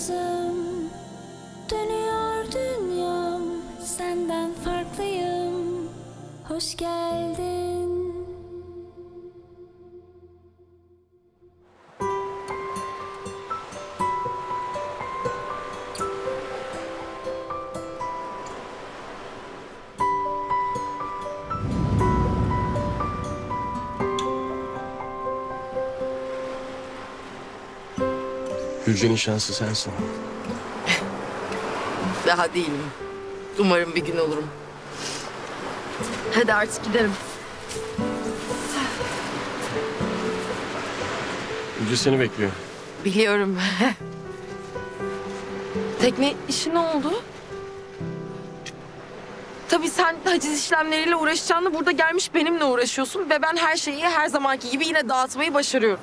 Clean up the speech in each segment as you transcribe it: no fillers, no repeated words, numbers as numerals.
yalnızım. Dönüyor dünyam, senden farklıyım. Hoş geldin. Gülce'nin şansı sensin. Daha değilim. Umarım bir gün olurum. Hadi artık giderim. Gülce seni bekliyor. Biliyorum. Tekne işi ne oldu? Tabii sen haciz işlemleriyle uğraşacağını burada gelmiş benimle uğraşıyorsun ve ben her şeyi her zamanki gibi yine dağıtmayı başarıyorum.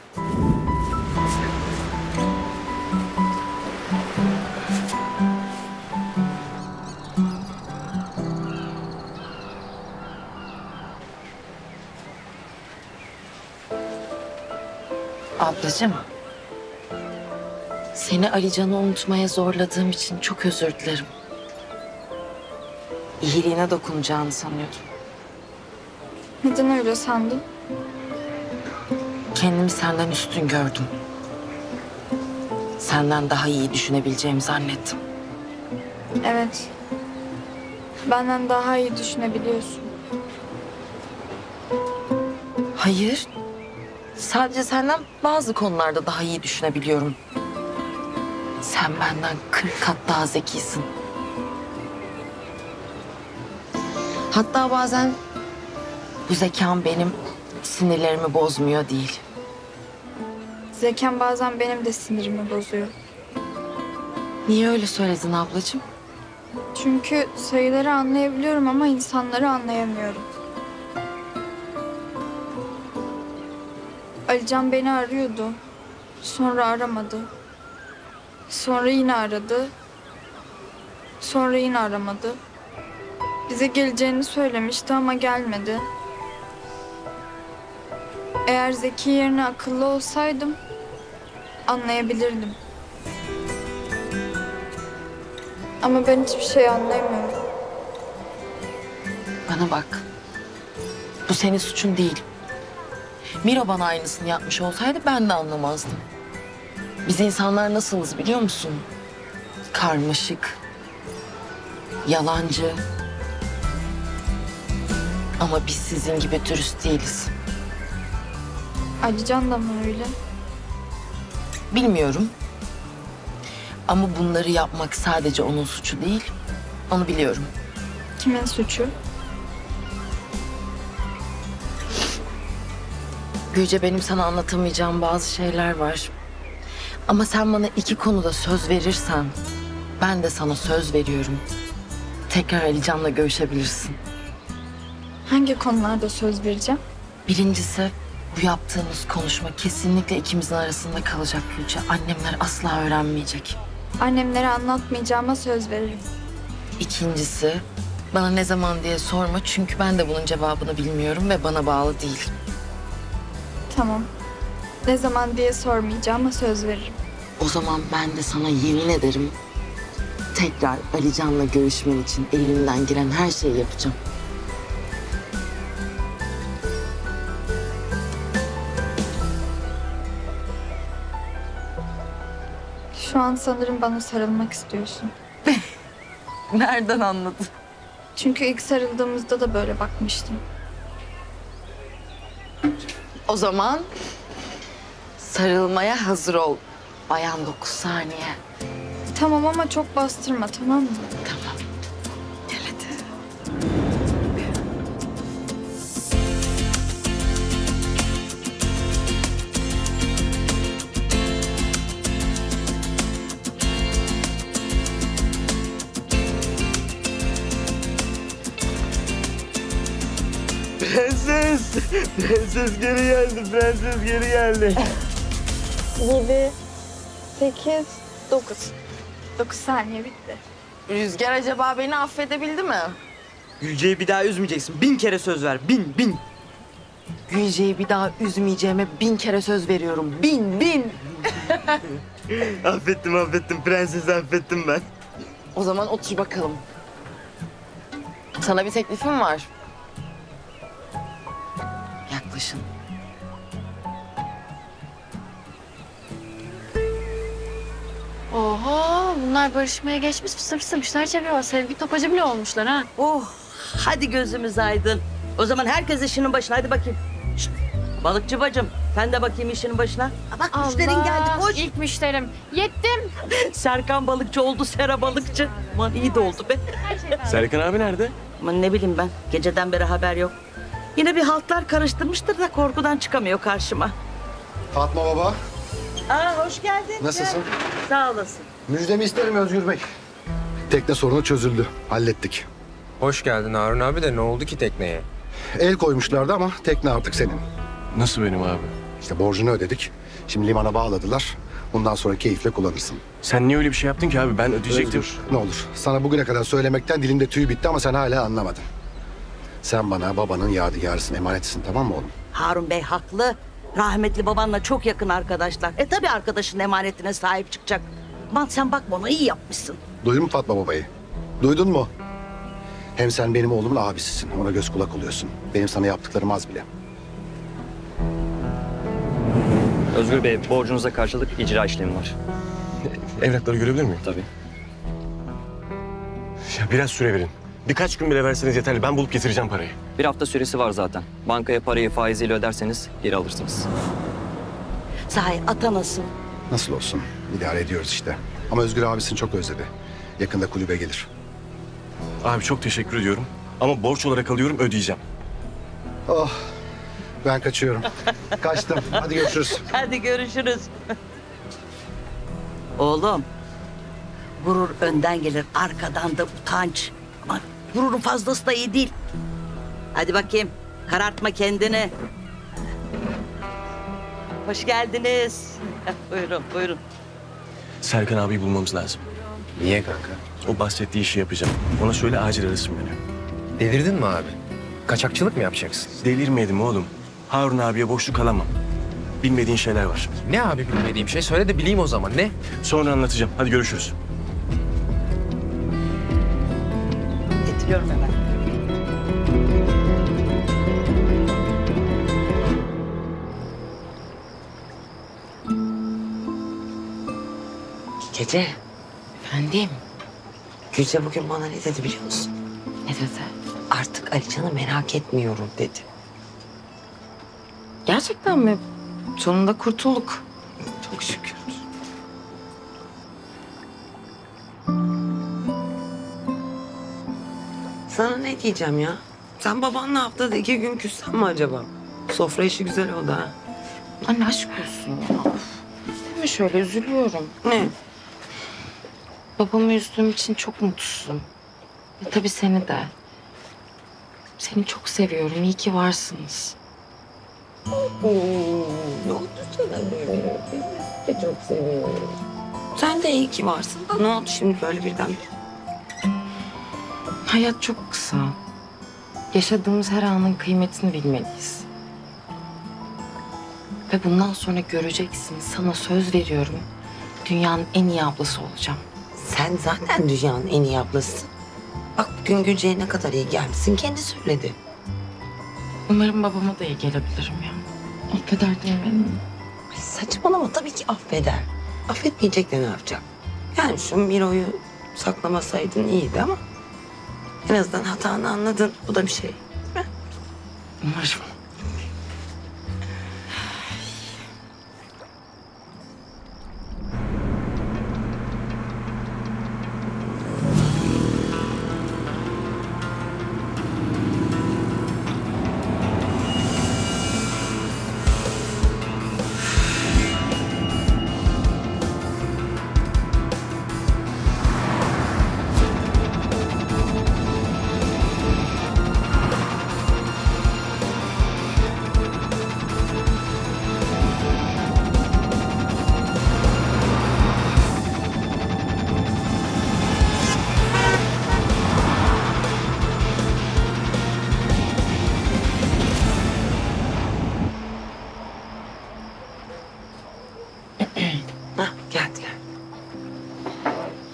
Ablacığım, seni Alican'ı unutmaya zorladığım için çok özür dilerim. İyiliğine dokunacağını sanıyordum. Neden öyle sandın? Kendimi senden üstün gördüm. Senden daha iyi düşünebileceğimi zannettim. Evet. Benden daha iyi düşünebiliyorsun. Hayır, sadece senden bazı konularda daha iyi düşünebiliyorum. Sen benden 40 kat daha zekisin. Hatta bazen bu zekam benim sinirlerimi bozmuyor değil. Zekan bazen benim de sinirimi bozuyor. Niye öyle söyledin ablacığım? Çünkü sayıları anlayabiliyorum ama insanları anlayamıyorum. Alican beni arıyordu. Sonra aramadı. Sonra yine aradı. Sonra yine aramadı. Bize geleceğini söylemişti ama gelmedi. Eğer zeki yerine akıllı olsaydım anlayabilirdim. Ama ben hiçbir şey anlayamıyorum. Bana bak. Bu senin suçun değil. Miro bana aynısını yapmış olsaydı ben de anlamazdım. Biz insanlar nasılız biliyor musun? Karmaşık, yalancı. Ama biz sizin gibi dürüst değiliz. Alican da mı öyle? Bilmiyorum. Ama bunları yapmak sadece onun suçu değil. Onu biliyorum. Kimin suçu? Gülce, benim sana anlatamayacağım bazı şeyler var. Ama sen bana 2 konuda söz verirsen ben de sana söz veriyorum. Tekrar Alican'la görüşebilirsin. Hangi konularda söz vereceğim? Birincisi, bu yaptığımız konuşma kesinlikle ikimizin arasında kalacak Gülce. Annemler asla öğrenmeyecek. Annemlere anlatmayacağıma söz veririm. İkincisi, bana ne zaman diye sorma çünkü ben de bunun cevabını bilmiyorum ve bana bağlı değil. Tamam. Ne zaman diye sormayacağıma söz veririm. O zaman ben de sana yemin ederim tekrar Alican'la görüşmen için elimden gelen her şeyi yapacağım. Şu an sanırım bana sarılmak istiyorsun. Nereden anladın? Çünkü ilk sarıldığımızda da böyle bakmıştım. O zaman sarılmaya hazır ol. Bayan 9 saniye. Tamam ama çok bastırma, tamam mı? Tamam. Gel hadi. Prenses! Prenses geri geldi, prenses geri geldi. 7, 8, 9. 9 saniye bitti. Rüzgar acaba beni affedebildi mi? Gülce'yi bir daha üzmeyeceksin. 1000 kere söz ver. 1000. Gülce'yi bir daha üzmeyeceğime 1000 kere söz veriyorum. 1000. Affettim prensesi affettim ben. O zaman otur bakalım. Sana bir teklifim var. Yaklaşın. Oho, bunlar barışmaya geçmiş fısır fısır işler çeviriyor. Sevgi topacı bile olmuşlar ha. Oh, hadi gözümüz aydın. O zaman herkes işinin başına, hadi bakayım. Şşt, balıkçı bacım, sen de bakayım işinin başına. Aa, bak müşterin geldi, koş. İlk müşterim. Yettim. Serkan balıkçı oldu, Sera balıkçı. Aman iyi de oldu be. Serkan abi nerede? Aman ne bileyim ben, geceden beri haber yok. Yine bir haltlar karıştırmıştır da korkudan çıkamıyor karşıma. Fatma baba, Aa, hoş geldin. nasılsın? Gel. Sağ olasın. Müjdemi isterim Özgür Bey. Tekne sorunu çözüldü, hallettik. Hoş geldin Harun abi de ne oldu ki tekneye? El koymuşlardı ama tekne artık senin. Nasıl benim abi? İşte borcunu ödedik. Şimdi limana bağladılar. Bundan sonra keyifle kullanırsın. Sen niye öyle bir şey yaptın ki abi? Ben ödeyecektim. Özgür, ne olur. Sana bugüne kadar söylemekten dilimde tüy bitti ama sen hala anlamadın. Sen bana babanın yadigarısın, emanetsin, tamam mı oğlum? Harun Bey haklı. Rahmetli babanla çok yakın arkadaşlar. Tabii arkadaşın emanetine sahip çıkacak. Aman sen bakma ona, iyi yapmışsın. Duydun mu Fatma babayı? Duydun mu? Hem sen benim oğlumun abisisin. Ona göz kulak oluyorsun. Benim sana yaptıklarım az bile. Özgür Bey, borcunuza karşılık icra işlemi var. Evrakları görebilir miyim? Tabii. Ya biraz süre verin. Birkaç gün bile verseniz yeterli. Ben bulup getireceğim parayı. Bir hafta süresi var zaten. Bankaya parayı faiziyle öderseniz geri alırsınız. Sahi ata nasıl? Nasıl olsun? İdare ediyoruz işte. Ama Özgür abisini çok özledi. Yakında kulübe gelir. Abi çok teşekkür ediyorum. Ama borç olarak alıyorum, ödeyeceğim. Oh, ben kaçıyorum. Kaçtım. Hadi görüşürüz. Hadi görüşürüz. Oğlum, gurur önden gelir, arkadan da utanç. Ama gururun fazlası da iyi değil. Hadi bakayım, karartma kendini. Hoş geldiniz. Buyurun, buyurun. Serkan abiyi bulmamız lazım. Niye kanka? O bahsettiği işi yapacağım. Ona söyle acil arasın beni. Delirdin mi abi? Kaçakçılık mı yapacaksın? Delirmedim oğlum. Harun abiye boşluk alamam. Bilmediğin şeyler var. Ne abi bilmediğim şey? Söyle de bileyim o zaman. Ne? Sonra anlatacağım. Hadi görüşürüz. Getiriyorum hemen. Gece. Efendim? Gülce bugün bana ne dedi biliyor musun? Ne dedi? Artık Alican'ı merak etmiyorum dedi. Gerçekten mi? Sonunda kurtulduk. Çok şükür. Sana ne diyeceğim ya? Sen babanla haftada 2 gün küssen mi acaba? Sofra işi güzel oldu ha. Anne aşk olsun ya. Of. Deme şöyle, üzülüyorum. Ne? Babamı üzdüğüm için çok mutsuzum. Tabii seni de. Seni çok seviyorum. İyi ki varsınız. Ne oldu sana böyle? Seni çok seviyorum. Sen de iyi ki varsın. Ne oldu şimdi böyle birden? Hayat çok kısa. Yaşadığımız her anın kıymetini bilmeliyiz. Ve bundan sonra göreceksin. Sana söz veriyorum. Dünyanın en iyi ablası olacağım. Sen zaten dünyanın en iyi ablasısın. Bak bugün Gülce'ye ne kadar iyi gelmişsin kendi söyledi. Umarım babama da iyi gelebilirim ya. Affeder değil mi beni? Ay saçmalama tabii ki affeder. Affetmeyecek de ne yapacak? Yani şu Miro'yu saklamasaydın iyiydi ama en azından hatanı anladın. Bu da bir şey. Umarım.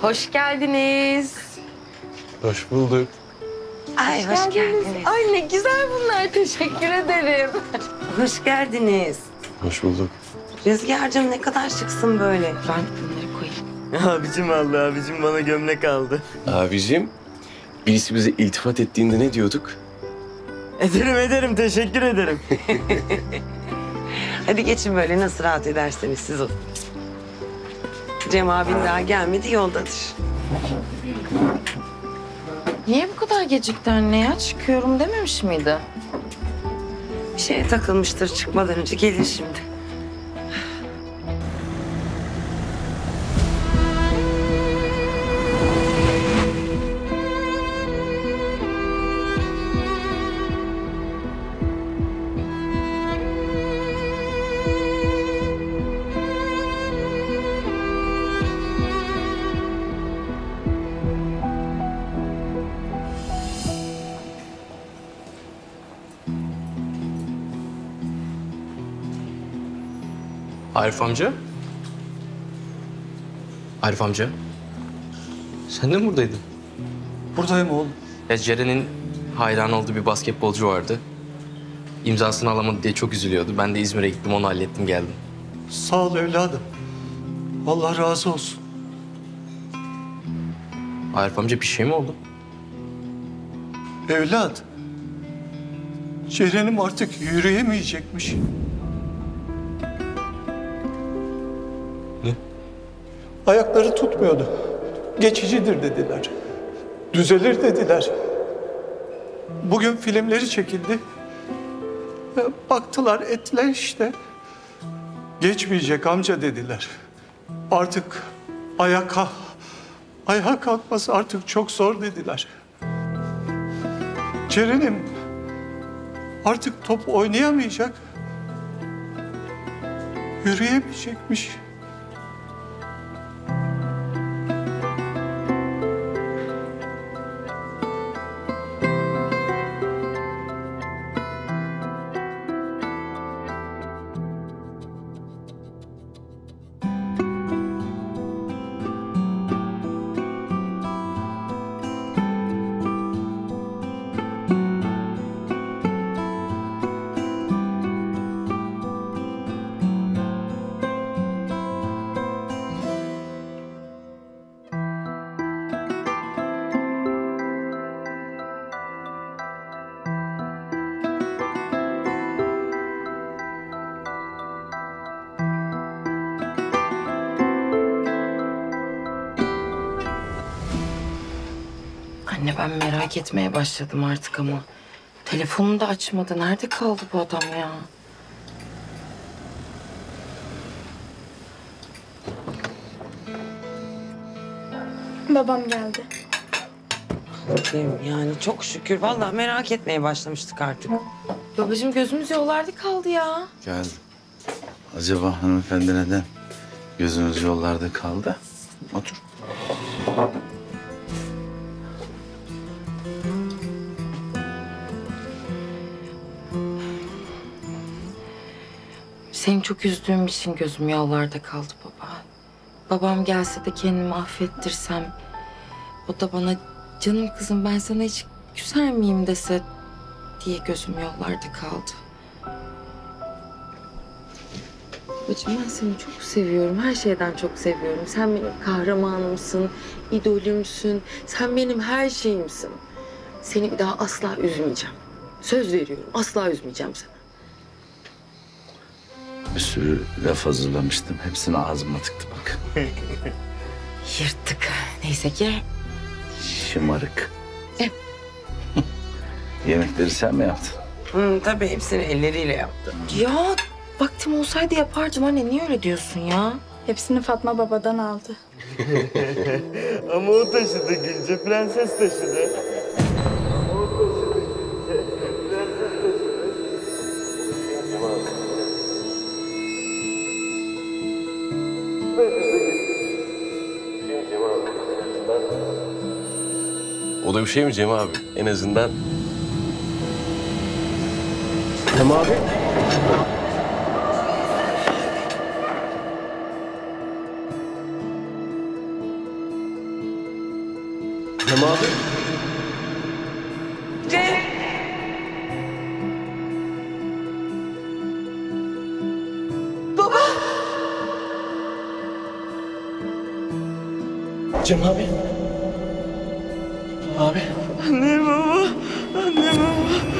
Hoş geldiniz. Hoş bulduk. Ay hoş geldiniz. Ay ne güzel bunlar. Teşekkür ederim. Hoş geldiniz. Hoş bulduk. Rüzgar'cığım ne kadar şıksın böyle. Ben bunları koyayım. Abicim aldı, abicim bana gömlek aldı. Abicim, birisi bize iltifat ettiğinde ne diyorduk? Ederim, teşekkür ederim. Hadi geçin böyle nasıl rahat ederseniz siz olun. Cem abin daha gelmedi yoldadır. Niye bu kadar gecikti anne ya? Çıkıyorum dememiş miydi? Bir şeye takılmıştır çıkmadan önce gelir şimdi. Arif amca? Arif amca? Sen de mi buradaydın? Buradayım oğlum. Ya Ceren'in hayran olduğu bir basketbolcu vardı. İmzasını alamadı diye çok üzülüyordu. Ben de İzmir'e gittim, onu hallettim, geldim. Sağ ol evladım. Allah razı olsun. Arif amca bir şey mi oldu? Evlat. Ceren'im artık yürüyemeyecekmiş. Ne? Ayakları tutmuyordu. Geçicidir dediler. Düzelir dediler. Bugün filmleri çekildi. Baktılar etle işte. Geçmeyecek amca dediler. Artık ayağa kalkması artık çok zor dediler. Ceren'im artık top oynayamayacak. Yürüyemeyecekmiş. Anne ben merak etmeye başladım artık ama. Telefonunu da açmadı. Nerede kaldı bu adam ya? Babam geldi. Bakayım yani çok şükür. Vallahi merak etmeye başlamıştık artık. Babacığım gözümüz yollarda kaldı ya. Geldim. Acaba hanımefendi neden gözünüz yollarda kaldı? Otur. Seni çok üzdüğüm için gözüm yollarda kaldı baba. Babam gelse de kendimi affettirsem... ...o da bana canım kızım ben sana hiç küser miyim dese... ...diye gözüm yollarda kaldı. Babacığım ben seni çok seviyorum. Her şeyden çok seviyorum. Sen benim kahramanımsın, idolümsün. Sen benim her şeyimsin. Seni bir daha asla üzmeyeceğim. Söz veriyorum asla üzmeyeceğim seni. Bir sürü laf hazırlamıştım. Hepsini ağzıma tıktı bak. Yırttık. Neyse ki. Şımarık. Yemekleri sen mi yaptın? Tabii hepsini elleriyle yaptı. Ya vaktim olsaydı yapardım anne. Niye öyle diyorsun ya? Hepsini Fatma babadan aldı. Ama o taşıdı Gülce, prenses taşıdı. O da bir şey mi Cem abi? En azından... Cem abi. Cem abi. Cem! Baba! Cem abi. Abi. Anne baba. Anne baba.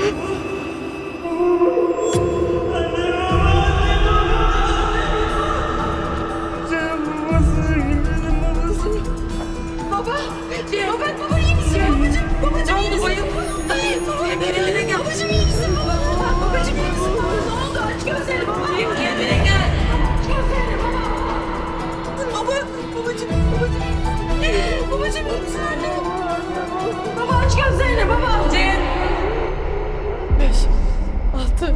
Cem babası. Gülben'in babası. Baba! Cem! Baba iyi misin? Babacığım iyi misin? Cem kendine gel. Babacığım iyi misin? Babacığım iyi misin? Ne oldu? Aç gözlerini baba. Cem kendine gel. Aç gözlerini baba. Babacığım iyi misin anne? Baba aç gözlerini baba. Cem! 5, 6,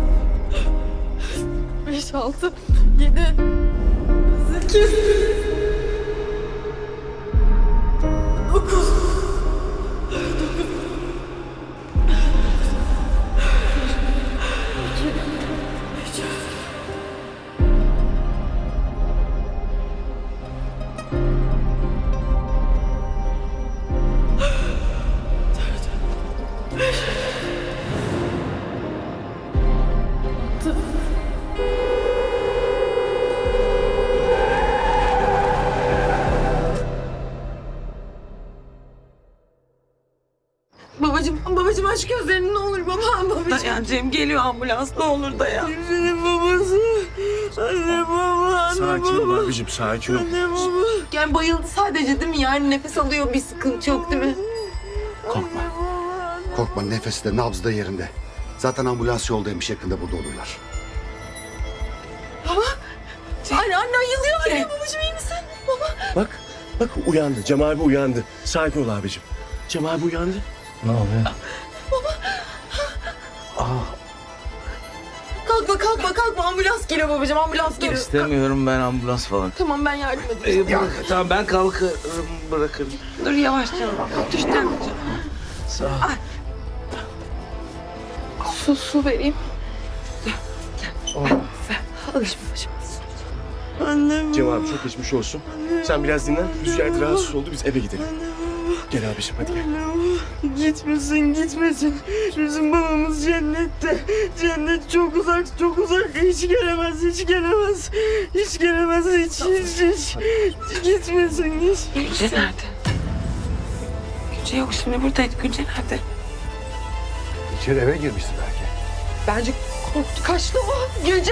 5, 6, 7, 8, 9, 6, Babacığım aç gözlerini ne olur baba. Dayan Cem geliyor ambulans ne olur dayan. Gülben'in babası. Anne baba. Anne Sakin ol baba. abicim, sakin ol. Anne baba. Yani bayıldı sadece değil mi? Yani nefes alıyor bir sıkıntı yok değil mi? Korkma. Korkma, nefesi de nabzı da yerinde. Zaten ambulans yoldaymış, yakında burada olurlar. Baba. Anne ayılıyor anne. Babacığım iyi misin? Baba. Bak uyandı. Cem abi uyandı. Sakin ol abicim. Cem abi uyandı. Ne oluyor? Kalkma ambulans geliyor babacığım ambulans geliyor. İstemiyorum ben ambulans falan. Tamam ben yardım edeceğim. Tamam ben kalkarım bırakırım. Dur yavaş canım. Düşten. Sağ ol. Su vereyim. Alış babacığım. Annem. Cem abi çok geçmiş olsun. Sen biraz dinlen. Rüzgar da rahatsız oldu. Biz eve gidelim. Gel abiciğim hadi gel. Gitmesin. Bizim babamız cennette. Cennet çok uzak. Hiç gelemez. Hiç. Gitmesin hiç. Gülce nerede? Gülce yok şimdi buradaydı. Gülce nerede? İçeri eve girmişsin belki. Bence korktu kaçtı o. Gülce!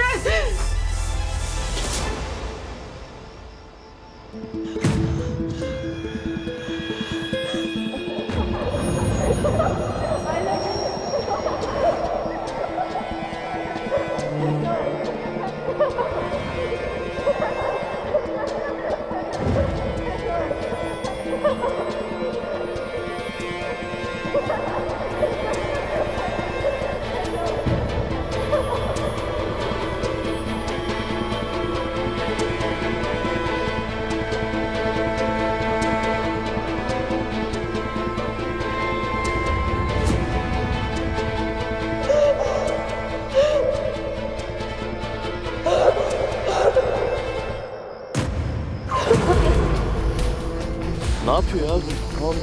Ne yapıyor ya bu?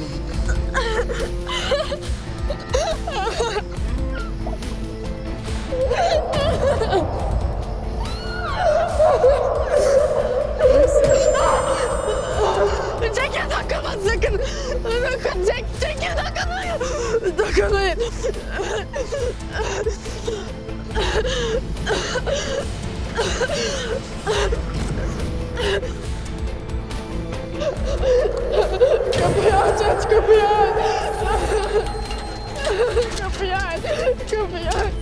Çekil dokunma sakın. Çekil dokunmayın. Dokunmayın. Kapıyı aç kapıyı aç. Kapıyı aç. Kapıyı aç.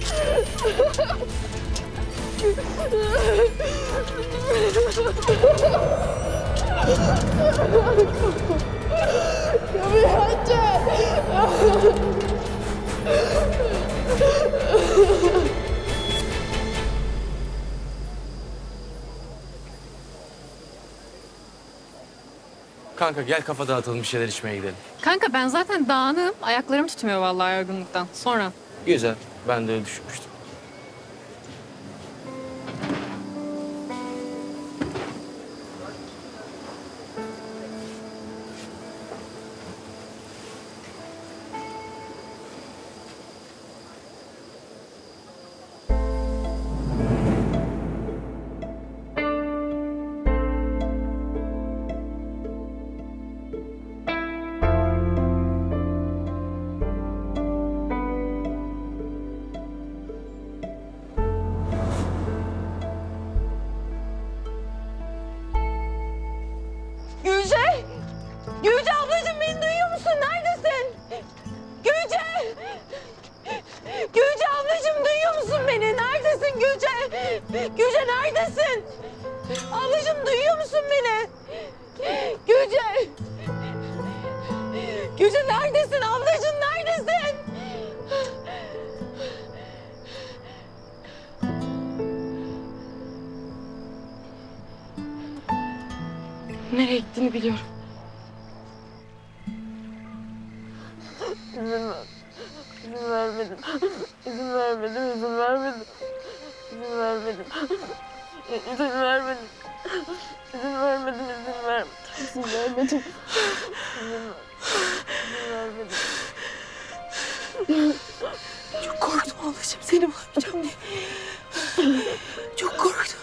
Kapıyı aç. Kanka gel kafa dağıtalım bir şeyler içmeye gidelim. Kanka ben zaten dağınığım. Ayaklarım tutmuyor vallahi yorgunluktan. Sonra. Güzel. Ben de öyle düşünmüştüm. nereye gittiğini biliyorum. İzin vermedim. İzin vermedim, izin vermedim. İzin vermedim. İzin vermedim. İzin vermedim, izin vermedim. İzin vermedim. İzin vermedim. Çok korktum ablacığım, seni bulamayacağım diye. Çok korktum.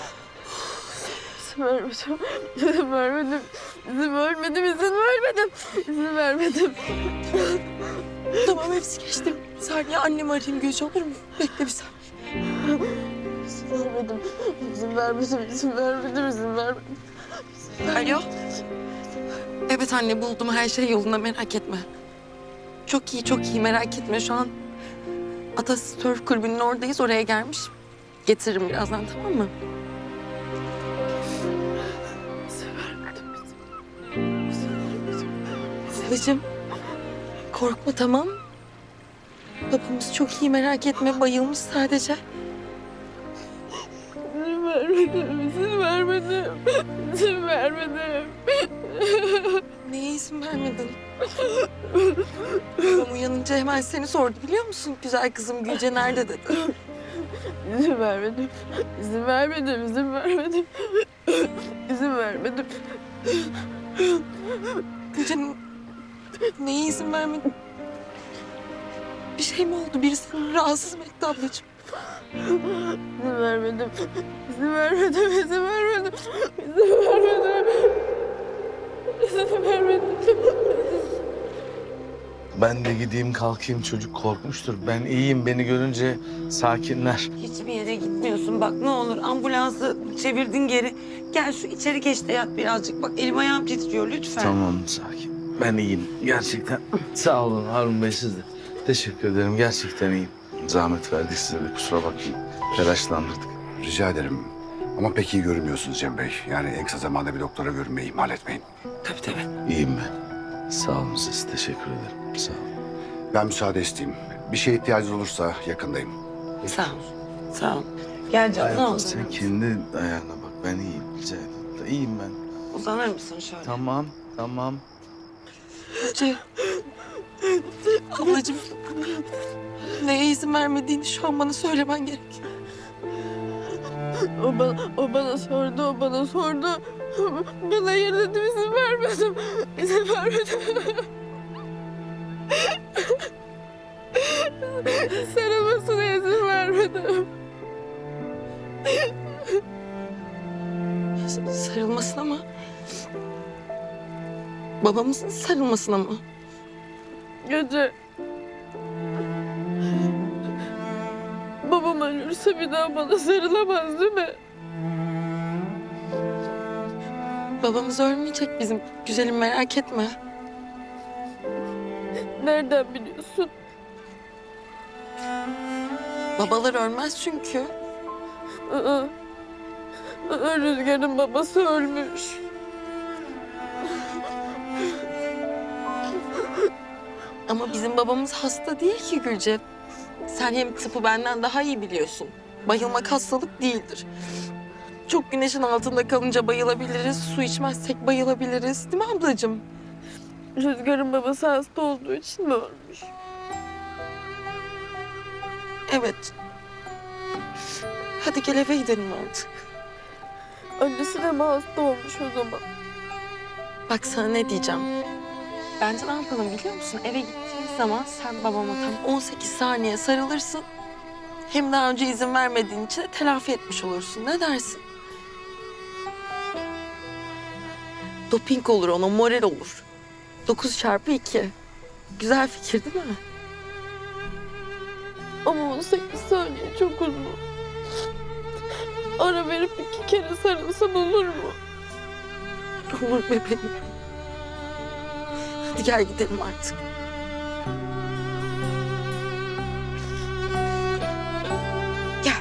İzin vermedim. İzin vermedim. İzin vermedim, izin vermedim. İzin vermedim. Tamam, hepsi geçti. Bir saniye annemi arayayım Gülce, olur mu? Bekle bir saniye. İzin vermedim. İzin vermedim, izin vermedim, izin vermedim. Alo. Evet anne, buldum, her şey yolunda, merak etme. Çok iyi, çok iyi, merak etme. Şu an Ata Surf Kulübü'nün oradayız, oraya gelmiş. Getiririm birazdan, tamam mı? Seveciğim, korkma, tamam. Babamız çok iyi, merak etme. Bayılmış sadece. İzin vermedim, izin vermedim. İzin vermedim. Neye izin vermedin? Babam uyanınca hemen seni sordu, biliyor musun? Güzel kızım Gülce nerede dedi. İzin vermedim. İzin vermedim, izin vermedim. İzin vermedim. Gülce neye izin vermedin? Bir şey mi oldu? Biri seni rahatsız mı etti ablacığım? İzin vermedim. İzin vermedim, izin vermedim. İzin vermedim. İzin vermedim. Ben de gideyim kalkayım, çocuk korkmuştur. Ben iyiyim, beni görünce sakinler. Hiçbir yere gitmiyorsun. Bak ne olur, ambulansı çevirdin geri. Gel şu içeri geç de yat birazcık. Bak elim ayağım titriyor, lütfen. Tamam, sakin. Ben iyiyim gerçekten. Sağ olun Harun Bey, siz de. Teşekkür ederim, gerçekten iyiyim. Zahmet verdik size de, kusura bakmayın. Telaşlandırdık. Rica ederim. Ama pek iyi görünmüyorsunuz Cem Bey. Yani en kısa zamanda bir doktora görünmeyi ihmal etmeyin. Tabii. İyiyim ben. Sağ olun siz, teşekkür ederim. Sağ olun. Ben müsaade isteyeyim. Bir şeye ihtiyacınız olursa yakındayım. Sağ ol. Sağ ol. Gel canım, ne Hayatım, olur. sen kendi ayağına bak, ben iyiyim. Rica ederim. İyiyim ben. Uzanır mısın şöyle? Tamam, tamam. Gülce. Ablacığım. Neye izin vermediğini şu an bana söylemen gerek. O bana sordu. Bana hayır dedim, izin vermedim. İzin vermedim. Sarılmasına izin vermedim. Sarılmasına mı? Babamızın sarılmasına mı? Gece. Babam ölürse bir daha bana sarılamaz değil mi? Babamız ölmeyecek bizim. Güzelim, merak etme. Nereden biliyorsun? Babalar ölmez çünkü. Rüzgar'ın babası ölmüş. Ama bizim babamız hasta değil ki Gülce. Sen hem tıpı benden daha iyi biliyorsun. Bayılmak hastalık değildir. Çok güneşin altında kalınca bayılabiliriz, su içmezsek bayılabiliriz. Değil mi ablacığım? Rüzgar'ın babası hasta olduğu için mi ölmüş? Evet. Hadi gel eve gidelim artık. Annesi de mi hasta olmuş o zaman? Bak sana ne diyeceğim. Bence ne yapalım biliyor musun? Eve gittiğimiz zaman sen babama tam 18 saniye sarılırsın. Hem daha önce izin vermediğin için de telafi etmiş olursun. Ne dersin? Doping olur ona, moral olur. 9x2. Güzel fikir değil mi? Ama 18 saniye çok uzun. Ara verip 2 kere sarılsam olur mu? Olur bebeğim. Hadi gel gidelim artık. Gel.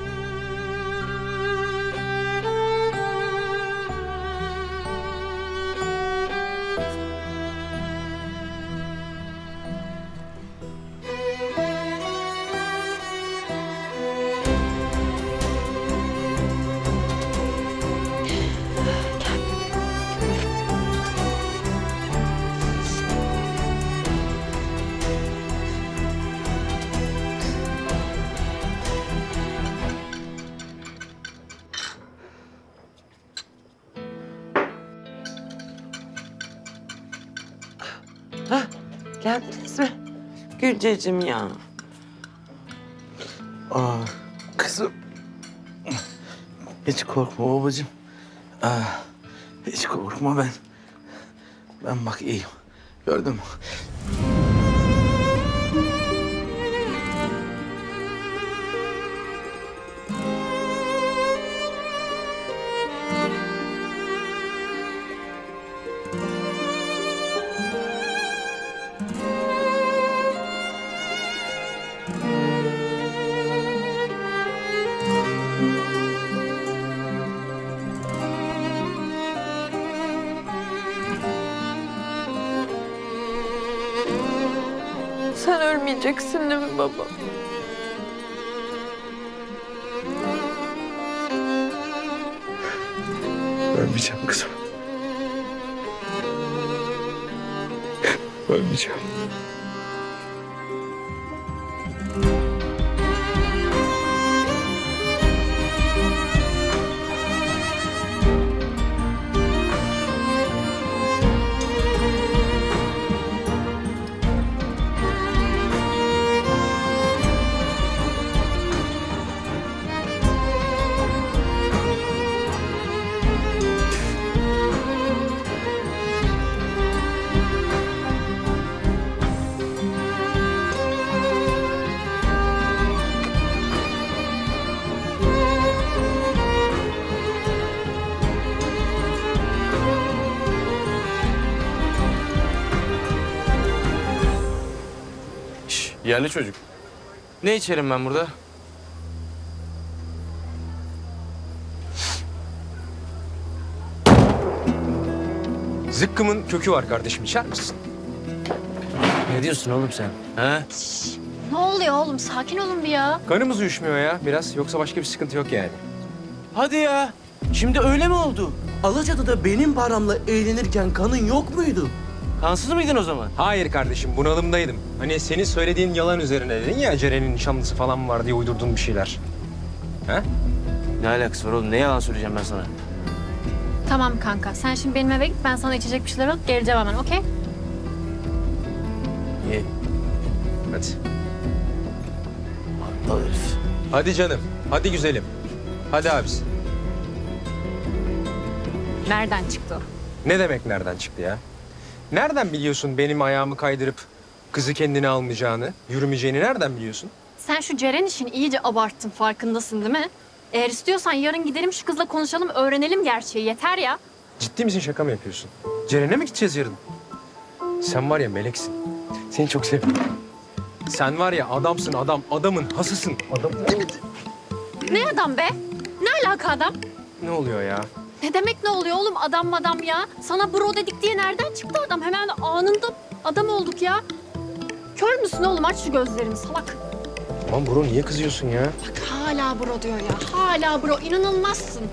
Geldiniz mi? Gülceciğim ya. Kızım. Hiç korkma babacığım. Hiç korkma ben. Ben bak iyiyim. Gördün mü? Sen ölmeyeceksin değil mi baba? Ölmeyeceğim kızım. Ölmeyeceğim. Yerli çocuk. Ne içerim ben burada? Zıkkımın kökü var kardeşim, içer misin? Ne diyorsun oğlum sen? Ha? Ne oluyor oğlum? Sakin olun bir ya. Kanımız uyuşmuyor ya biraz, yoksa başka bir sıkıntı yok yani. Hadi ya. Şimdi öyle mi oldu? Alaçatı'da benim paramla eğlenirken kanın yok muydu? Kansız mıydın o zaman? Hayır kardeşim, bunalımdaydım. Hani senin söylediğin yalan üzerine dedin ya, Ceren'in nişanlısı falan var diye uydurduğun bir şeyler. Ha? Ne alakası var oğlum? Ne yalan söyleyeceğim ben sana? Tamam kanka. Sen şimdi benim eve git. Ben sana içecek bir şeyler alıp geleceğim hemen. Okey? İyi. Hadi. Aptal herif. Hadi canım, hadi güzelim. Hadi abisi. Nereden çıktı o? Ne demek nereden çıktı ya? Nereden biliyorsun benim ayağımı kaydırıp kızı kendine almayacağını, yürümeyeceğini nereden biliyorsun? Sen şu Ceren işini iyice abarttın. Farkındasın değil mi? Eğer istiyorsan yarın gidelim şu kızla konuşalım, öğrenelim gerçeği. Yeter ya. Ciddi misin, şaka mı yapıyorsun? Ceren'e mi gideceğiz yarın? Sen var ya meleksin. Seni çok seviyorum. Sen var ya adamsın adam, adamın hasısın. Adam. Ne adam be? Ne alaka adam? Ne oluyor ya? Ne demek ne oluyor oğlum adam ya? Sana bro dedik diye nereden çıktı adam? Hemen anında adam olduk ya. Kör müsün oğlum? Aç şu gözlerini salak. Aman bro, niye kızıyorsun ya? Bak hala bro diyor ya. Hala bro. İnanılmazsın.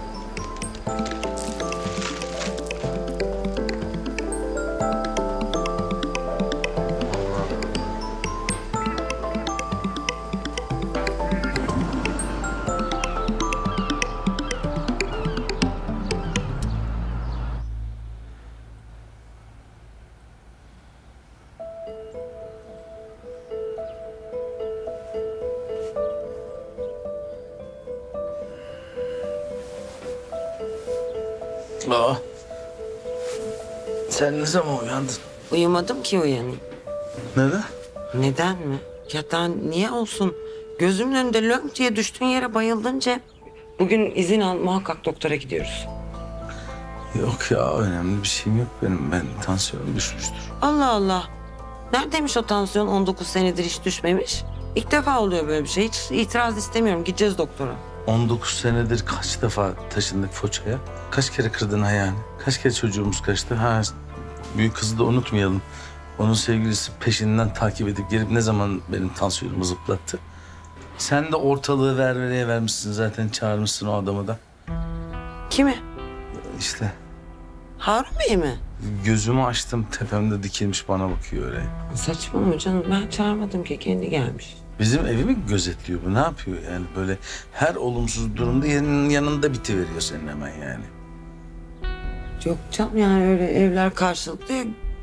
Aa. Sen ne zaman uyandın? Uyumadım ki uyanayım. Neden? Neden mi? Ya daha niye olsun? Gözümün önünde lönk diye düştüğün yere bayıldın Cem. Bugün izin al, muhakkak doktora gidiyoruz. Yok ya, önemli bir şeyim yok benim. Ben tansiyonum düşmüştür. Allah Allah. Neredeymiş o tansiyon? 19 senedir hiç düşmemiş. İlk defa oluyor böyle bir şey. Hiç itiraz istemiyorum. Gideceğiz doktora. 19 senedir kaç defa taşındık Foça'ya? Kaç kere kırdın ayağını? Kaç kere çocuğumuz kaçtı? Ha, büyük kızı da unutmayalım. Onun sevgilisi peşinden takip edip gelip ne zaman benim tansiyonumu zıplattı. Sen de ortalığı vermeye vermişsin zaten, çağırmışsın o adamı da. Kimi? İşte. Harun Bey mi? Gözümü açtım, tepemde dikilmiş bana bakıyor öyle. Saçmalama canım, ben çağırmadım ki, kendi gelmiş. Bizim evi mi gözetliyor bu? Ne yapıyor yani böyle her olumsuz durumda yanında bitiveriyor senin hemen yani. Yok canım, yani öyle evler karşılıklı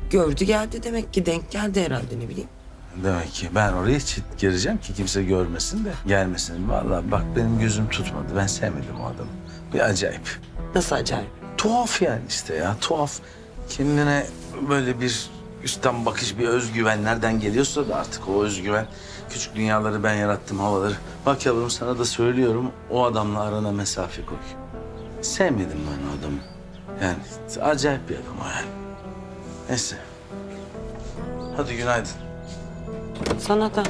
Gördü geldi demek ki, denk geldi herhalde, ne bileyim. Demek ki ben oraya çit gireceğim ki kimse görmesin de gelmesin. Vallahi bak benim gözüm tutmadı. Ben sevmedim o adamı. Bir acayip. Nasıl acayip? Tuhaf yani işte ya, tuhaf. Kendine böyle bir üstten bakış, bir özgüven nereden geliyorsa da artık o özgüven. Küçük dünyaları ben yarattım, havaları. Bak yavrum, sana da söylüyorum, o adamla arana mesafe koy. Sevmedim ben o adamı. Yani acayip bir adam o yani. Neyse. Hadi günaydın. Sana da.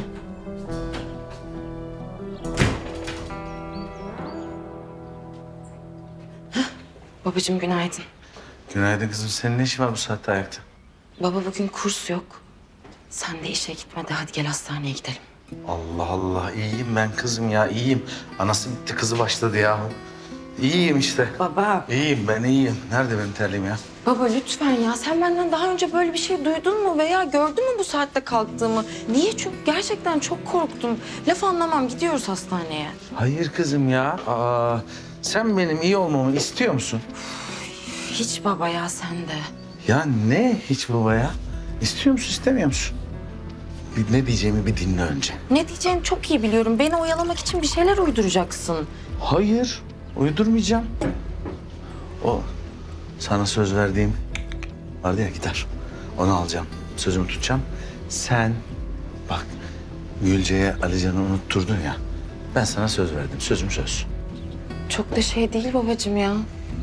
Babacığım günaydın. Günaydın kızım. Senin ne işin var bu saatte ayakta? Baba bugün kurs yok. Sen de işe gitme de hadi gel hastaneye gidelim. Allah Allah, iyiyim ben kızım ya, iyiyim. Anası bitti, kızı başladı ya. İyiyim işte. Baba. İyiyim ben, iyiyim. Nerede benim terliğim ya? Baba lütfen ya, sen benden daha önce böyle bir şey duydun mu veya gördün mü bu saatte kalktığımı? Niye? Çünkü gerçekten çok korktum. Laf anlamam, gidiyoruz hastaneye. Hayır kızım ya. Aa, sen benim iyi olmamı istiyor musun? Hiç baba ya, sen de. Ya ne hiç baba ya? İstiyor musun, istemiyor musun? Ne diyeceğimi bir dinle önce. Ne diyeceğimi çok iyi biliyorum. Beni oyalamak için bir şeyler uyduracaksın. Hayır, uydurmayacağım. O sana söz verdiğim vardı ya, gitar. Onu alacağım, sözümü tutacağım. Sen bak, Gülce'ye Alican'ı unutturdun ya. Ben sana söz verdim, sözüm söz. Çok da şey değil babacığım ya.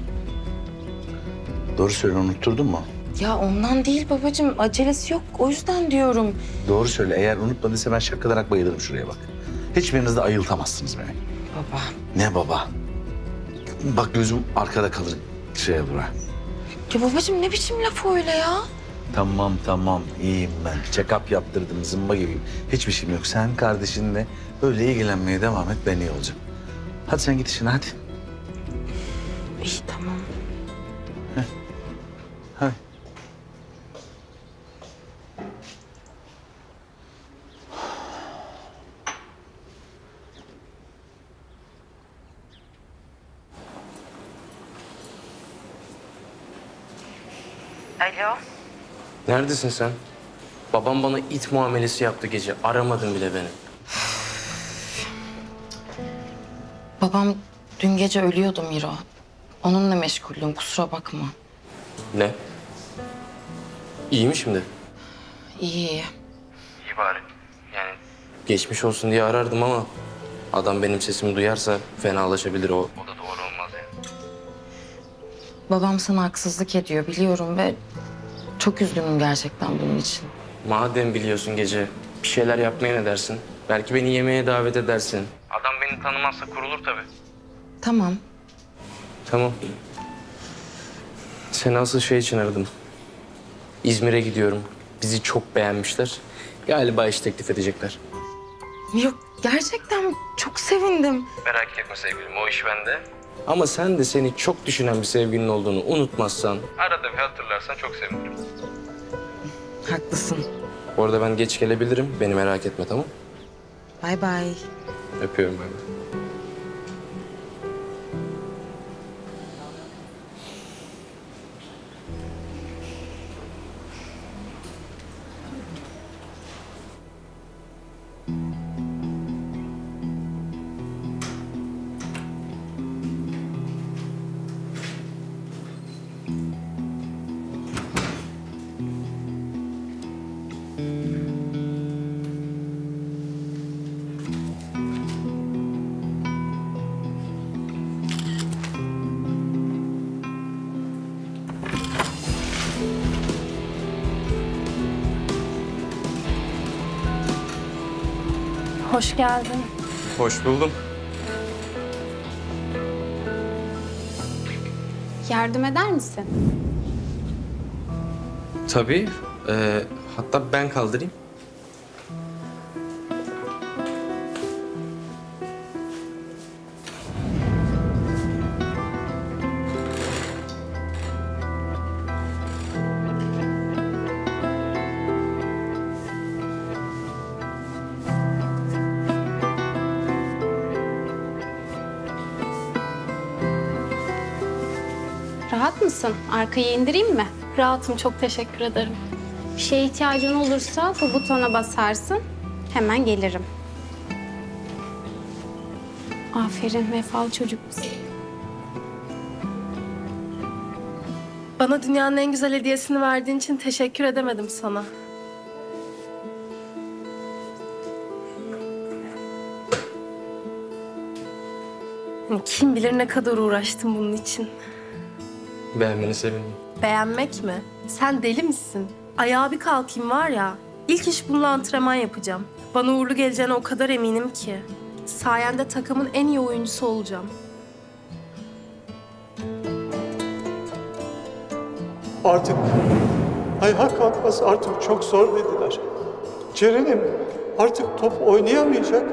Doğru söyle, unutturdun mu? Ya ondan değil babacığım, acelesi yok. O yüzden diyorum. Doğru söyle, eğer unutmadıysa ben şakalarak bayılırım şuraya bak. Hiçbiriniz de ayıltamazsınız beni. Baba. Ne baba? Bak gözüm arkada kalır şeye buraya. Ya babacığım ne biçim laf öyle ya? Tamam iyiyim ben. Check-up yaptırdım, zımba gibiyim. Hiçbir şeyim yok. Sen kardeşinle öyle ilgilenmeye devam et, ben iyi olacağım. Hadi sen git işine, hadi. İyi tamam. Hadi. Alo. Neredesin sen? Babam bana it muamelesi yaptı gece. Aramadın bile beni. Babam dün gece ölüyordu Miro. Onunla meşguldüm, kusura bakma. Ne? İyi mi şimdi? İyi. İyi bari. Yani geçmiş olsun diye arardım ama adam benim sesimi duyarsa fenalaşabilir o. O da doğru olmaz yani. Babam sana haksızlık ediyor biliyorum ve çok üzgünüm gerçekten bunun için. Madem biliyorsun gece, bir şeyler yapmaya ne dersin? Belki beni yemeğe davet edersin. Adam beni tanımazsa kurulur tabii. Tamam. Tamam. Seni asıl şey için aradım. İzmir'e gidiyorum. Bizi çok beğenmişler. Galiba iş teklif edecekler. Yok gerçekten çok sevindim. Merak etme sevgilim, o iş bende. Ama sen de seni çok düşünen bir sevgilin olduğunu unutmazsan... Arada bir hatırlarsan çok sevinirim. Haklısın. Bu arada ben geç gelebilirim. Beni merak etme, tamam? Bay bay. Öpüyorum ben de. Hoş geldin. Hoş buldum. Yardım eder misin? Tabii. Hatta ben kaldırayım. Rahat mısın? Arkayı indireyim mi? Rahatım, çok teşekkür ederim. Bir şeye ihtiyacın olursa bu butona basarsın. Hemen gelirim. Aferin, vefalı çocuk musun? Bana dünyanın en güzel hediyesini verdiğin için teşekkür edemedim sana. Kim bilir ne kadar uğraştım bunun için. Beğenmeni sevindim. Beğenmek mi? Sen deli misin? Ayağa bir kalkayım var ya, ilk iş bununla antrenman yapacağım. Bana uğurlu geleceğine o kadar eminim ki. Sayende takımın en iyi oyuncusu olacağım. Artık ayağa kalkması artık çok zor dediler. Ceren'im artık top oynayamayacak.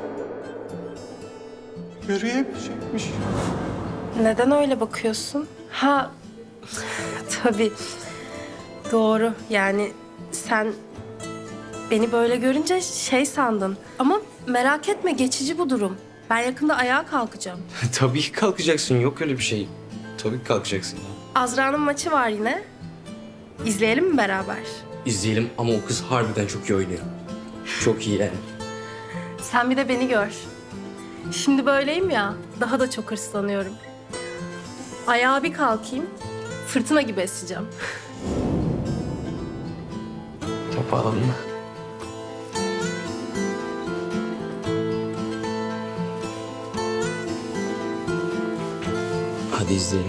Yürüyemeyecekmiş. Neden öyle bakıyorsun? Ha, tabii. Doğru. Yani sen beni böyle görünce şey sandın. Ama merak etme, geçici bu durum. Ben yakında ayağa kalkacağım. Tabii ki kalkacaksın. Yok öyle bir şey. Tabii ki kalkacaksın ya. Azra'nın maçı var yine. İzleyelim mi beraber? İzleyelim ama o kız harbiden çok iyi oynuyor. Çok iyi yani. Sen bir de beni gör. Şimdi böyleyim ya, daha da çok hırslanıyorum. Ayağa bir kalkayım, fırtına gibi eseceğim. Topu alalım mı? Hadi izleyelim.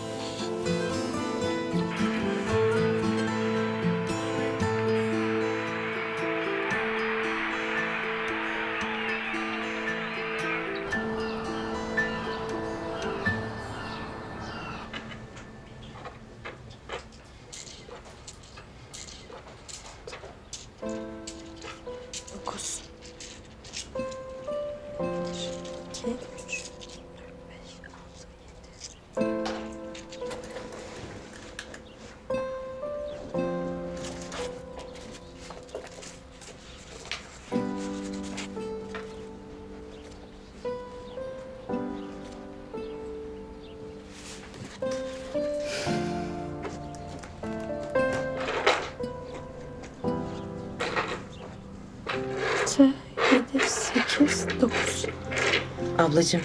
Yedi, sekiz, dokuz. Ablacığım,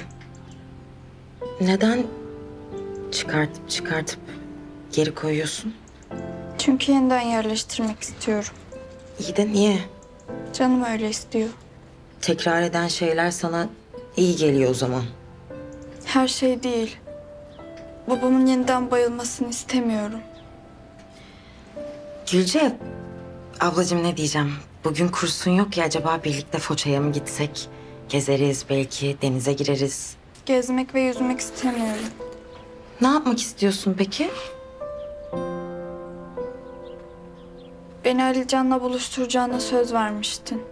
neden çıkartıp geri koyuyorsun? Çünkü yeniden yerleştirmek istiyorum. İyi de niye? Canım öyle istiyor. Tekrar eden şeyler sana iyi geliyor o zaman. Her şey değil. Babamın yeniden bayılmasını istemiyorum. Gülce, ablacığım ne diyeceğim? Bugün kursun yok ya, acaba birlikte Foça'ya mı gitsek? Gezeriz belki, denize gireriz. Gezmek ve yüzmek istemiyorum. Ne yapmak istiyorsun peki? Beni Alican'la buluşturacağına söz vermiştin.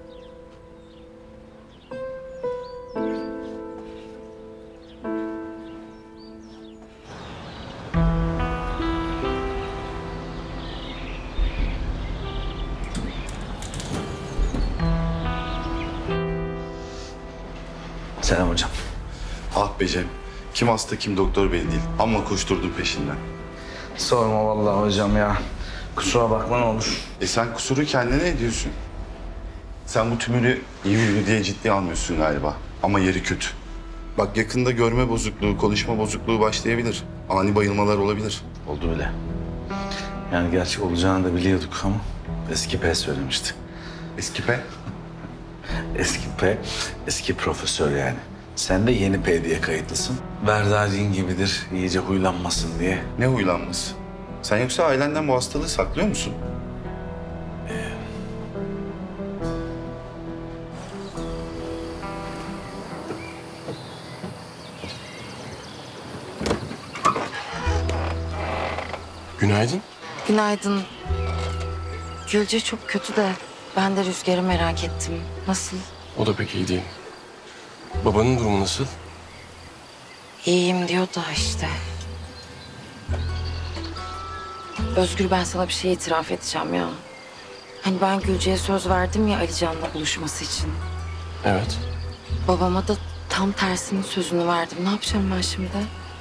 Selam hocam. Ah be Cem. Kim hasta kim doktor belli değil. Ama koşturdun peşinden. Sorma vallahi hocam ya. Kusura bakma ne olur. Sen kusuru kendine ediyorsun. Sen bu tümörü iyi virgül diye ciddiye almıyorsun galiba. Ama yeri kötü. Bak yakında görme bozukluğu, konuşma bozukluğu başlayabilir. Ani bayılmalar olabilir. Oldu öyle. Yani gerçi olacağını da biliyorduk ama eski P söylemişti. Eski P? Eski P, eski profesör yani. Sen de yeni P diye kayıtlısın. Verdarin gibidir, iyice huylanmasın diye. Ne huylanması? Sen yoksa ailenden bu hastalığı saklıyor musun? Günaydın. Günaydın. Gülce çok kötü de ben de Rüzgar'ı merak ettim. Nasıl? O da pek iyi değil. Babanın durumu nasıl? İyiyim diyor da işte. Özgür, ben sana bir şey itiraf edeceğim ya. Hani ben Gülce'ye söz verdim ya Alican'la buluşması için. Evet. Babama da tam tersinin sözünü verdim. Ne yapacağım ben şimdi?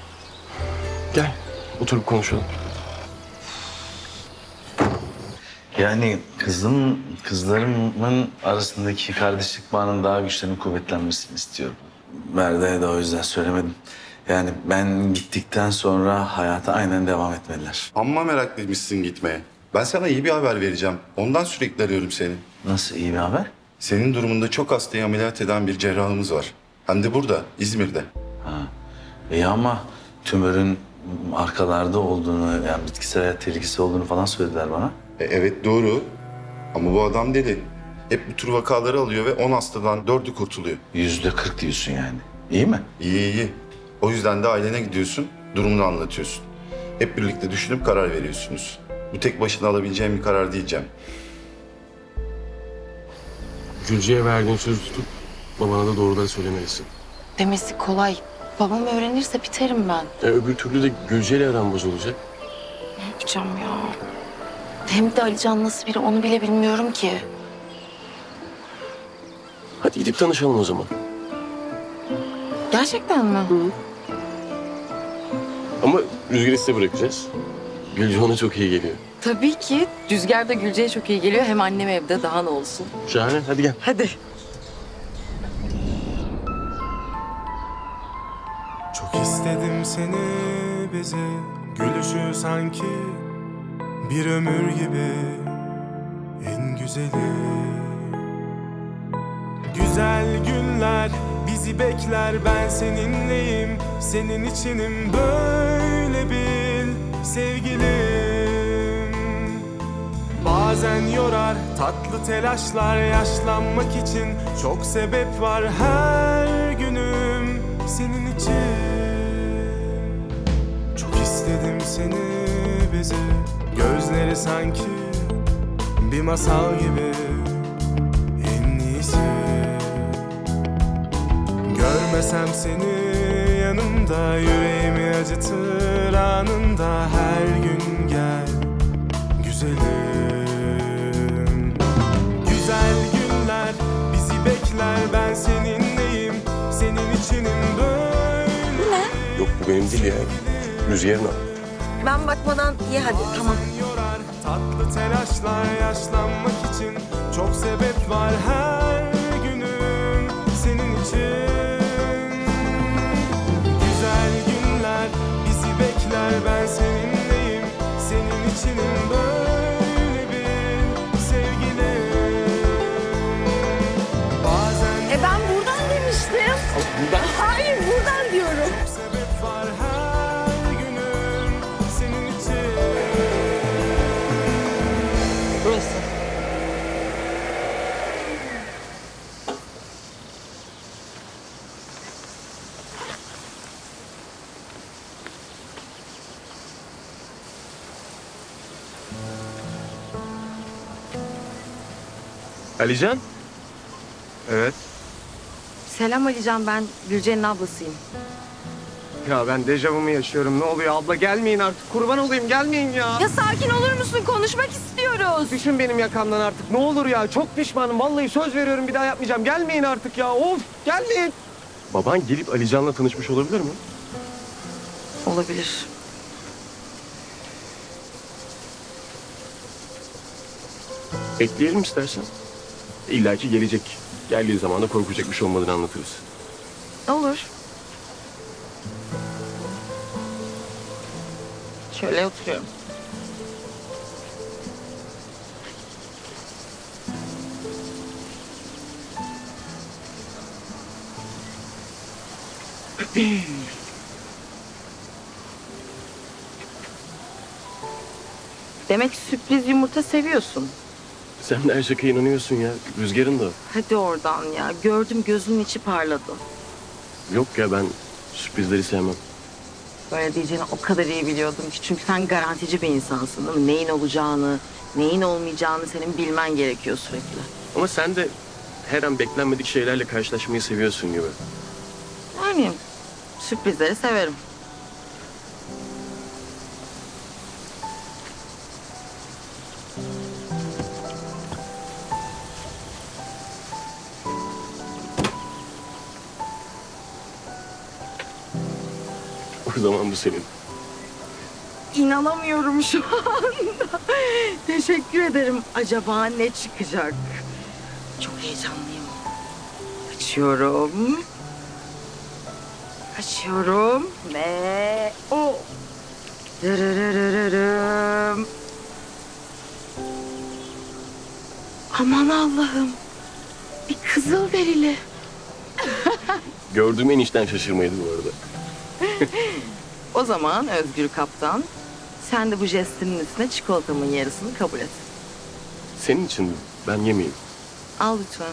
Gel, oturup konuşalım. Yani kızlarımın arasındaki kardeşlik bağının daha güçlenip kuvvetlenmesini istiyorum. Merve'ye de o yüzden söylemedim. Yani ben gittikten sonra hayata aynen devam etmeliler. Amma meraklıymışsın gitmeye. Ben sana iyi bir haber vereceğim. Ondan sürekli arıyorum seni. Nasıl iyi bir haber? Senin durumunda çok hastayı ameliyat eden bir cerrahımız var. Hem de burada, İzmir'de. Ha. İyi ama tümörün arkalarda olduğunu, yani bitkisel hayat tehlikesi olduğunu falan söylediler bana. Evet doğru. Ama bu adam deli. Hep bu tür vakaları alıyor ve 10 hastadan 4'ü kurtuluyor. %40 diyorsun yani. İyi mi? İyi iyi. O yüzden de ailene gidiyorsun, durumunu anlatıyorsun. Hep birlikte düşünüp karar veriyorsunuz. Bu tek başına alabileceğim bir karar değil Cem. Gülce'ye verdiğin sözü tutup babana da doğruları söylemelisin. Demesi kolay. Babam öğrenirse biterim ben. Öbür türlü de Gülce'yle aran bozulacak. Ne yapacağım ya? Hem de Alican nasıl biri onu bile bilmiyorum ki. Hadi gidip tanışalım o zaman. Gerçekten mi? Hı. Ama Rüzgar'ı size bırakacağız. Gülce ona çok iyi geliyor. Tabii ki. Rüzgar da Gülce'ye çok iyi geliyor. Hem annem evde daha ne olsun. Şahane. Hadi gel. Hadi. Çok istedim seni bize, gülüşü sanki bir ömür gibi en güzeli. Güzel günler bizi bekler, ben seninleyim, senin içinim, böyle bil sevgilim. Bazen yorar tatlı telaşlar, yaşlanmak için çok sebep var her günüm senin için. Çok istedim seni bize, gözleri sanki bir masal gibi en iyisi. Görmesem seni yanımda, yüreğimi acıtır anında, her gün gel güzelim. Güzel günler bizi bekler, ben seninleyim, senin içinim böyle. Yok bu benim değil ya. Rüzgar'ın al. Ben bakmadan ye hadi. Tamam. Yorar tatlı telaşlar, yaşlanmak için çok sebep var her günüm senin için. Güzel günler bizi bekler, ben seninleyim, senin içinim, böyle bir sevgilim. Bazen Ben buradan demiştim. Buradan? Hayır, buradan diyorum. çok sebep var her günüm senin için. Burası. Alican? Evet. Selam Alican, ben Gülce'nin ablasıyım. Ya ben dejavumu yaşıyorum. Ne oluyor abla? Gelmeyin artık. Kurban olayım, gelmeyin ya. Ya sakin olur musun? Konuşmak istiyoruz. Düşün benim yakamdan artık. Ne olur ya. Çok pişmanım. Vallahi söz veriyorum, bir daha yapmayacağım. Gelmeyin artık ya. Of, gelmeyin. Baban gelip Alican'la tanışmış olabilir mi? Olabilir. Bekleyelim istersen. İlla ki gelecek. Geldiği zaman da korkacak bir şey olmadığını anlatırız. Olur. Şöyle oturuyorum. Demek sürpriz yumurta seviyorsun. Sen de her şakaya inanıyorsun ya. Rüzgar'ın da. Hadi oradan ya. Gördüm, gözümün içi parladı. Yok ya, ben sürprizleri sevmem. Böyle diyeceğini o kadar iyi biliyordum ki. Çünkü sen garantici bir insansın değil mi? Neyin olacağını, neyin olmayacağını senin bilmen gerekiyor sürekli. Ama sen de her an beklenmedik şeylerle karşılaşmayı seviyorsun gibi. Yani sürprizleri severim. O zaman bu senin. İnanamıyorum şu anda. Teşekkür ederim. Acaba ne çıkacak? Çok heyecanlıyım. Açıyorum. Açıyorum ve o. Dırırırırırım. Aman Allah'ım. Bir Kızılderili. Gördüğüm en içten şaşırmaydı bu arada. O zaman Özgür Kaptan, sen de bu jestinin üstüne çikolatamın yarısını kabul et. Senin için mi? Ben yemeyeyim. Al lütfen.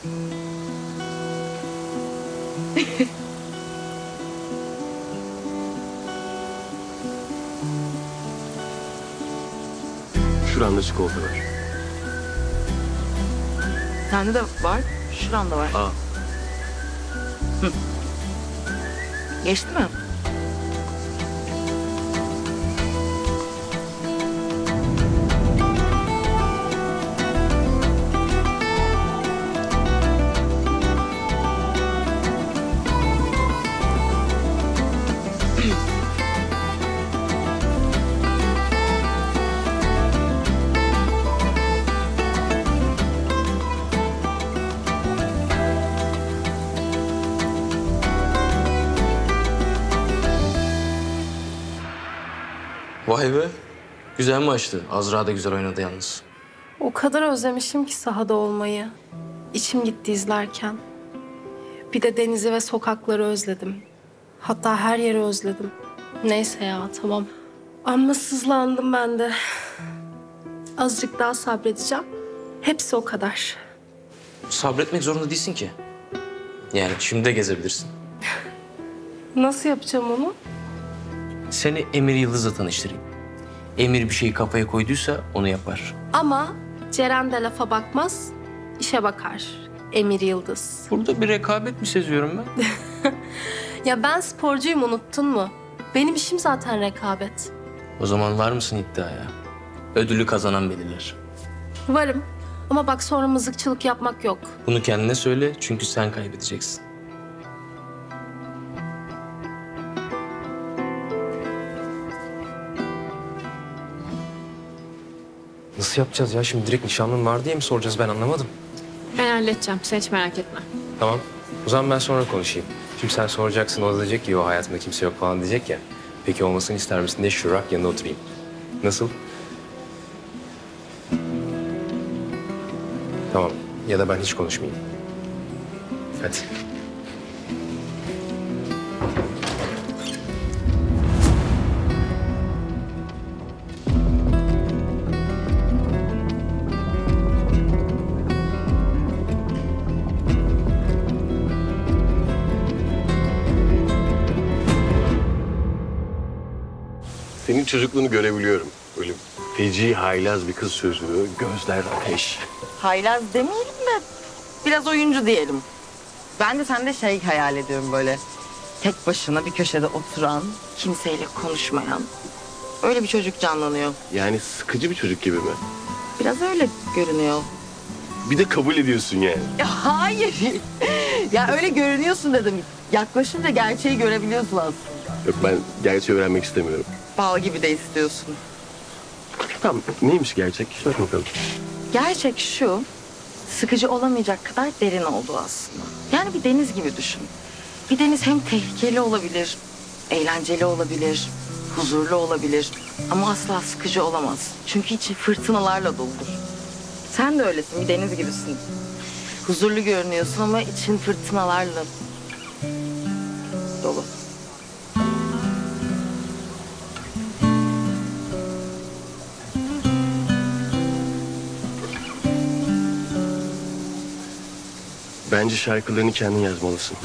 Şuranda çikolata var. Sende de var, şuranda var. Aa. Hı. Geçti mi? Vay be. Güzel maçtı. Azra da güzel oynadı yalnız. O kadar özlemişim ki sahada olmayı. İçim gitti izlerken. Bir de denizi ve sokakları özledim. Hatta her yeri özledim. Neyse ya, tamam. Amma sızlandım ben de. Azıcık daha sabredeceğim. Hepsi o kadar. Sabretmek zorunda değilsin ki. Yani şimdi de gezebilirsin. Nasıl yapacağım onu? Seni Emir Yıldız'la tanıştırayım. Emir bir şeyi kafaya koyduysa onu yapar. Ama Ceren de lafa bakmaz, işe bakar. Emir Yıldız. Burada bir rekabet mi seziyorum ben? Ya ben sporcuyum, unuttun mu? Benim işim zaten rekabet. O zaman var mısın iddiaya? Ödülü kazanan belirler. Varım ama bak sonra mızıkçılık yapmak yok. Bunu kendine söyle çünkü sen kaybedeceksin. Nasıl yapacağız ya? Şimdi direkt nişanlın var diye mi soracağız? Ben anlamadım. Ben halledeceğim. Sen hiç merak etme. Tamam. O zaman ben sonra konuşayım. Şimdi sen soracaksın, o da diyecek ki o hayatımda kimse yok falan diyecek ya. Peki olmasını ister misin diye şurak yanına oturayım. Nasıl? Tamam. Ya da ben hiç konuşmayayım. Hadi. Senin çocukluğunu görebiliyorum. Böyle feci, haylaz bir kız sözlüğü, gözler ateş. Haylaz demeyelim de biraz oyuncu diyelim. Ben de sende şey hayal ediyorum böyle. Tek başına bir köşede oturan, kimseyle konuşmayan. Öyle bir çocuk canlanıyor. Yani sıkıcı bir çocuk gibi mi? Biraz öyle görünüyor. Bir de kabul ediyorsun yani. Ya hayır. Ya öyle görünüyorsun dedim. Yaklaşınca gerçeği görebiliyorsun aslında. Yok, ben gerçeği öğrenmek istemiyorum. Bal gibi de istiyorsun. Tamam, neymiş gerçek? Söyle bakalım. Gerçek şu, sıkıcı olamayacak kadar derin olduğu aslında. Yani bir deniz gibi düşün. Bir deniz hem tehlikeli olabilir, eğlenceli olabilir, huzurlu olabilir. Ama asla sıkıcı olamaz. Çünkü içi fırtınalarla doludur. Sen de öylesin, bir deniz gibisin. Huzurlu görünüyorsun ama için fırtınalarla dolu. Bence şarkılarını kendin yazmalısın.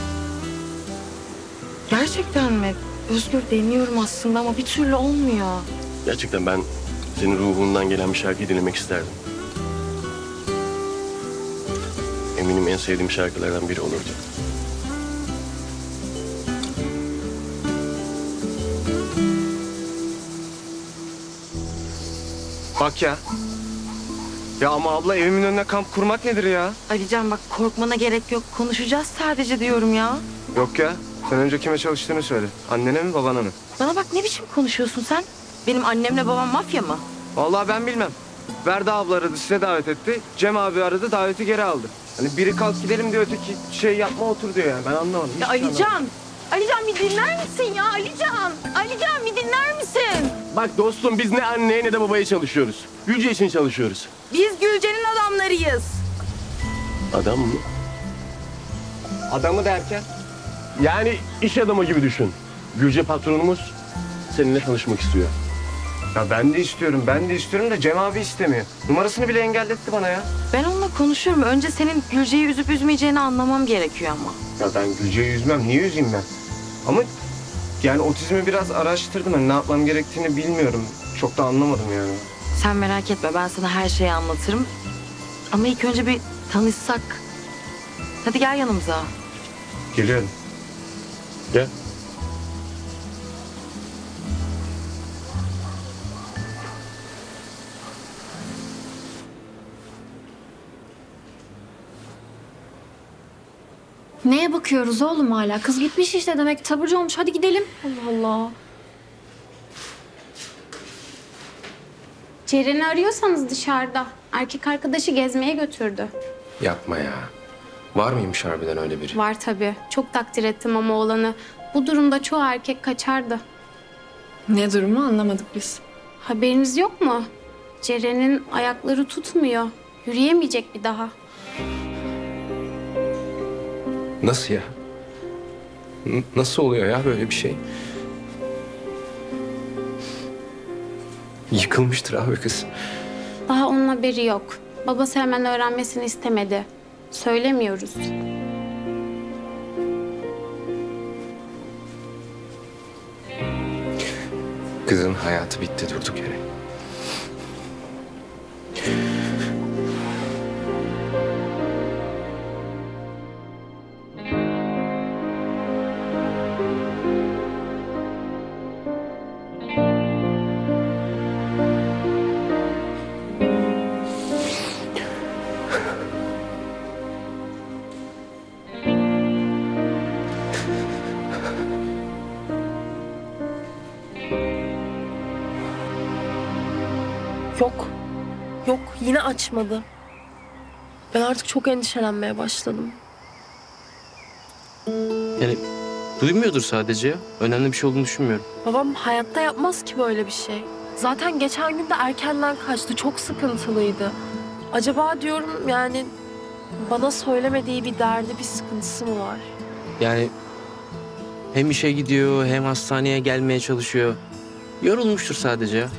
Gerçekten mi? Özgür, deniyorum aslında ama bir türlü olmuyor. Gerçekten ben senin ruhundan gelen bir şarkıyı dinlemek isterdim. Eminim en sevdiğim şarkılardan biri olurdu. Bak ya. Ya ama abla, evimin önüne kamp kurmak nedir ya? Alican bak, korkmana gerek yok. Konuşacağız sadece diyorum ya. Yok ya. Sen önce kime çalıştığını söyle. Annene mi babana mı? Bana bak, ne biçim konuşuyorsun sen? Benim annemle babam mafya mı? Vallahi ben bilmem. Verda abla aradı, size davet etti. Cem abi aradı, daveti geri aldı. Hani biri kalk gidelim diyor, öteki şey yapma otur diyor yani. Ben anlamadım. Ya Alican! Alican bir dinler misin ya? Alican! Alican bir dinler misin? Bak dostum biz ne anneye ne de babaya çalışıyoruz. Gülce için çalışıyoruz. Biz Gülce'nin adamlarıyız. Adam mı? Adamı derken? Yani iş adamı gibi düşün. Gülce patronumuz seninle tanışmak istiyor. Ya ben de istiyorum da Cem abi istemiyor. Numarasını bile engelletti bana ya. Ben onunla konuşuyorum. Önce senin Gülce'yi üzüp üzmeyeceğini anlamam gerekiyor ama. Ya ben Gülce'yi üzmem. Niye üzeyim ben? Ama yani otizmi biraz araştırdım. Hani ne yapmam gerektiğini bilmiyorum. Çok da anlamadım yani. Sen merak etme, ben sana her şeyi anlatırım. Ama ilk önce bir tanışsak. Hadi gel yanımıza. Geliyorum. Gel. Neye bakıyoruz oğlum hala? Kız gitmiş işte demek taburcu olmuş. Hadi gidelim. Allah Allah. Ceren'i arıyorsanız dışarıda. Erkek arkadaşı gezmeye götürdü. Yapma ya. Var mıymış harbiden öyle biri? Var tabii. Çok takdir ettim ama oğlanı. Bu durumda çoğu erkek kaçardı. Ne durumu anlamadık biz. Haberiniz yok mu? Ceren'in ayakları tutmuyor. Yürüyemeyecek bir daha. Nasıl ya? Nasıl oluyor ya böyle bir şey? Yıkılmıştır abi kız. Daha onun haberi yok. Babası hemen öğrenmesini istemedi. Söylemiyoruz. Kızın hayatı bitti durduk yere. Yok, yine açmadı. Ben artık çok endişelenmeye başladım. Yani duymuyordur sadece ya. Önemli bir şey olduğunu düşünmüyorum. Babam hayatta yapmaz ki böyle bir şey. Zaten geçen gün de erkenden kaçtı. Çok sıkıntılıydı. Acaba diyorum yani bana söylemediği bir derdi, bir sıkıntısı mı var? Yani hem işe gidiyor hem hastaneye gelmeye çalışıyor. Yorulmuştur sadece ya.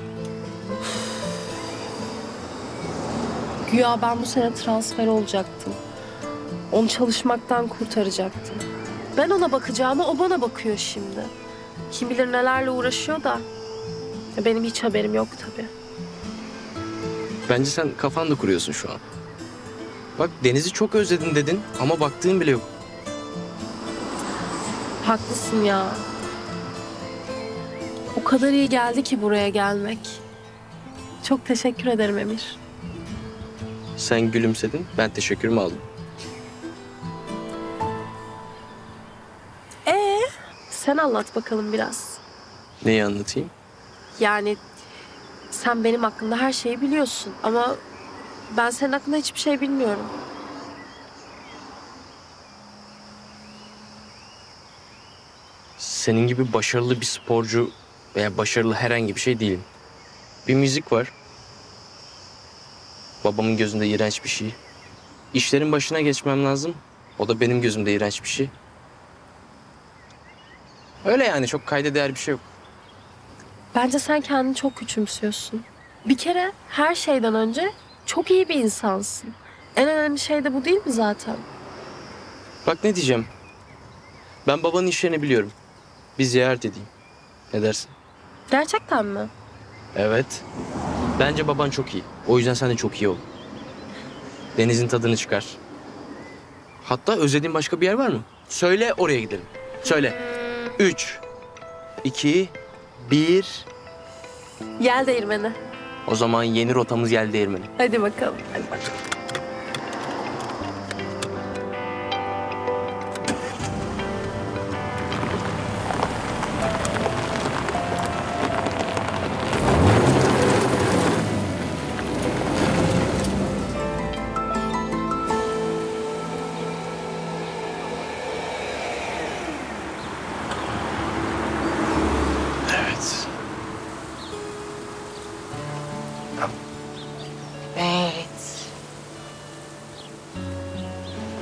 Güya ben bu sene transfer olacaktım. Onu çalışmaktan kurtaracaktım. Ben ona bakacağıma o bana bakıyor şimdi. Kim bilir nelerle uğraşıyor da. Benim hiç haberim yok tabii. Bence sen kafanda kuruyorsun şu an. Bak Deniz'i çok özledin dedin ama baktığın bile yok. Haklısın ya. O kadar iyi geldi ki buraya gelmek. Çok teşekkür ederim Emir. Sen gülümsedin, ben teşekkürümü aldım. Sen anlat bakalım biraz. Neyi anlatayım? Yani sen benim hakkında her şeyi biliyorsun ama ben senin hakkında hiçbir şey bilmiyorum. Senin gibi başarılı bir sporcu veya başarılı herhangi bir şey değilim. Bir müzik var. Babamın gözünde iğrenç bir şey. İşlerin başına geçmem lazım. O da benim gözümde iğrenç bir şey. Öyle yani, çok kayda değer bir şey yok. Bence sen kendini çok küçümsüyorsun. Bir kere her şeyden önce çok iyi bir insansın. En önemli şey de bu değil mi zaten? Bak ne diyeceğim. Ben babanın işlerini biliyorum. Bir ziyaret edeyim. Ne dersin? Gerçekten mi? Evet. Bence baban çok iyi. O yüzden sen de çok iyi ol. Denizin tadını çıkar. Hatta özlediğin başka bir yer var mı? Söyle, oraya gidelim. Söyle. 3, 2, 1. Yel değirmeni. O zaman yeni rotamız Yel Değirmeni. Hadi bakalım. Hadi bakalım.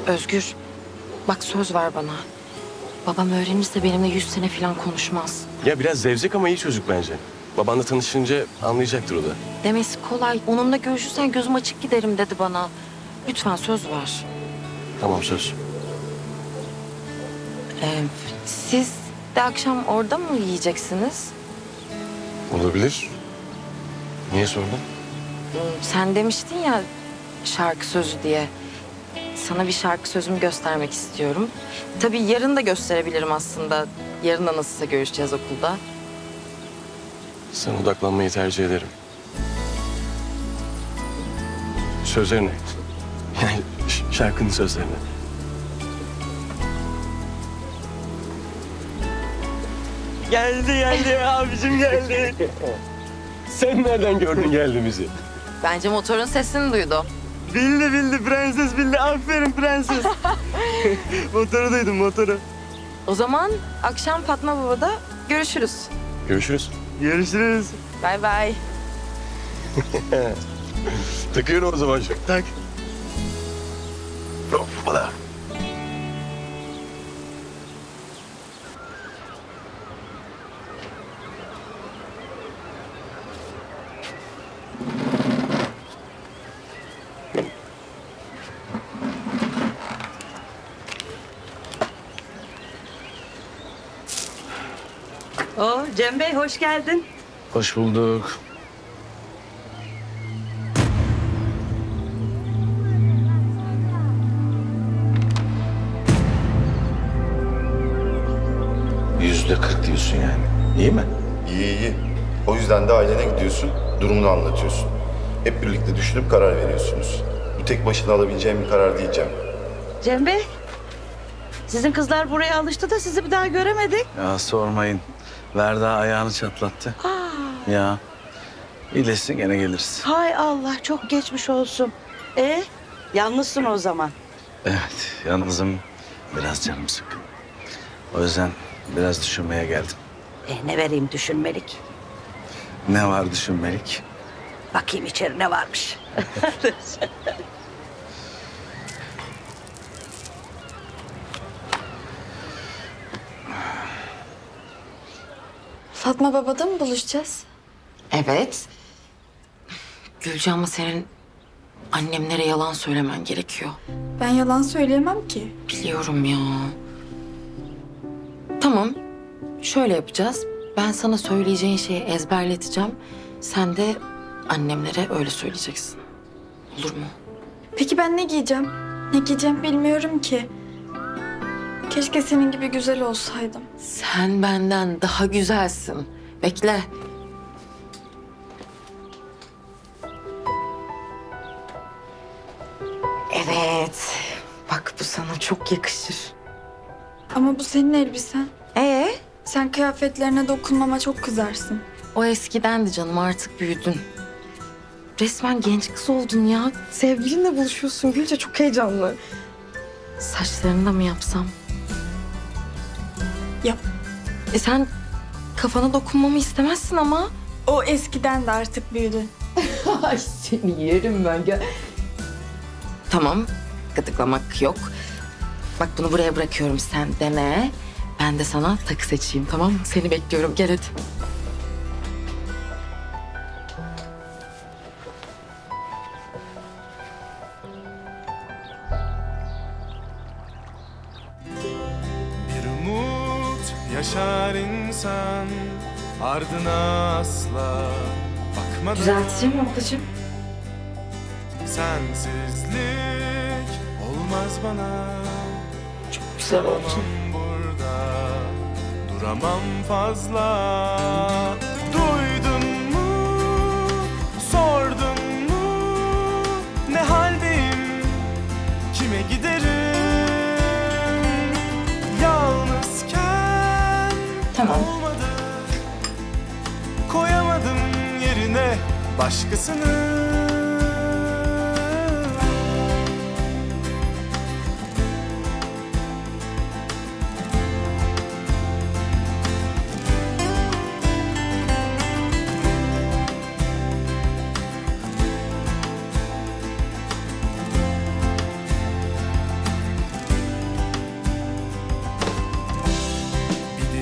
Özgür, bak söz ver bana. Babam öğrenirse benimle 100 sene falan konuşmaz. Ya biraz zevzek ama iyi çocuk bence. Babanla tanışınca anlayacaktır o da. Demesi kolay. Onunla görüşürsen gözüm açık giderim dedi bana. Lütfen söz ver. Tamam söz. Siz de akşam orada mı yiyeceksiniz? Olabilir. Niye sordun? Sen demiştin ya şarkı sözü diye. Sana bir şarkı sözümü göstermek istiyorum. Tabii yarın da gösterebilirim aslında. Yarın da nasılsa görüşeceğiz okulda. Sen odaklanmayı tercih ederim. Sözlerine. Yani şarkının sözlerine. Geldi abicim geldi. Sen nereden gördün geldiğimizi? Bence motorun sesini duydu. Bildi prenses bildi. Aferin prenses. Motoru duydum motoru. O zaman akşam Fatma Baba'da görüşürüz. Görüşürüz. Görüşürüz. Bay bay. Takıyorum o zaman. Tak. Hoppala. Cem Bey hoş geldin. Hoş bulduk. %40 diyorsun yani. İyi mi? İyi. O yüzden de ailene gidiyorsun, durumunu anlatıyorsun. Hep birlikte düşünüp karar veriyorsunuz. Bu tek başına alabileceğim bir karar değil Cem. Cem Bey, sizin kızlar buraya alıştı da sizi bir daha göremedik. Ya sormayın. Verda ayağını çatlattı. Ya. İyileşsin gene geliriz. Hay Allah, çok geçmiş olsun. Yalnızsın o zaman. Evet, yalnızım. Biraz canım sıkkın. O yüzden biraz düşünmeye geldim. Ne vereyim düşünmelik? Ne var düşünmelik? Bakayım içeri ne varmış. Fatma Baba'da mı buluşacağız? Evet. Gülcan, ama senin annemlere yalan söylemen gerekiyor. Ben yalan söyleyemem ki. Biliyorum ya. Tamam. Şöyle yapacağız. Ben sana söyleyeceğin şeyi ezberleteceğim. Sen de annemlere öyle söyleyeceksin. Olur mu? Peki ben ne giyeceğim? Ne giyeceğim bilmiyorum ki. Keşke senin gibi güzel olsaydım. Sen benden daha güzelsin. Bekle. Evet. Bak bu sana çok yakışır. Ama bu senin elbisen. Sen kıyafetlerine dokunmama çok kızarsın. O eskidendi canım, artık büyüdün. Resmen genç kız oldun ya. Sevgilinle buluşuyorsun Gülce, çok heyecanlı. Saçlarını da mı yapsam? Yap. Sen kafana dokunmamı istemezsin ama. O eskiden de artık büyüdün. Ay seni yerim ben gel. Tamam, gıdıklamak yok. Bak bunu buraya bırakıyorum, sen dene. Ben de sana takı seçeyim, tamam mı? Seni bekliyorum, gel hadi. Bir umut yaşar insan ardına asla bakmadan. Düzelteceğim ablacığım. Sensizlik olmaz bana. Çok güzel oldu. Duramam fazla. Duydun mu? Sordun mu? Ne haldeyim? Kime giderim? Yalnızken olmadı. Koyamadım yerine başkasını.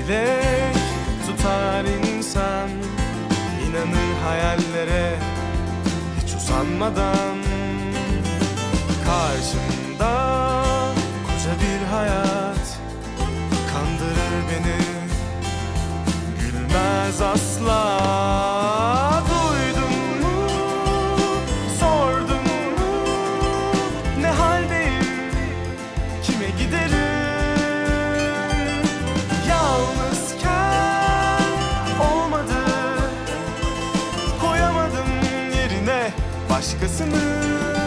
dilek tutar insan, inanır hayallere hiç usanmadan. Karşımda koca bir hayat kandırır beni, gülmez asla. Duydun mu, sordun mu, ne haldeyim, kime giderim? Yalnızken olmadı, koyamadım yerine başkasını.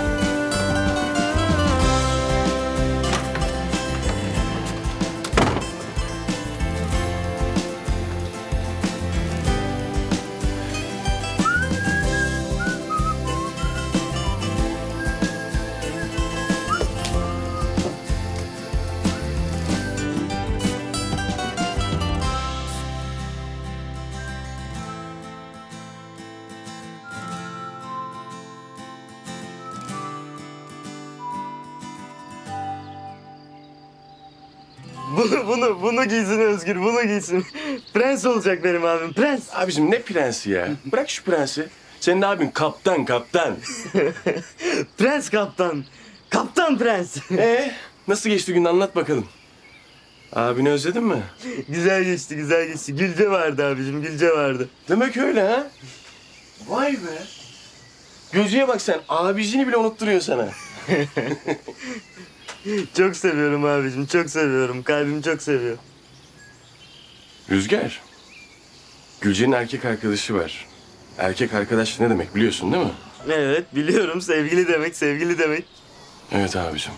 Bunu giysin Özgür, bunu giysin. Prens olacak benim abim, prens. Abicim ne prensi ya? Bırak şu prensi. Senin abin kaptan. Prens kaptan. Kaptan prens. Nasıl geçti gün, anlat bakalım. Abini özledin mi? Güzel geçti. Gülce vardı abicim, Gülce vardı. Demek öyle ha? Vay be. Gözüye bak sen, abicini bile unutturuyor sana. Çok seviyorum abicim, çok seviyorum. Kalbim çok seviyor. Rüzgar, Gülce'nin erkek arkadaşı var. Erkek arkadaş ne demek biliyorsun değil mi? Evet, biliyorum. Sevgili demek. Evet abicim.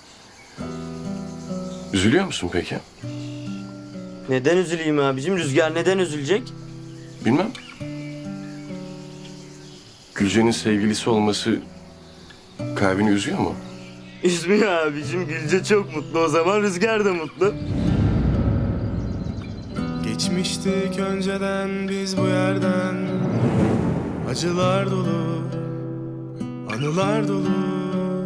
Üzülüyor musun peki? Neden üzüleyim abicim? Rüzgar neden üzülecek? Bilmem. Gülce'nin sevgilisi olması kalbini üzüyor mu? Üzmüyor abicim. Gülce çok mutlu. O zaman Rüzgar da mutlu. Geçmiştik önceden biz bu yerden, acılar dolu, anılar dolu.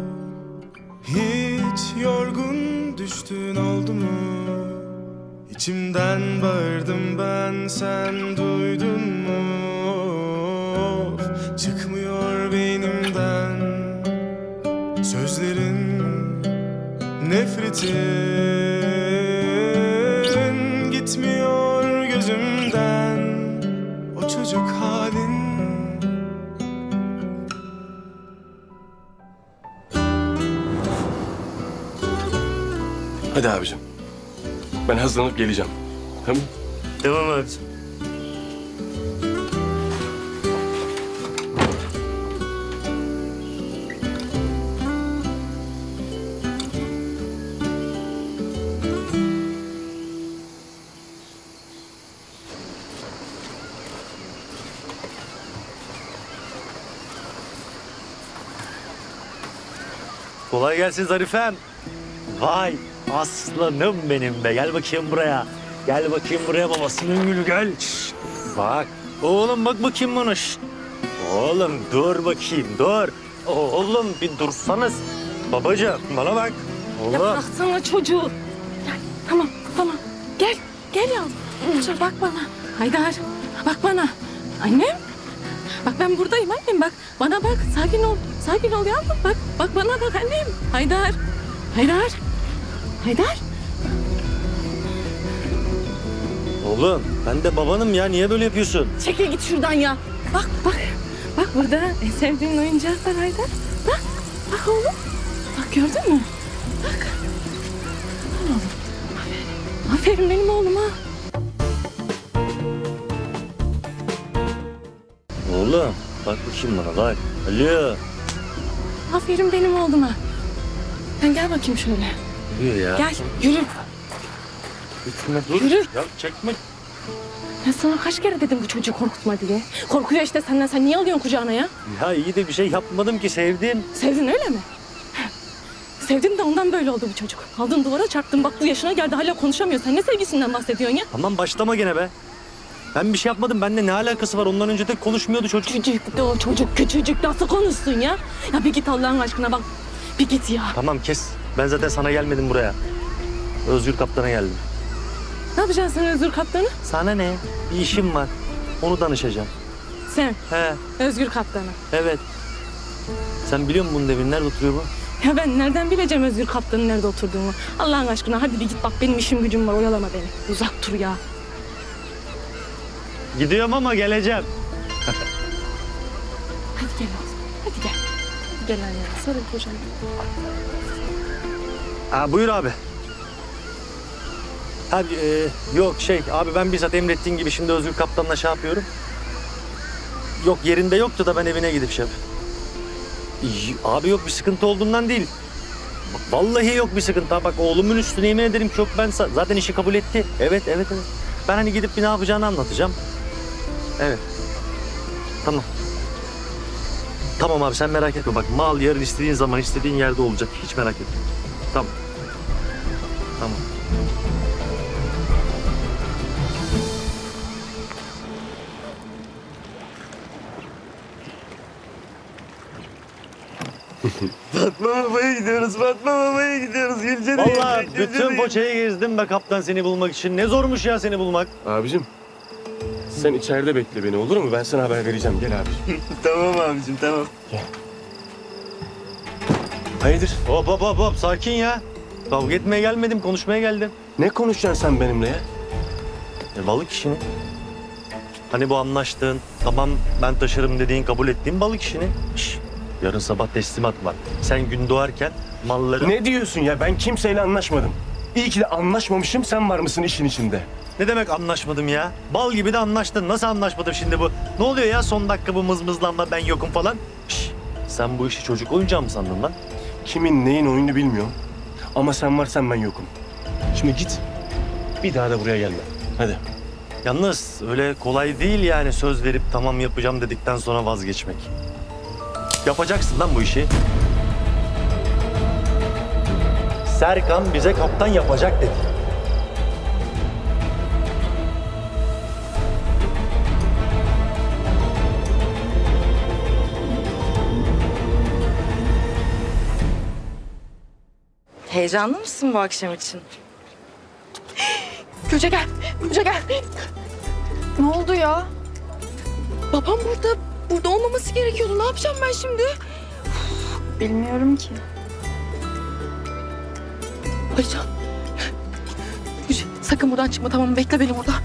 Hiç yorgun düştüğün oldu mu? İçimden bağırdım ben, sen duydun mu? Of, çıkmıyor beynimden sözlerin, nefretin gitmiyor gözümden, o çocuk halin. Hadi abicim. Ben hazırlanıp geleceğim. Tamam? Tamam abicim. Kolay gelsin Zarifem. Vay aslanım benim be. Gel bakayım buraya. Gel bakayım buraya babasının gülü gel. Şişt, bak. Oğlum bak bakayım bana. Şişt. Oğlum dur bakayım dur. Oğlum bir dursanız. Babacığım bana bak. Oğlum. Ya bıraksana çocuğu. Gel, tamam. Gel yavrum. Çocuğa bak bana. Haydar bak bana. Annem. Bak ben buradayım annem bak. Bana bak. Sakin ol yavrum. Bak bana bak annem. Haydar. Oğlum ben de babanım ya. Niye böyle yapıyorsun? Çekil git şuradan ya. Bak. Bak burada en sevdiğin oyuncak var Haydar. Bak oğlum. Bak gördün mü? Bak. Oğlum. Aferin benim oğluma. Oğlum bak bakayım bana bak. Alo. Aferin benim oğluma. Sen gel bakayım şöyle. Yürü ya. Gel yürü. Gitme dur. Yürü. Ya çekme. Ben sana kaç kere dedim bu çocuğu korkutma diye. Korkuyor işte senden. Sen niye alıyorsun kucağına ya? Ya iyi de bir şey yapmadım ki, sevdim. Sevdin öyle mi? Sevdin de ondan böyle oldu bu çocuk. Aldın duvara çarptın, bak bu yaşına geldi hala konuşamıyor. Sen ne sevgisinden bahsediyorsun ya? Tamam başlama gene be. Ben bir şey yapmadım. Benimle ne alakası var? Ondan önce de konuşmuyordu çocuk. Küçücük de o çocuk, küçücük nasıl konuşsun ya? Ya bir git Allah'ın aşkına bak. Bir git ya. Tamam kes. Ben zaten sana gelmedim buraya. Özgür Kaptan'a geldim. Ne yapacaksın sen Özgür Kaptan'ı? Sana ne? Bir işim var. Onu danışacağım. Sen? He. Özgür Kaptan'ı. Evet. Sen biliyor musun bunun evini? Nerede oturuyor bu? Ya ben nereden bileceğim Özgür Kaptan'ın nerede oturduğunu? Allah'ın aşkına hadi bir git bak benim işim gücüm var oyalama beni. Uzak dur ya. Gidiyorum ama geleceğim. Hadi gel Nazım. Hadi gel. Gel anne. Sarıl kocaman. Buyur abi. Yok abi ben bizzat emrettiğin gibi şimdi Özgür Kaptan'la şey yapıyorum. Yok yerinde yoktu da ben evine gidip şey yapayım. Abi yok bir sıkıntı olduğundan değil. Vallahi yok bir sıkıntı. Bak oğlumun üstüne yemin ederim çok ben zaten işi kabul etti. Evet. Ben hani gidip bir ne yapacağını anlatacağım. Evet. Tamam. Tamam abi sen merak etme bak mal yarın istediğin zaman istediğin yerde olacak. Hiç merak etme. Tamam. Tamam. Fatma Baba'ya gidiyoruz, Fatma Baba'ya gidiyoruz. Gülcan'a Vallahi bütün Foça'yı gezdim be kaptan seni bulmak için. Ne zormuş ya seni bulmak. Abicim sen içeride bekle beni olur mu? Ben sana haber vereceğim. Gel abicim. Tamam abicim, tamam. Gel. Hayırdır? Hop sakin ya. Kavga etmeye gelmedim, konuşmaya geldim. Ne konuşacaksın sen benimle ya? Balık işini. Hani bu anlaştığın, tamam ben taşırım dediğin, kabul ettiğin balık işini. Yarın sabah teslimat var. Sen gün doğarken malları... Ne diyorsun ya? Ben kimseyle anlaşmadım. İyi ki de anlaşmamışım, sen var mısın işin içinde? Ne demek anlaşmadım ya? Bal gibi de anlaştın. Nasıl anlaşmadım şimdi bu? Ne oluyor ya son dakika bu mızmızlanma ben yokum falan? Sen bu işi çocuk oyuncağı mı sandın lan? Kimin neyin oyunu bilmiyorum. Ama sen varsan ben yokum. Şimdi git. Bir daha da buraya gelme. Hadi. Yalnız öyle kolay değil yani söz verip tamam yapacağım dedikten sonra vazgeçmek. Yapacaksın lan bu işi. Serkan bize kaptan yapacak dedi. Heyecanlı mısın bu akşam için? Gülce gel. Ne oldu ya? Babam burada. Burada olmaması gerekiyordu. Ne yapacağım ben şimdi? Bilmiyorum ki. Alican. Gülce sakın buradan çıkma tamam mı? Bekle beni burada.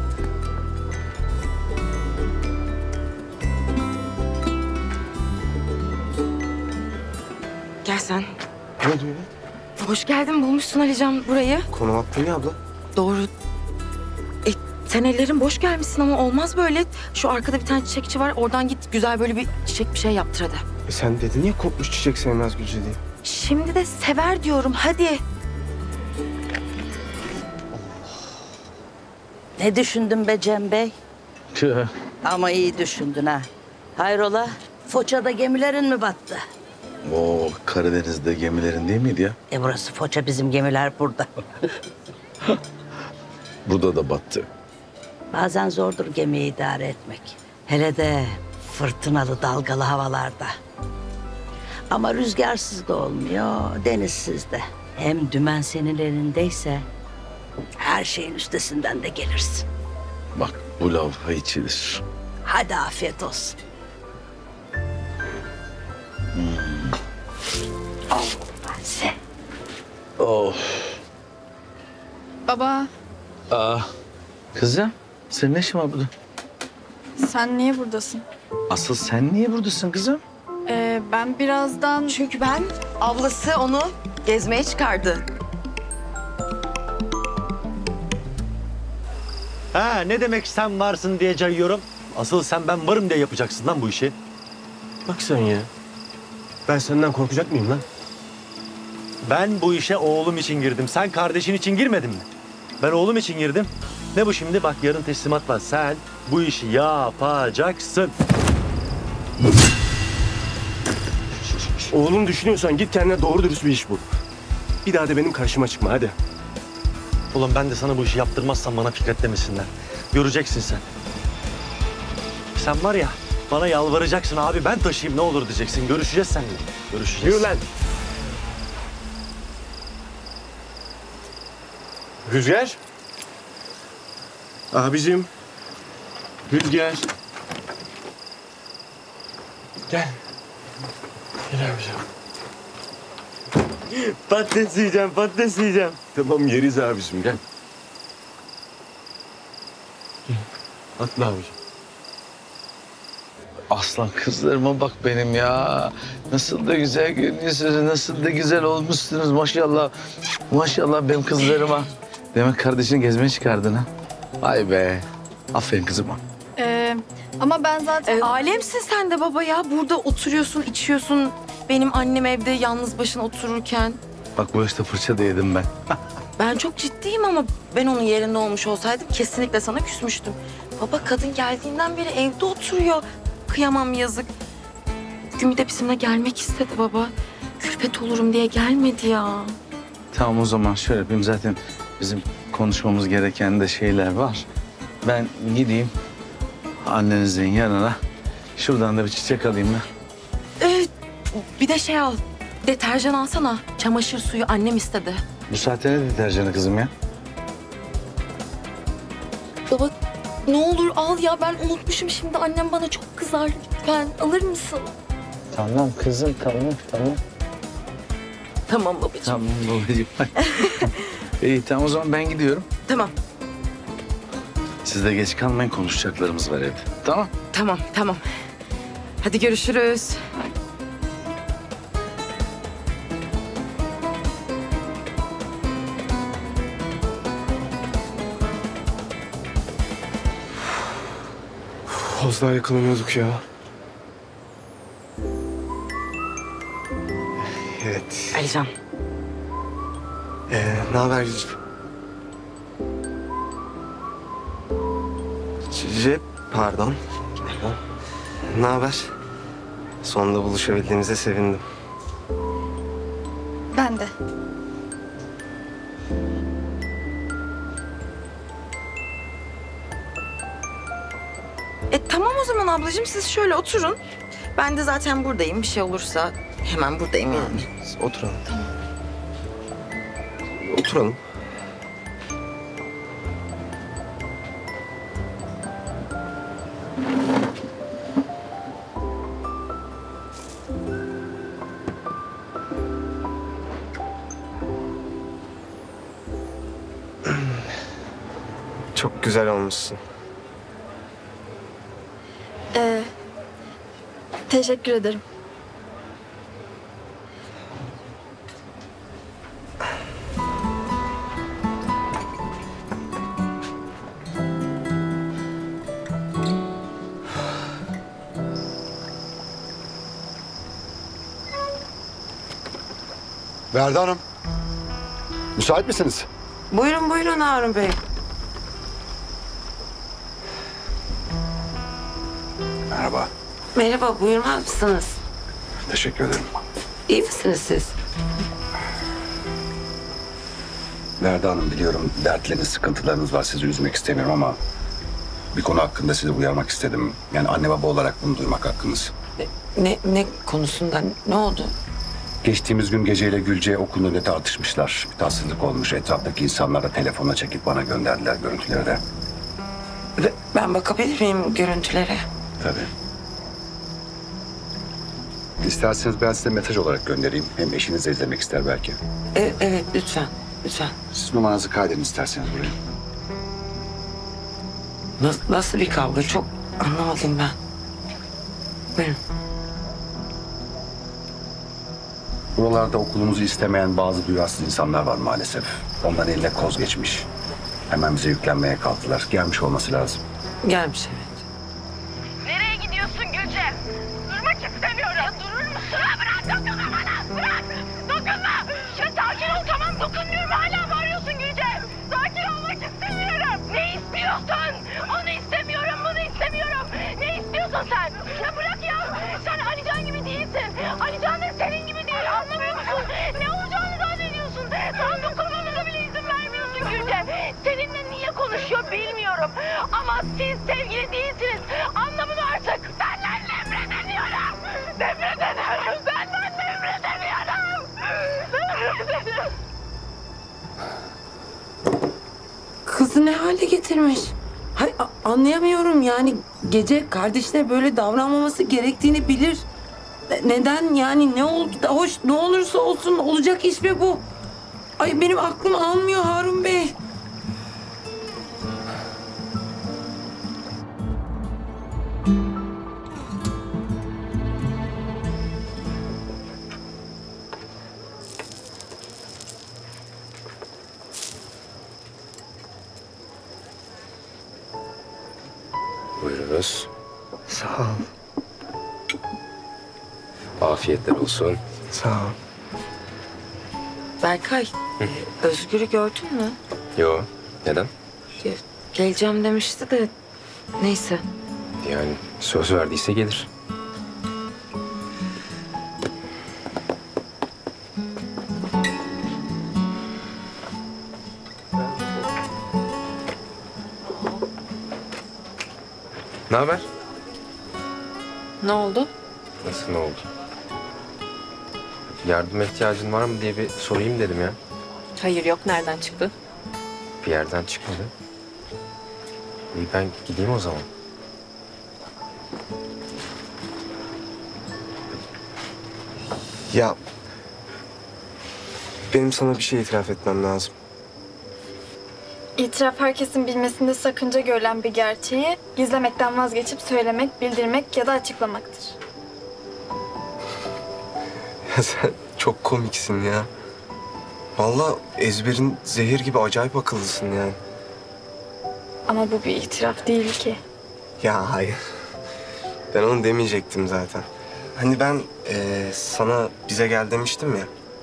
Gel sen. Ne diyor? Hoş geldin. Bulmuşsun Alican burayı. Konum attın ya abla. Doğru. Sen ellerin boş gelmişsin ama olmaz böyle. Şu arkada bir tane çiçekçi var. Oradan git güzel böyle bir çiçek bir şey yaptır hadi. Sen dedin ya kopmuş çiçek sevmez Gülce diye. Şimdi de sever diyorum hadi. Ne düşündün be Cem Bey? Ama iyi düşündün ha. Hayrola? Foça'da gemilerin mi battı? Oo, Karadeniz'de gemilerin değil miydi ya? Burası Foça, bizim gemiler burada. Burada da battı. Bazen zordur gemiyi idare etmek. Hele de fırtınalı, dalgalı havalarda. Ama rüzgarsız da olmuyor, denizsiz de. Hem dümen senin elindeyse her şeyin üstesinden de gelirsin. Bak bu laf içilir. Hadi afiyet olsun. Al ben size. Oh. Baba, Kızım senin ne işin var burada? sen niye buradasın? Asıl sen niye buradasın kızım? Ben birazdan... Çünkü ablası onu gezmeye çıkardı. Ha ne demek sen varsın diye cayıyorum. Asıl sen ben varım diye yapacaksın lan bu işi. Bak sen ya. Ben senden korkacak mıyım lan? Ben bu işe oğlum için girdim. Sen kardeşin için girmedin mi? Ben oğlum için girdim. Ne bu şimdi? Bak yarın teslimat var. Sen bu işi yapacaksın. Oğlum düşünüyorsan git kendine doğru dürüst bir iş bul. Bir daha da benim karşıma çıkma hadi. Ulan ben de sana bu işi yaptırmazsam bana Fikret demesinler. Göreceksin sen. Sen var ya bana yalvaracaksın abi ben taşıyayım ne olur diyeceksin. Görüşeceğiz seninle. Görüşeceğiz. Yürü lan. Rüzgar. Abicim. Rüzgar. Gel. Gel abicim. Patates yiyeceğim, patates yiyeceğim. Tamam yeriz abicim gel. Atla abicim. Aslan kızlarıma bak benim ya. Nasıl da güzel görünüyorsunuz, nasıl da güzel olmuşsunuz maşallah. Maşallah benim kızlarıma. Demek kardeşini gezmeye çıkardın ha. Vay be. Aferin kızıma. Ama ben zaten... alemsin sen de baba ya. Burada oturuyorsun, içiyorsun. Benim annem evde yalnız başına otururken. Bak bu yaşta fırça da yedim ben. Ben çok ciddiyim ama ben onun yerinde olmuş olsaydım kesinlikle sana küsmüştüm. Baba kadın geldiğinden beri evde oturuyor. Kıyamam yazık. Bugün bir de bizimle gelmek istedi baba. Külfet olurum diye gelmedi ya. Tamam o zaman şöyle yapayım. Zaten bizim konuşmamız gereken de şeyler var. Ben gideyim annenizin yanına. Şuradan da bir çiçek alayım ben. Bir de şey al. Deterjan alsana. Çamaşır suyu annem istedi. Bu saatte ne deterjanı kızım ya? Baba ne olur al ya, ben unutmuşum şimdi. Annem bana çok kızar. Lütfen alır mısın? Tamam kızım, tamam. Tamam babacığım. Tamam babacığım. İyi tamam o zaman ben gidiyorum. Tamam. Siz de geç kalmayın, konuşacaklarımız var evde. Tamam. Tamam. Hadi görüşürüz. Az daha yakalanıyorduk ya. Evet. Alican. Ne haber Yüzüm? Pardon. Ne haber? Sonunda buluşabildiğimize sevindim. Ben de. Tamam o zaman ablacığım, siz şöyle oturun. Ben de zaten buradayım. Bir şey olursa hemen buradayım yani. Oturalım. Tamam. Oturalım. Çok güzel olmuşsun. Teşekkür ederim. Verda Hanım. Müsait misiniz? Buyurun Harun Bey. Merhaba. Merhaba, buyurmaz mısınız? Teşekkür ederim. İyi misiniz siz? Verda Hanım biliyorum dertleriniz, sıkıntılarınız var. Sizi üzmek istemiyorum ama bir konu hakkında sizi uyarmak istedim. Yani anne baba olarak bunu duymak hakkınız. Ne konusunda? Ne oldu? Geçtiğimiz gün geceyle Gülce okulun önünde tartışmışlar. Bir tatsızlık olmuş. Etraftaki insanlar da telefona çekip bana gönderdiler görüntüleri de. Ben bakabilir miyim görüntülere? Tabii. İsterseniz ben size mesaj olarak göndereyim. Hem eşiniz de izlemek ister belki. Evet, lütfen. Siz numaranızı kaydedin isterseniz buraya. Nasıl bir kavga? Çok anlamadım ben. Buyurun. Buralarda okulumuzu istemeyen bazı duyarsız insanlar var maalesef. Onların eline koz geçmiş. Hemen bize yüklenmeye kalktılar. Gelmiş olması lazım. Gelmiş evet. Nereye gidiyorsun Gülce? Durmak istemiyorum. Ya durur musun? Bırak dokunma bana. Bırak. Dokunma. Ya sakin ol tamam dokunmuyorum. Hala bağırıyorsun Gülce. Sakin olmak istemiyorum. Ne istiyorsun? Onu istemiyorum, bunu istemiyorum. Ne istiyorsun sen? Ya bırak ya. Sen Alican gibi değilsin. Alican da senin gibi değil. Anlamıyor musun? Ne olacağını zannediyorsun? Sana dokunmalarına bile izin vermiyorsun Gülce. Seninle niye konuşuyor bilmiyorum. Ama siz sevgili değilsiniz. Anla bunu artık. Senden nefret ediyorum. Nefret ediyorum. Senden nefret ediyorum. Nefret ediyorum. Kızı ne hale getirmiş? Hayır, anlayamıyorum yani. Gece kardeşine böyle davranmaması gerektiğini bilir. Neden yani, ne oldu da hoş, ne olursa olsun olacak iş mi bu? Ay benim aklım almıyor Harun Bey. Buyurunuz. Sağ ol. Afiyetler olsun. Sağ ol. Berkay, Özgür'ü gördün mü? Yo, neden? Geleceğim demişti de neyse. Yani söz verdiyse gelir. Ne haber? Ne oldu? Nasıl ne oldu? Yardıma ihtiyacın var mı diye bir sorayım dedim ya. Hayır yok, nereden çıktı? Bir yerden çıkmadı. İyi, ben gideyim o zaman. Ya benim sana bir şey itiraf etmem lazım. İtiraf herkesin bilmesinde sakınca görülen bir gerçeği gizlemekten vazgeçip söylemek, bildirmek ya da açıklamaktır. Ya sen çok komiksin ya. Vallahi ezberin zehir gibi acayip akıllısın yani. Ama bu bir itiraf değil ki. Ya hayır. Ben onu demeyecektim zaten. Hani ben sana bize gel demiştim ya.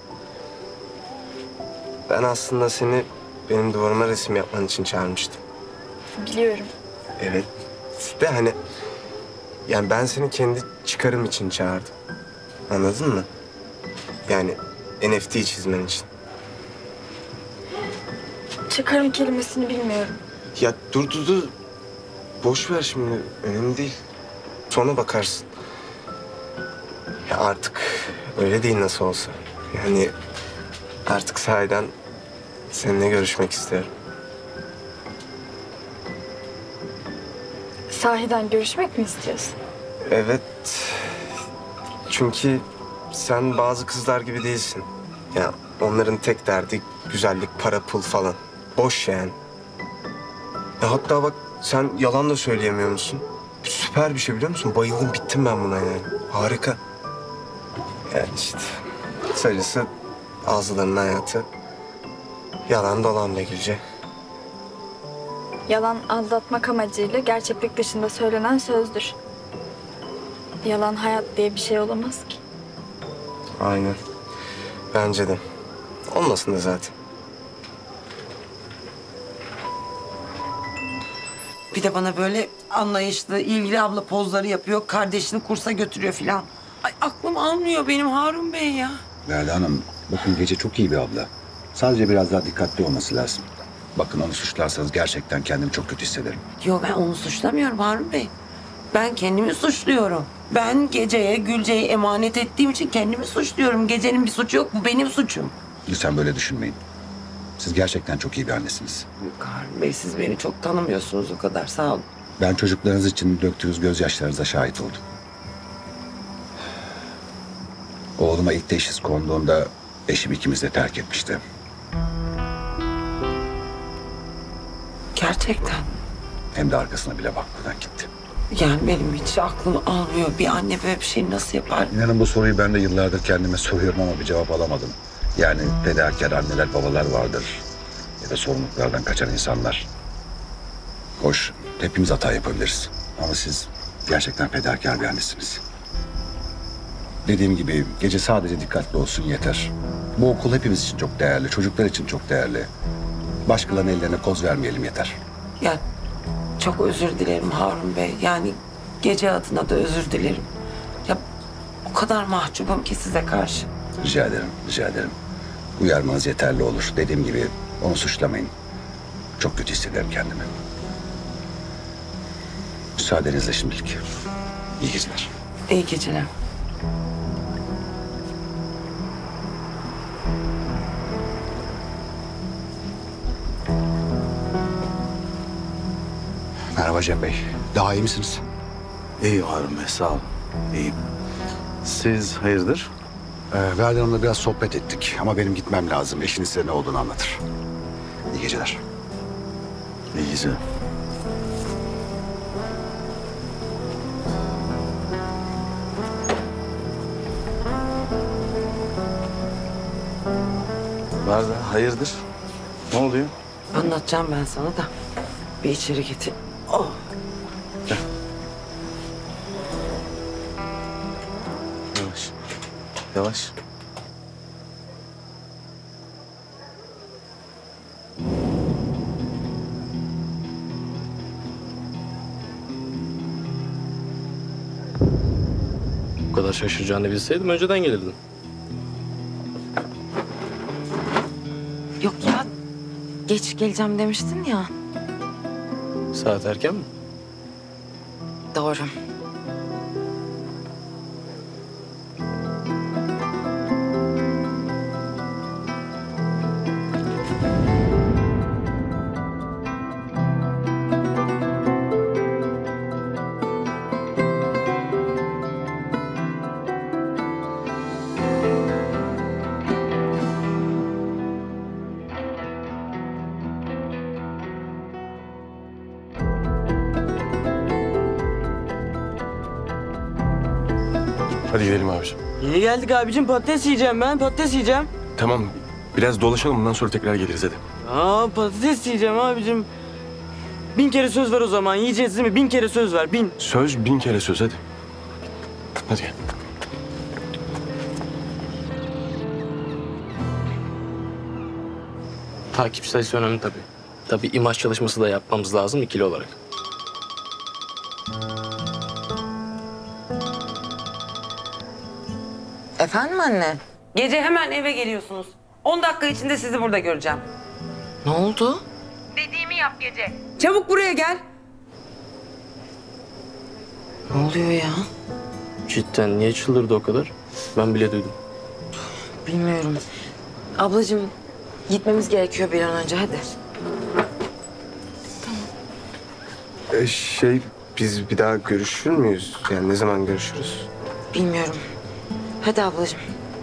Ben aslında seni benim duvarıma resim yapman için çağırmıştım. Biliyorum. Evet. De hani yani ben seni kendi çıkarım için çağırdım. Anladın mı? Yani NFT çizmen için. Çıkarım kelimesini bilmiyorum. Ya dur. Boş ver şimdi. Önemli değil. Sonra bakarsın. Ya artık öyle değil nasıl olsa. Yani artık sahiden seninle görüşmek istiyorum. Sahiden görüşmek mi istiyorsun? Evet. Çünkü sen bazı kızlar gibi değilsin. Ya onların tek derdi güzellik, para, pul falan. Boş yani. Ya hatta bak sen yalan da söyleyemiyor musun? Süper bir şey biliyor musun? Bayıldım, bittim ben buna yani. Harika. Yani işte sayısı ağızlarının hayatı. Yalan dolan be Gülce. Yalan aldatmak amacıyla gerçeklik dışında söylenen sözdür. Yalan hayat diye bir şey olamaz ki. Aynen. Bence de. Olmasın da zaten. Bir de bana böyle anlayışlı, ilgili abla pozları yapıyor. Kardeşini kursa götürüyor filan. Ay aklım almıyor benim Harun Bey ya. Leyla Hanım, bakın Gece çok iyi bir abla. Sadece biraz daha dikkatli olması lazım. Bakın onu suçlarsanız gerçekten kendimi çok kötü hissederim. Yo, ben onu suçlamıyorum Harun Bey. Ben kendimi suçluyorum. Ben Gece'ye, Gülce'yi emanet ettiğim için kendimi suçluyorum. Gece'nin bir suçu yok, bu benim suçum. Lütfen böyle düşünmeyin. Siz gerçekten çok iyi bir annesiniz. Harun Bey, siz beni çok tanımıyorsunuz o kadar, sağ olun. Ben çocuklarınız için döktüğünüz gözyaşlarınıza şahit oldum. Oğluma ilk teşhis konduğunda eşim ikimiz de terk etmişti. Gerçekten. Hem de arkasına bile bakmadan gitti. Yani benim hiç aklım almıyor. Bir anne böyle bir şey nasıl yapar? İnanın bu soruyu ben de yıllardır kendime soruyorum ama bir cevap alamadım. Yani fedakar anneler, babalar vardır. Ya da sorumluluklardan kaçan insanlar. Hoş, hepimiz hata yapabiliriz. Ama siz gerçekten fedakar bir annesiniz. Dediğim gibi Gece sadece dikkatli olsun yeter. Bu okul hepimiz için çok değerli, çocuklar için çok değerli. Başkalarının ellerine koz vermeyelim yeter. Ya çok özür dilerim Harun Bey. Yani Gece adına da özür dilerim. Ya o kadar mahcubum ki size karşı. Rica ederim, rica ederim. Uyarmanız yeterli olur. Dediğim gibi onu suçlamayın. Çok kötü hissederim kendimi. Müsaadenizle şimdilik. İyi geceler. İyi geceler. Merhaba Cem Bey. Daha iyi misiniz? İyiyim Harun Bey, sağ olun. İyiyim. Siz hayırdır? Verden Hanım'la biraz sohbet ettik ama benim gitmem lazım. Eşiniz size ne olduğunu anlatır. İyi geceler. İyi geceler. Verden, hayırdır? Ne oluyor? Anlatacağım ben sana da. Bir içeri getir. Oh. Gel. Yavaş. Yavaş. Bu kadar şaşıracağını bilseydim önceden gelirdin. Yok ya. Geç geleceğim demiştin ya. Saat erken mi? Doğru. Hadi gidelim abiciğim. Yeni geldik abicim, patates yiyeceğim ben, patates yiyeceğim. Tamam, biraz dolaşalım ondan sonra tekrar geliriz hadi. Patates yiyeceğim abicim. 1000 kere söz ver o zaman, yiyeceğiz değil mi? 1000 kere söz ver, 1000. Söz 1000 kere söz hadi. Hadi gel. Takip sayısı önemli tabii. Tabii imaj çalışması da yapmamız lazım ikili olarak. Efendim anne? Gece hemen eve geliyorsunuz. 10 dakika içinde sizi burada göreceğim. Ne oldu? Dediğimi yap gece. Çabuk buraya gel. Ne oluyor ya? Cidden niye çıldırdı o kadar? Ben bile duydum. Bilmiyorum. Ablacığım gitmemiz gerekiyor bir an önce hadi. Biz bir daha görüşür müyüz? Yani ne zaman görüşürüz? Bilmiyorum. Hadi ablacığım.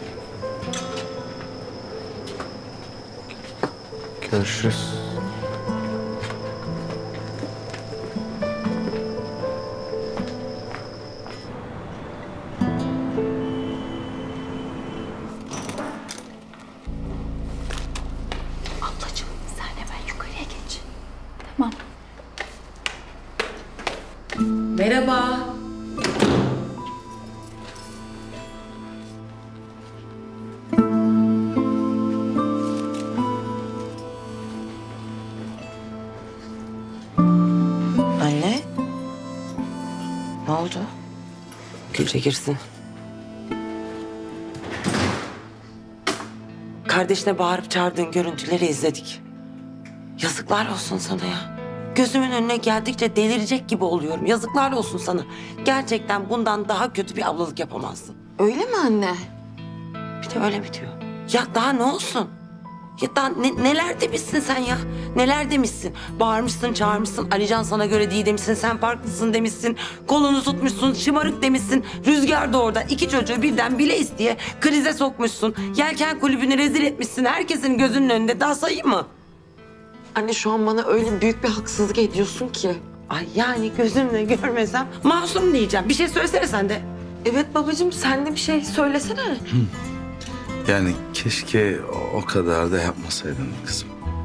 Görüşürüz. Ablacığım sen hemen yukarıya geç. Tamam. Merhaba. Anne. Ne oldu? Gülce girsin. Kardeşine bağırıp çağırdığın görüntüleri izledik. Yazıklar olsun sana ya. Gözümün önüne geldikçe delirecek gibi oluyorum. Yazıklar olsun sana. Gerçekten bundan daha kötü bir ablalık yapamazsın. Öyle mi anne? Bir de öyle mi diyor? Ya daha ne olsun? Ya daha neler demişsin sen ya? Neler demişsin? Bağırmışsın, çağırmışsın. Alican sana göre değil demişsin. Sen farklısın demişsin. Kolunu tutmuşsun, şımarık demişsin. Rüzgar da orada. 2 çocuğu birden bile isteye krize sokmuşsun. Yelken kulübünü rezil etmişsin. Herkesin gözünün önünde. Daha sayayım mı? Anne şu an bana öyle büyük bir haksızlık ediyorsun ki. Ay yani gözümle görmesem masum diyeceğim. Bir şey söylesene sen de. Evet babacığım sen de bir şey söylesene. Yani keşke o kadar da yapmasaydın kızım.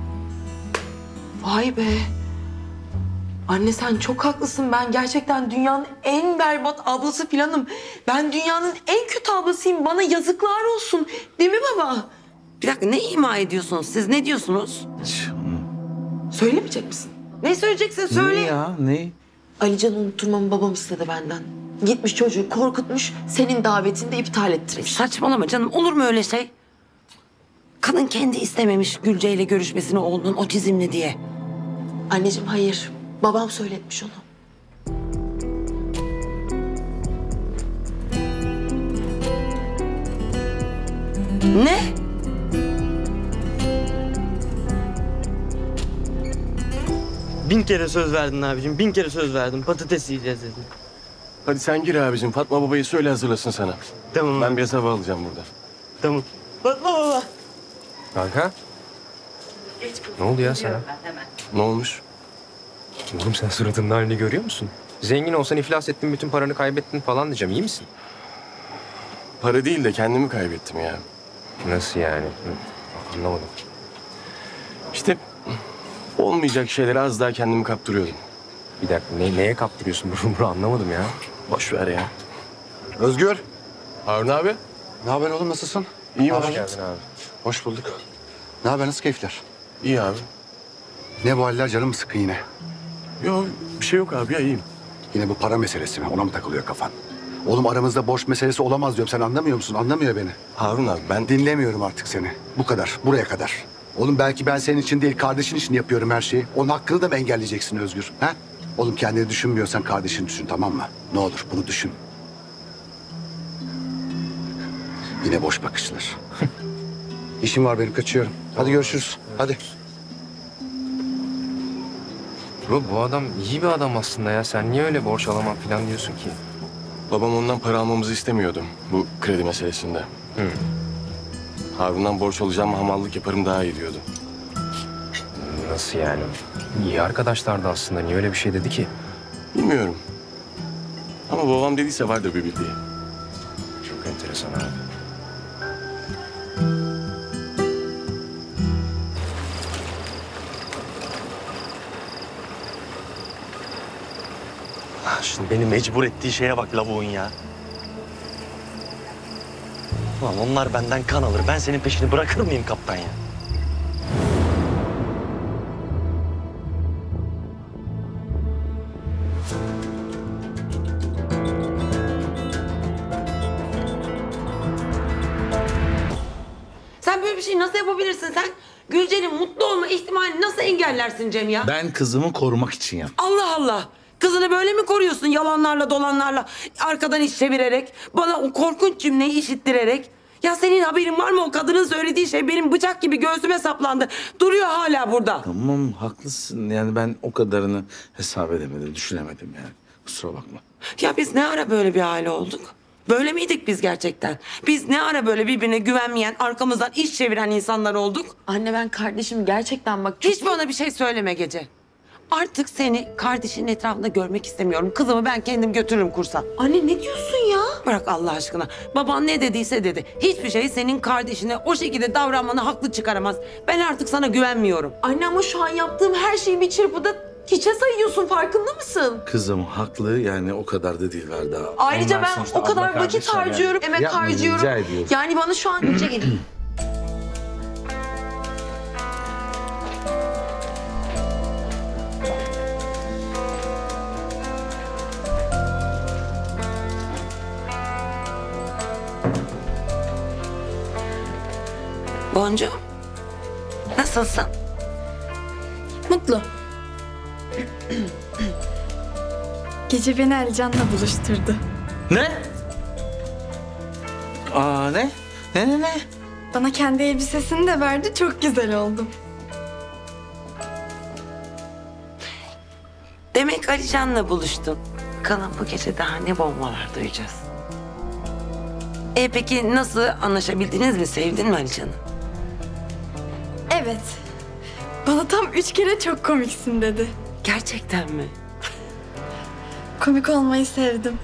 Vay be. Anne sen çok haklısın. Ben gerçekten dünyanın en berbat ablası filanım. Ben dünyanın en kötü ablasıyım. Bana yazıklar olsun. Değil mi baba? Bir dakika ne ima ediyorsunuz siz? Ne diyorsunuz? Söylemeyecek misin? Ne söyleyeceksin söyle. Ne ya ne? Alican'ı unutturmamı babam istedi benden. Gitmiş çocuğu korkutmuş. Senin davetini de iptal ettirmiş. Saçmalama canım olur mu öyle şey? Kadın kendi istememiş Gülce ile görüşmesini oğlunun otizmli diye. Anneciğim hayır. Babam söyletmiş onu. Ne? 1000 kere söz verdin abicim. 1000 kere söz verdim. Patates yiyeceğiz dedin. Hadi sen gir abicim. Fatma babayı söyle hazırlasın sana. Tamam. Ben biraz hava alacağım burada. Tamam. Fatma baba. Kanka. Ne oldu ya sana? Ne olmuş? Oğlum sen suratının halini görüyor musun? Zengin olsan iflas ettin, bütün paranı kaybettin falan diyeceğim. İyi misin? Para değil de kendimi kaybettim ya. Nasıl yani? Anlamadım. İşte olmayacak şeylere az daha kendimi kaptırıyordum. Bir dakika neye kaptırıyorsun bunu anlamadım ya. Boş ver ya. Özgür. Harun abi. Ne haber oğlum, nasılsın? İyi Hoş abi. geldin abi. Hoş bulduk. Ne haber, nasıl keyifler? İyi abi. Ne bu haller, canım mı sıkın yine? Yok bir şey yok abi ya, iyiyim. Yine bu para meselesi mi? Ona mı takılıyor kafan? Oğlum aramızda borç meselesi olamaz diyorum. Sen anlamıyor musun? Anlamıyor beni. Harun abi ben... Dinlemiyorum artık seni. Bu kadar. Buraya kadar. Oğlum belki ben senin için değil, kardeşin için yapıyorum her şeyi. Onun hakkını da mı engelleyeceksin Özgür? Ha? Oğlum kendini düşünmüyorsan kardeşini düşün, tamam mı? Ne olur bunu düşün. Yine boş bakışlar. İşim var benim, kaçıyorum. Hadi görüşürüz. Hadi. Bro bu adam iyi bir adam aslında ya. Sen niye öyle borç alamam falan diyorsun ki? Babam ondan para almamızı istemiyordu bu kredi meselesinde. Harun'dan borç alacağım, hamallık yaparım daha iyi diyordu. Nasıl yani? İyi arkadaşlardı aslında. Niye öyle bir şey dedi ki? Bilmiyorum. Ama babam dediyse vardır bir bildiği. Çok enteresan abi. Şimdi beni mecbur ettiği şeye bak lavuğun ya. Ulan onlar benden kan alır. Ben senin peşini bırakır mıyım kaptan ya? Sen böyle bir şey nasıl yapabilirsin sen? Gülce'nin mutlu olma ihtimalini nasıl engellersin Cem ya? Ben kızımı korumak için yaptım. Allah Allah! Kızını böyle mi koruyorsun yalanlarla dolanlarla, arkadan iş çevirerek, bana o korkunç cümleyi işittirerek? Ya senin haberin var mı, o kadının söylediği şey benim bıçak gibi göğsüme saplandı. Duruyor hala burada. Tamam haklısın, yani ben o kadarını hesap edemedim, düşünemedim yani. Kusura bakma. Ya biz ne ara böyle bir aile olduk? Böyle miydik biz gerçekten? Biz ne ara böyle birbirine güvenmeyen, arkamızdan iş çeviren insanlar olduk? Anne ben kardeşim gerçekten bak... Hiç bana bir şey söyleme Gece. Artık seni kardeşinin etrafında görmek istemiyorum. Kızımı ben kendim götürürüm kursa. Anne ne diyorsun ya? Bırak Allah aşkına. Baban ne dediyse dedi. Hiçbir şey senin kardeşine o şekilde davranmanı haklı çıkaramaz. Ben artık sana güvenmiyorum. Anne ama şu an yaptığım her şeyi bir çırpıda hiçe sayıyorsun, farkında mısın? Kızım haklı, yani o kadar da değil Verda. Ayrıca Onlar ben sonuçta o kadar abla vakit kardeşler yani. harcıyorum, emek Yapmayın, harcıyorum. rica ediyorum. Yani bana şu an önce gelin. Boncuğum, nasılsın? Mutlu. Gece beni Alican'la buluşturdu. Ne? Aa ne? Ne? Bana kendi elbisesini de verdi. Çok güzel oldum. Demek Alican'la buluştun. Bakalım bu gece daha ne bombalar duyacağız. Peki nasıl, anlaşabildiniz mi? Sevdin mi Alican'ı? Evet. Bana tam 3 kere çok komiksin dedi. Gerçekten mi? Komik olmayı sevdim.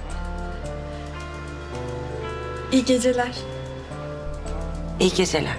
İyi geceler. İyi geceler.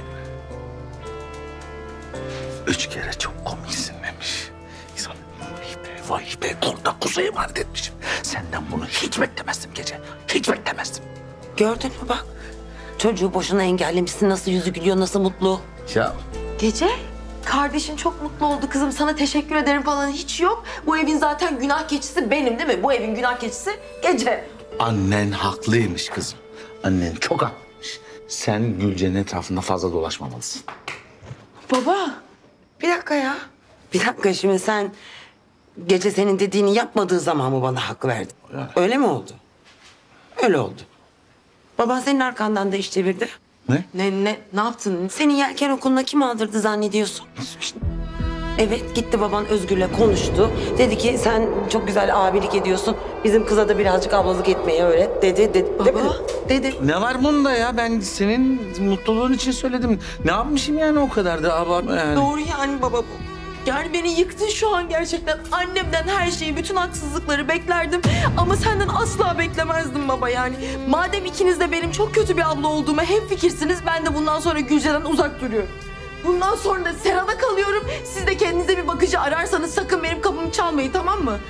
3 kere çok komiksin demiş. İnsan vay be konuda kuzuya emanet etmişim. Senden bunu hiç beklemezdim Gece. Hiç beklemezdim. Gördün mü bak? Çocuğu boşuna engellemişsin. Nasıl yüzü gülüyor, nasıl mutlu. Ya Gece, kardeşin çok mutlu oldu kızım. Sana teşekkür ederim falan hiç yok. Bu evin zaten günah keçisi benim değil mi? Bu evin günah keçisi Gece. annen haklıymış kızım. Annen çok haklıymış. Sen Gülce'nin etrafında fazla dolaşmamalısın. Baba, bir dakika ya. Bir dakika, şimdi sen Gece senin dediğini yapmadığı zaman mı bana hak verdin? Öyle mi oldu? Öyle oldu. Baban senin arkandan da iş çevirdi. Ne? Ne yaptın? Senin yelken okuluna kim aldırdı zannediyorsun? Evet, gitti baban Özgür'le konuştu. Dedi ki sen çok güzel abilik ediyorsun. Bizim kıza da birazcık ablalık etmeyi öğret dedi. Değil mi? Dedi. Ne var bunda ya? Ben senin mutluluğun için söyledim. Ne yapmışım yani o kadar da abartma yani. Doğru yani baba bu. Yani beni yıktın şu an gerçekten. Annemden her şeyi, bütün haksızlıkları beklerdim. Ama senden asla beklemezdim baba yani. Madem ikiniz de benim çok kötü bir abla olduğuma hemfikirsiniz, ben de bundan sonra Gülce'den uzak duruyorum. Bundan sonra da Serhat'a kalıyorum. Siz de kendinize bir bakıcı ararsanız sakın benim kapımı çalmayın, tamam mı?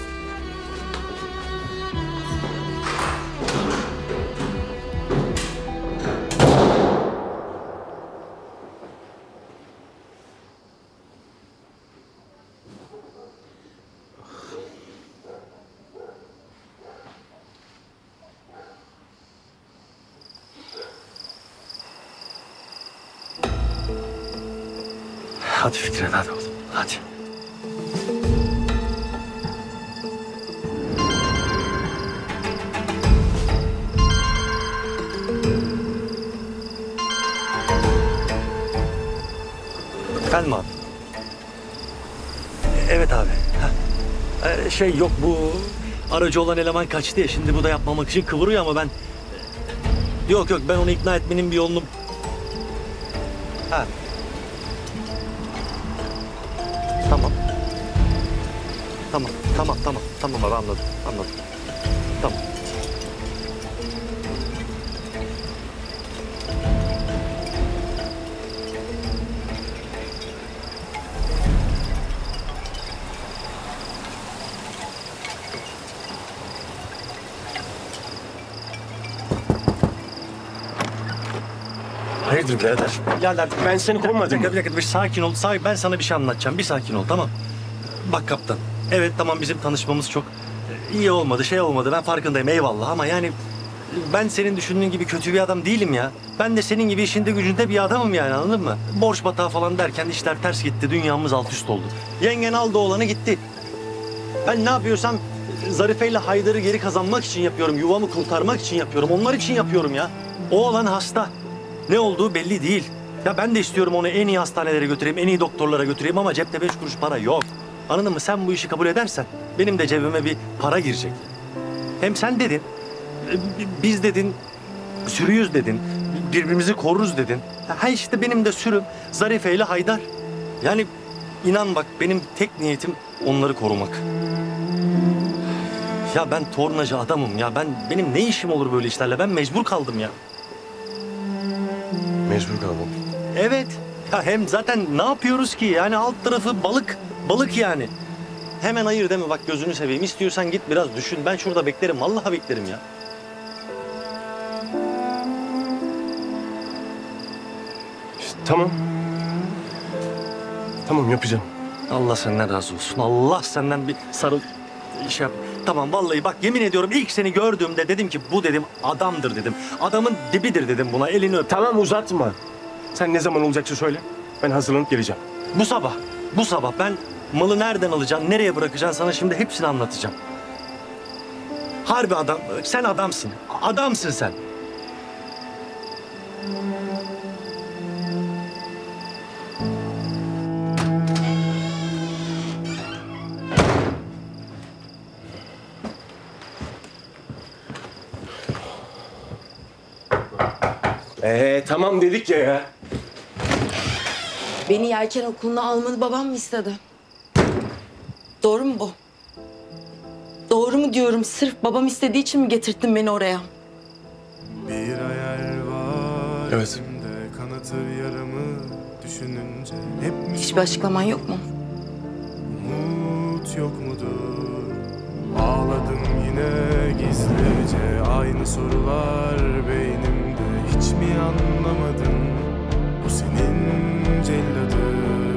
Hadi Fikret, hadi oğlum, hadi. Efendim abi? Evet abi. Şey yok, bu aracı olan eleman kaçtı ya, şimdi bu da yapmamak için kıvırıyor ama ben... Yok ben onu ikna etmenin bir yolunu... Ha. Tamam abi, anladım. Tamam. Hayırdır birader? Birader, Ben seni kovmadım mı? Bir dakika, bir sakin ol. Ben sana bir şey anlatacağım. Bir sakin ol, tamam. Bak kaptan, evet tamam bizim tanışmamız çok iyi olmadı, şey olmadı. Ben farkındayım, eyvallah ama yani ben senin düşündüğün gibi kötü bir adam değilim ya. Ben de senin gibi işinde gücünde bir adamım yani, anladın mı? Borç batağı falan derken işler ters gitti, dünyamız alt üst oldu. Yengen aldı oğlanı gitti. Ben ne yapıyorsam Zarife ile Haydar'ı geri kazanmak için yapıyorum. Yuvamı kurtarmak için yapıyorum. Onlar için yapıyorum ya. O oğlan hasta. Ne olduğu belli değil. Ya ben de istiyorum onu en iyi hastanelere götüreyim, en iyi doktorlara götüreyim ama cepte 5 kuruş para yok. Anladın mı? Sen bu işi kabul edersen benim de cebime bir para girecek. Hem sen dedin, biz dedin, sürüyüz dedin, birbirimizi koruruz dedin. Ha işte benim de sürüm Zarife ile Haydar. Yani inan bak benim tek niyetim onları korumak. Ya ben tornacı adamım ya. Benim ne işim olur böyle işlerle? Ben mecbur kaldım ya. Mecbur kaldım. Evet. Ya hem zaten ne yapıyoruz ki? Yani alt tarafı balık. Balık yani. Hemen hayır deme bak gözünü seveyim. İstiyorsan git biraz düşün. Ben şurada beklerim. Vallahi beklerim ya. İşte, tamam. Tamam yapacağım. Allah senden razı olsun. Allah senden bir sarıl şey yap. Tamam vallahi bak yemin ediyorum ilk seni gördüğümde dedim ki bu dedim adamdır dedim. Adamın dibidir dedim buna, elini öp. Tamam uzatma. Sen ne zaman olacaksa söyle. Ben hazırlanıp geleceğim. Bu sabah ben malı nereden alacaksın, nereye bırakacaksın sana şimdi hepsini anlatacağım. Harbi adam, sen adamsın. Adamsın sen. Tamam dedik ya. Beni yelken okuluna almanı babam mı istedi? Doğru mu bu? Doğru mu diyorum? Sırf babam istediği için mi getirdin beni oraya? Bir hayal var. Evet. Kanatır yaramı düşününce hep Hiçbir açıklaman yok mu? umut yok mudur? Ağladım yine gizlice, aynı sorular beynimde. Hiç mi anlamadın? Bu senin celladın.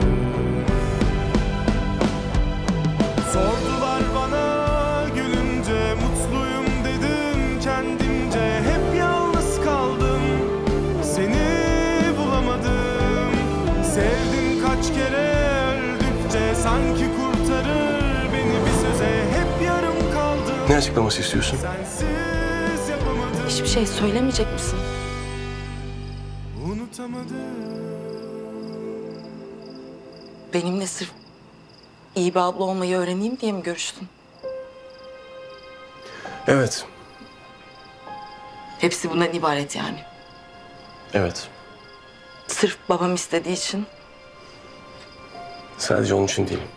Sordular bana gülünce, mutluyum dedim kendimce. Hep yalnız kaldım, seni bulamadım. Sevdim kaç kere öldükçe, sanki kurtarır beni bir söze. Hep yarım kaldım. Ne açıklaması istiyorsun? Sensiz yapamadım. Hiçbir şey söylemeyecek misin? Unutamadım. Benimle sırf iyi bir abla olmayı öğreneyim diye mi görüştün? Evet. Hepsi bundan ibaret yani. Evet. Sırf babam istediği için. Sadece onun için değil.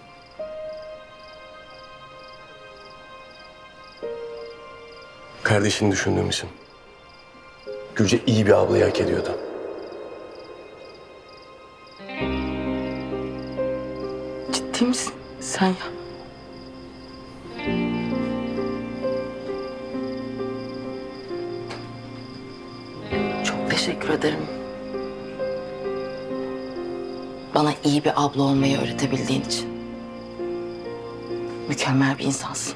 Kardeşini düşündüğüm için. Gülce iyi bir ablayı hak ediyordu. Ciddi misin sen ya? Çok teşekkür ederim. Bana iyi bir abla olmayı öğretebildiğin için. Mükemmel bir insansın.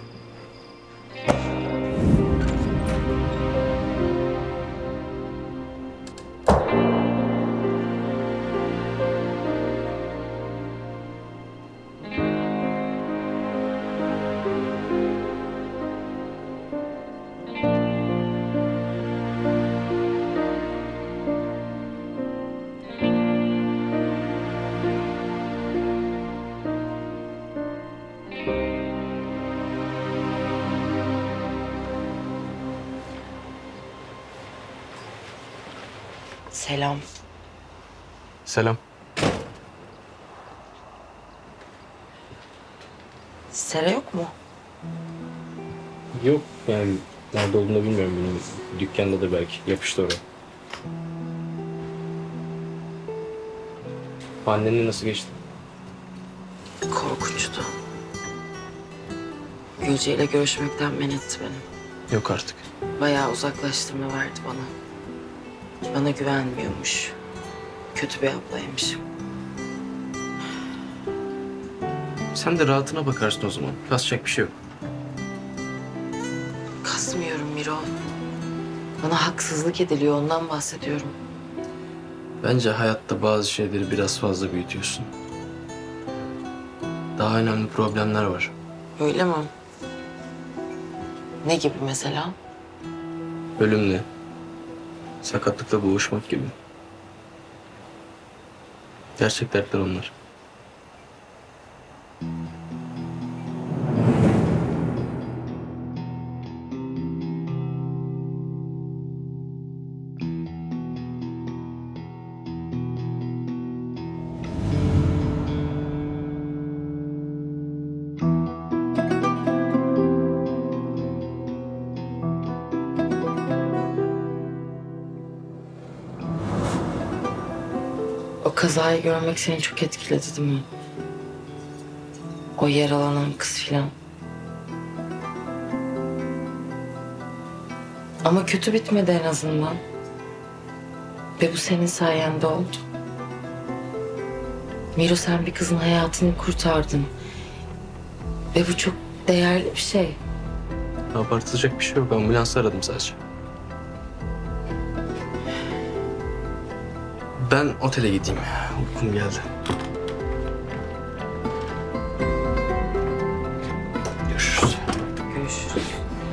Selam. Selam. Sera yok mu? Yok yani nerede olduğunu bilmiyorum. Benim dükkandadır belki. Yapıştı oraya. Annenle nasıl geçti? Korkunçtu. Gülce ile görüşmekten men etti beni. Yok artık. Bayağı uzaklaştırma verdi bana. Bana güvenmiyormuş. Kötü bir ablaymış. Sen de rahatına bakarsın o zaman. Kasacak bir şey yok. Kasmıyorum Miro. Bana haksızlık ediliyor, ondan bahsediyorum. Bence hayatta bazı şeyleri biraz fazla büyütüyorsun. Daha önemli problemler var. Öyle mi? Ne gibi mesela? Ölümle, sakatlıkla boğuşmak gibi. Gerçek dertler onlar. O kazayı görmek seni çok etkiledi değil mi? O yaralanan kız filan. Ama kötü bitmedi en azından. Ve bu senin sayende oldu. Miro, sen bir kızın hayatını kurtardın. Ve bu çok değerli bir şey. Abartılacak bir şey yok. Ambulans aradım sadece. Ben otele gideyim. Uykum geldi. Görüşürüz. Görüşürüz.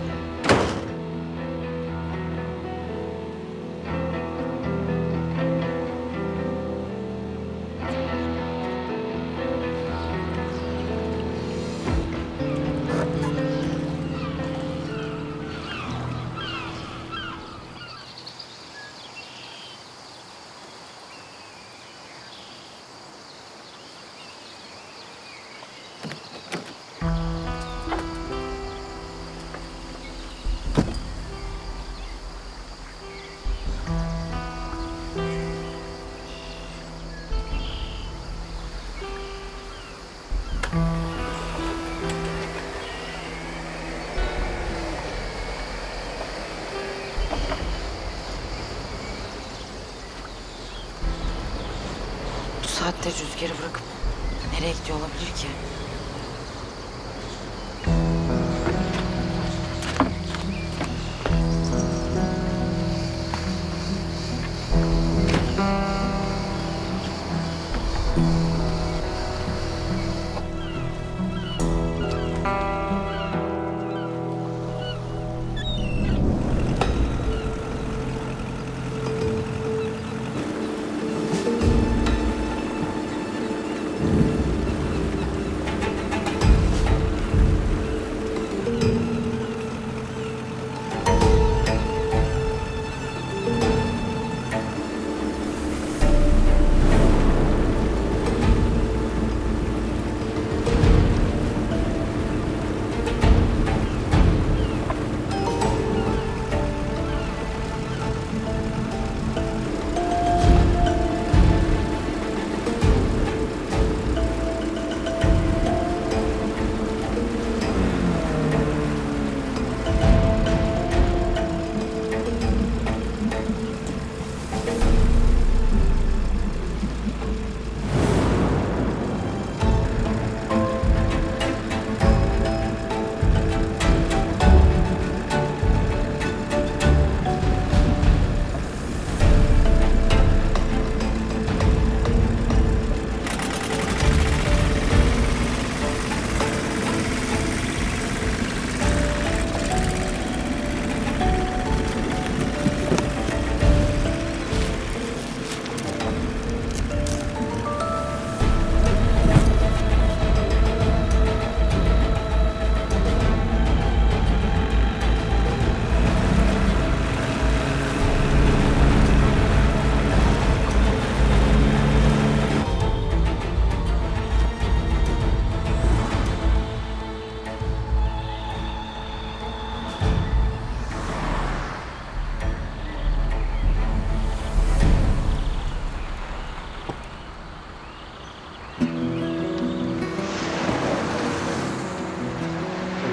Bu saatte Rüzgar'ı bırakıp nereye gidiyor olabilir ki?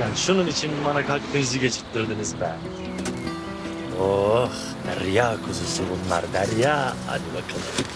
Ulan şunun için bana kalp krizi geçirttirdiniz be. Oh, derya kuzusu bunlar, derya. Hadi bakalım.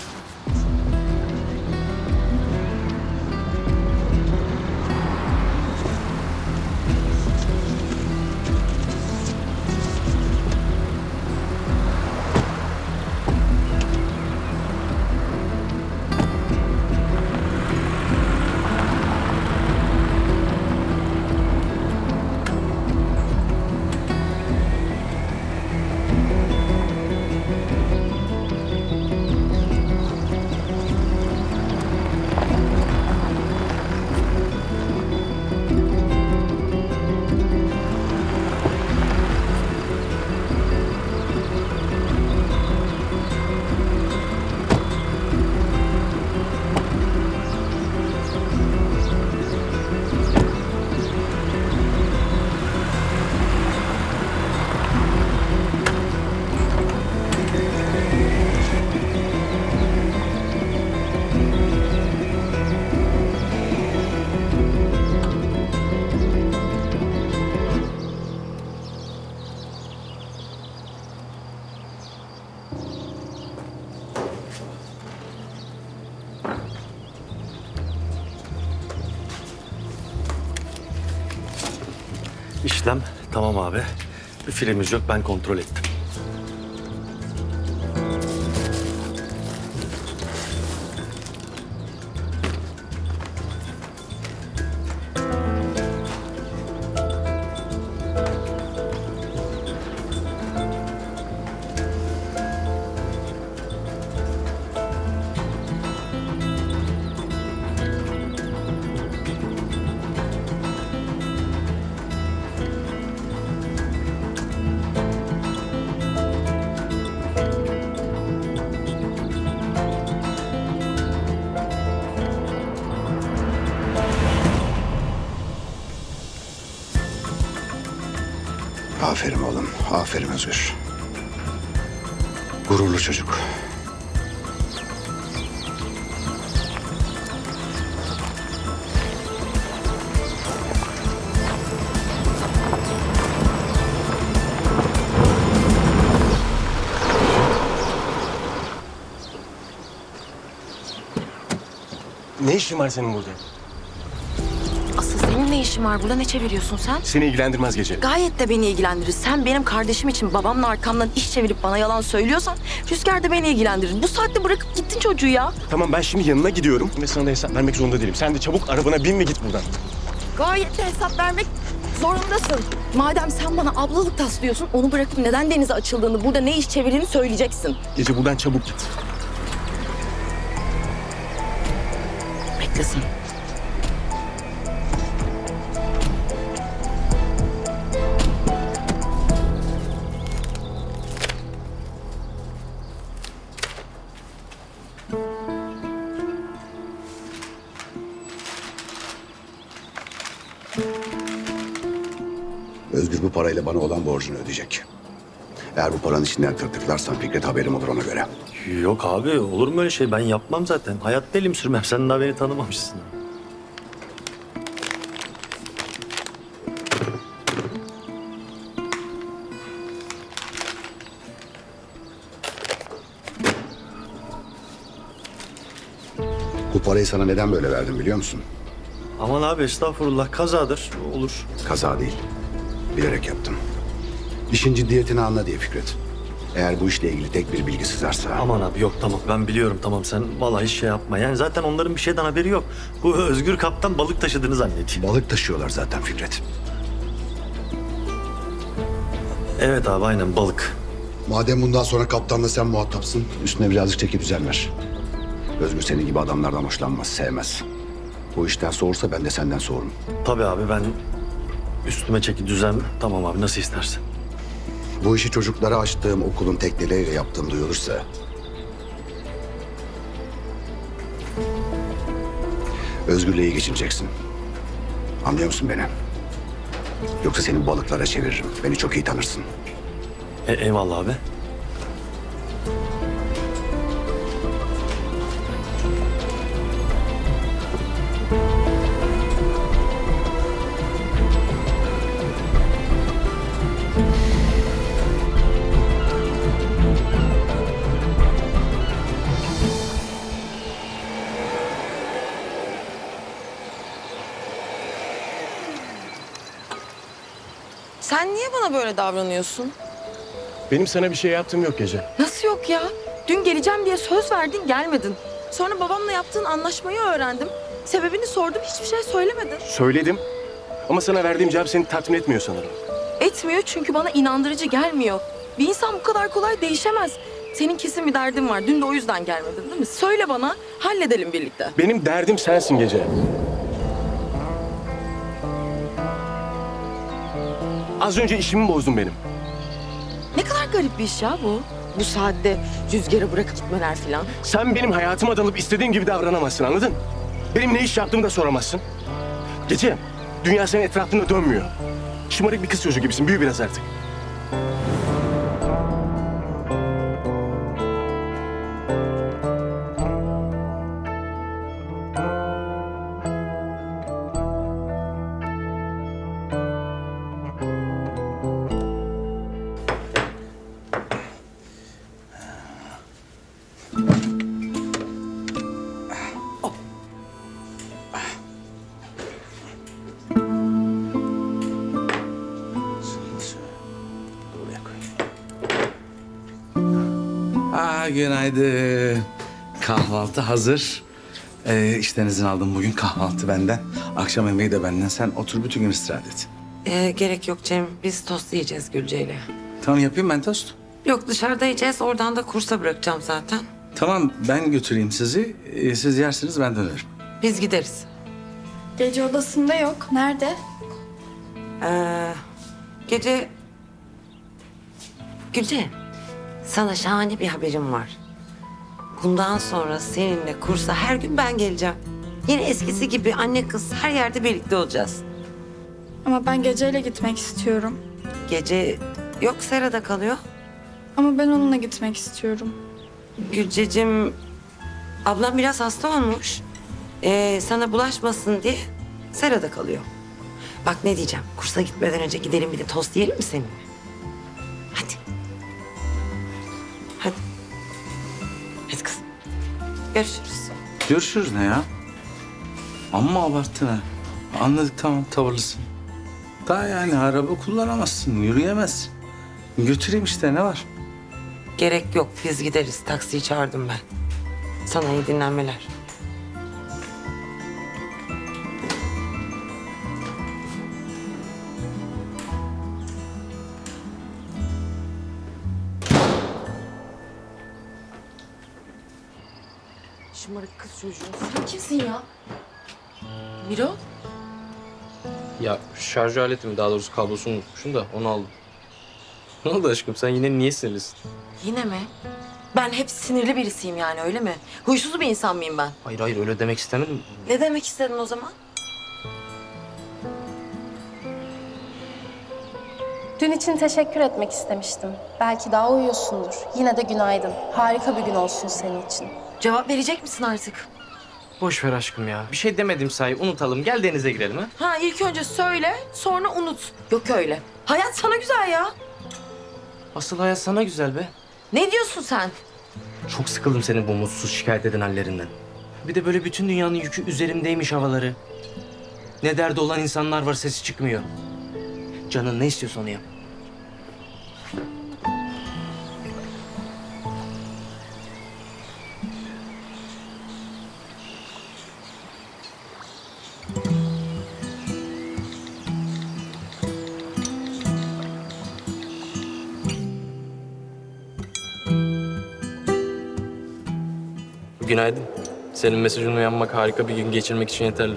İşlem tamam abi. Bir filmimiz yok, ben kontrol ettim. Aferin oğlum, aferin Özgür. Gururlu çocuk. Ne işin var senin burada? Asıl senin ne işin var burada? Ne çeviriyorsun sen? Seni ilgilendirmez Gece. Gayet de beni ilgilendirir. Sen benim kardeşim için babamla arkamdan iş çevirip bana yalan söylüyorsan Rüzgar da beni ilgilendirir. Bu saatte bırakıp gittin çocuğu ya. Tamam ben şimdi yanına gidiyorum ve sana da hesap vermek zorunda değilim. Sen de çabuk arabana bin ve git buradan. Gayet de hesap vermek zorundasın. Madem sen bana ablalık taslıyorsun, onu bırakıp neden denize açıldığını, burada ne iş çevirdiğini söyleyeceksin. Gece buradan çabuk git. Beklesin. Özgür bu parayla bana olan borcunu ödeyecek. Eğer bu paranın içinden tırtıklarsan Fikret haberim olur ona göre. Yok abi, olur mu öyle şey? Ben yapmam zaten. Hayatta elim sürmem. Sen daha beni tanımamışsın. Bu parayı sana neden böyle verdim biliyor musun? Aman abi estağfurullah, kazadır. Olur. Kaza değil. Bilerek yaptım. İşin ciddiyetini anla diye Fikret. Eğer bu işle ilgili tek bir bilgi sızarsa... Aman abi yok, tamam ben biliyorum, tamam sen vallahi hiç şey yapma. Yani zaten onların bir şeyden haberi yok. Bu Özgür kaptan balık taşıdığını zannediyor. Balık taşıyorlar zaten Fikret. Evet abi, aynen balık. Madem bundan sonra kaptanla sen muhatapsın, üstüne birazcık çeki düzen ver. Özgür senin gibi adamlardan hoşlanmaz, sevmez. Bu işten soğursa ben de senden soğurum. Tabii abi, ben üstüme çeki düzen, tamam abi nasıl istersen. Bu işi çocuklara açtığım okulun tekneleriyle yaptığım duyulursa... Özgür'le iyi geçineceksin. Anlıyor musun beni? Yoksa seni balıklara çeviririm. Beni çok iyi tanırsın. Eyvallah abi. Sen niye bana böyle davranıyorsun? Benim sana bir şey yaptığım yok Gece. Nasıl yok ya? Dün geleceğim diye söz verdin, gelmedin. Sonra babamla yaptığın anlaşmayı öğrendim. Sebebini sordum, hiçbir şey söylemedin. Söyledim ama sana verdiğim cevap seni tatmin etmiyor sanırım. Etmiyor çünkü bana inandırıcı gelmiyor. Bir insan bu kadar kolay değişemez. Senin kesin bir derdin var. Dün de o yüzden gelmedin değil mi? Söyle bana, halledelim birlikte. Benim derdim sensin Gece. Az önce işimi bozdun benim. Ne kadar garip bir iş ya bu. Bu saatte rüzgara bırakıp gitmeler falan. Sen benim hayatıma dalıp istediğin gibi davranamazsın, anladın? Benim ne iş yaptığımı da soramazsın. Gece, dünya senin etrafında dönmüyor. Şımarık bir kız çocuğu gibisin, büyü biraz artık. Günaydın. Kahvaltı hazır. İşten izin aldım bugün, kahvaltı benden. Akşam yemeği de benden. Sen otur bütün gün istirahat et. Gerek yok Cem. Biz tost yiyeceğiz Gülce'yle. Tamam, yapayım ben tost. Yok, dışarıda yiyeceğiz. Oradan da kursa bırakacağım zaten. Tamam, ben götüreyim sizi. Siz yersiniz, ben dönerim. Biz gideriz. Gece odasında yok. Nerede? Gece... Gülce, sana şahane bir haberim var. Bundan sonra seninle kursa her gün ben geleceğim. Yine eskisi gibi anne kız her yerde birlikte olacağız. Ama ben Gece'yle gitmek istiyorum. Gece yok, Sera'da kalıyor. Ama ben onunla gitmek istiyorum. Gülceciğim, ablam biraz hasta olmuş. Sana bulaşmasın diye Sera'da kalıyor. Bak ne diyeceğim, kursa gitmeden önce gidelim bir de tost yiyelim mi seninle? Hadi. Hadi. Hadi kızım. Görüşürüz. Görüşürüz ne ya? Amma abarttın ha. Anladık, tamam, tavırlısın. Daha yani araba kullanamazsın, yürüyemezsin. Götüreyim işte, ne var? Gerek yok, biz gideriz. Taksiyi çağırdım ben. Sana iyi dinlenmeler. Şımarık kız çocuğu. Sen kimsin ya? Miro? Ya şarj aletimi, daha doğrusu kablosunu unutmuşum da onu aldım. Ne oldu aşkım, sen yine niye sinirlisin? Yine mi? Ben hep sinirli birisiyim yani, öyle mi? Huysuz bir insan mıyım ben? Hayır hayır, öyle demek istemedim. Ne demek istedin o zaman? Dün için teşekkür etmek istemiştim. Belki daha uyuyorsundur. Yine de günaydın. Harika bir gün olsun senin için. Cevap verecek misin artık? Boş ver aşkım ya. Bir şey demedim sahi, unutalım. Gel denize girelim ha. Ha, ilk önce söyle, sonra unut. Yok öyle. Hayat sana güzel ya. Asıl hayat sana güzel be. Ne diyorsun sen? Çok sıkıldım senin bu mutsuz, şikayet eden hallerinden. Bir de böyle bütün dünyanın yükü üzerimdeymiş havaları. Ne derdi olan insanlar var, sesi çıkmıyor. Canın ne istiyorsa onu yap. Günaydın. Senin mesajına uyanmak harika bir gün geçirmek için yeterli.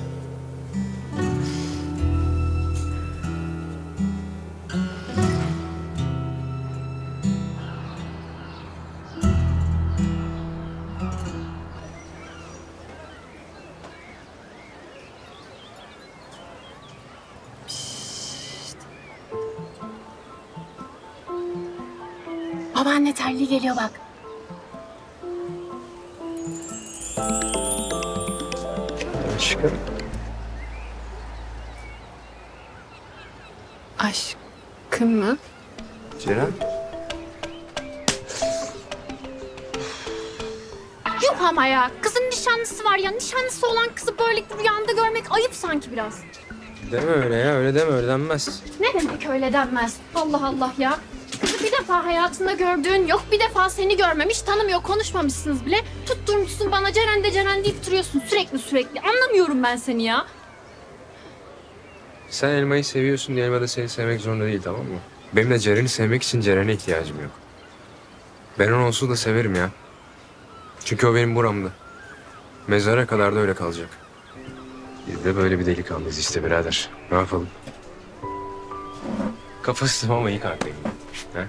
Babaanne terliği geliyor bak. Aşkım. Aşkım mı? Ceren. Yok ama ya. Kızın nişanlısı var ya. Nişanlısı olan kızı böyle rüyanda görmek ayıp sanki biraz. Deme öyle ya, öyle deme, öyle denmez. Ne demek öyle denmez? Allah Allah ya. Kızı bir defa hayatında gördüğün yok, bir defa seni görmemiş, tanımıyor, konuşmamışsınız bile. Tutturmuşsun bana Ceren de Ceren deyip duruyorsun sürekli. Anlamıyorum ben seni ya. Sen elmayı seviyorsun diye elma da seni sevmek zorunda değil, tamam mı? Benim de Ceren'i sevmek için Ceren'e ihtiyacım yok. Ben onu onsuz da severim ya. Çünkü o benim buramda. Mezara kadar da öyle kalacak. Biz de böyle bir delikanlıyız işte birader. Ne yapalım? Kafasız ama iyi kalpliyim. Ha?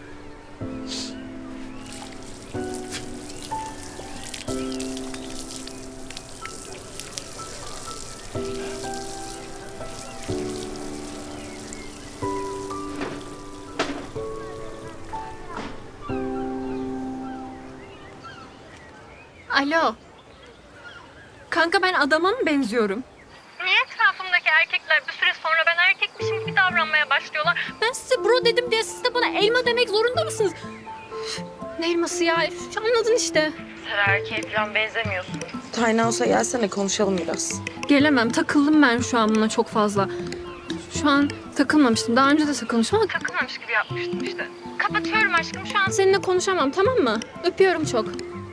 Alo. Kanka ben adama mı benziyorum? Niye etrafımdaki erkekler bir süre sonra ben erkekmişim gibi davranmaya başlıyorlar? Ben size bro dedim diye siz de bana elma demek zorunda mısınız? Ne elması ya? Anladın işte. Sen erkeğe falan benzemiyorsun. Tiny House'a gelsene konuşalım biraz. Gelemem. Takıldım ben şu an buna çok fazla. Şu an takılmamıştım. Daha önce de takılmıştım ama takılmamış gibi yapmıştım işte. Kapatıyorum aşkım. Şu an seninle konuşamam, tamam mı? Öpüyorum çok.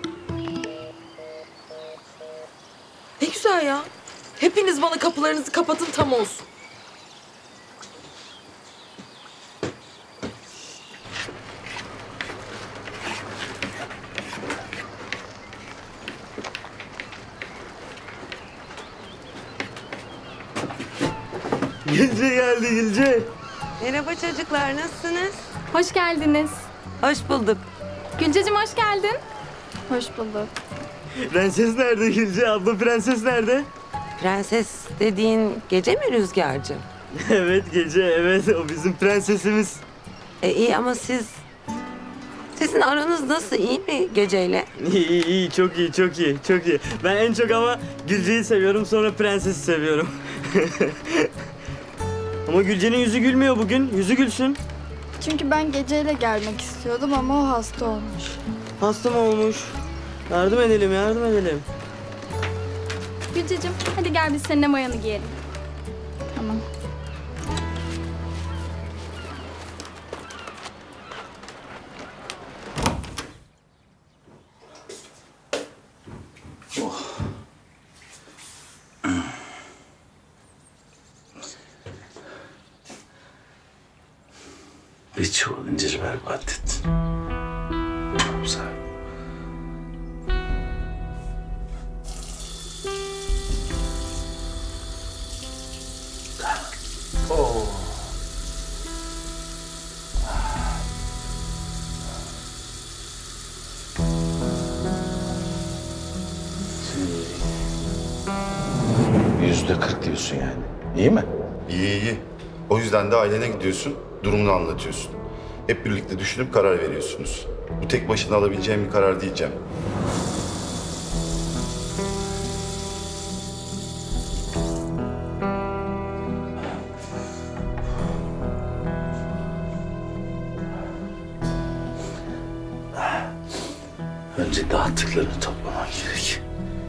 Ne güzel ya. Hepiniz bana kapılarınızı kapatın tam olsun. Gülce geldi Gülce. Merhaba çocuklar, nasılsınız? Hoş geldiniz. Hoş bulduk. Gülceciğim hoş geldin. Hoş bulduk. Prenses nerede Gülce? Abla prenses nerede? Prenses dediğin Gece mi Rüzgarcı? Evet Gece, evet. O bizim prensesimiz. İyi ama sizin aranız nasıl, iyi mi Gece'yle? İyi, çok iyi, çok iyi, çok iyi. Ben en çok ama Gülce'yi seviyorum, sonra prensesi seviyorum. Ama Gülce'nin yüzü gülmüyor bugün. Yüzü gülsün. Çünkü ben Gece'yle gelmek istiyordum ama o hasta olmuş. Hasta mı olmuş? Yardım edelim, yardım edelim. Gülceciğim hadi gel biz seninle mayanı giyelim. Tamam. Bir çuval incir berbat ettin. Güzel. Oh. %40 diyorsun yani. İyi mi? İyi iyi. O yüzden de ailene gidiyorsun, durumunu anlatıyorsun. Hep birlikte düşünüp karar veriyorsunuz. Bu tek başına alabileceğim bir karar değil Cem. Önce dağıttıklarını toplaman gerek.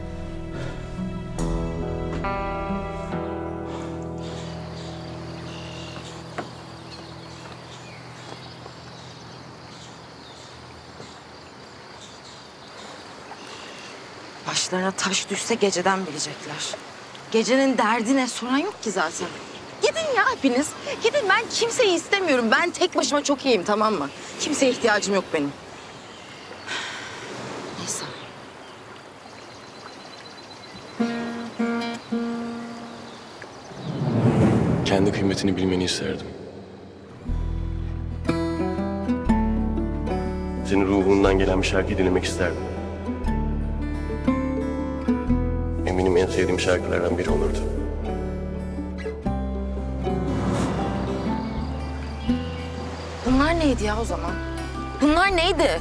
Başlarına taş düşse Gece'den bilecekler. Gecenin derdi ne soran yok ki zaten. Gidin ya hepiniz. Gidin, ben kimseyi istemiyorum. Ben tek başıma çok iyiyim, tamam mı? Kimseye ihtiyacım yok benim. Neyse. Kendi kıymetini bilmeni isterdim. Senin ruhundan gelen bir şarkı dinlemek isterdim. Eminim en sevdiğim şarkılardan biri olurdu. Bunlar neydi ya o zaman? Bunlar neydi?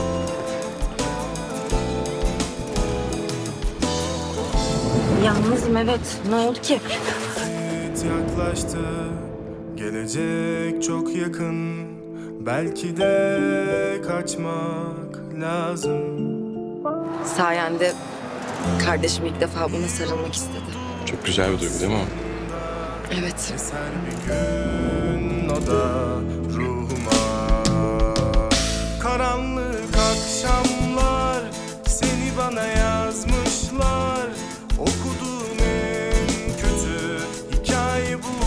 Yalnız Geldim evet. Ne oldu ki? Yaklaştı, gelecek çok yakın. Belki de kaçmak lazım. Sayende kardeşim ilk defa bana sarılmak istedi. Çok güzel bir duygu değil mi o? Evet. Gün o da ruhuma. Karanlık akşamlar seni bana yazmışlar. Okuduğum en kötü hikaye bu.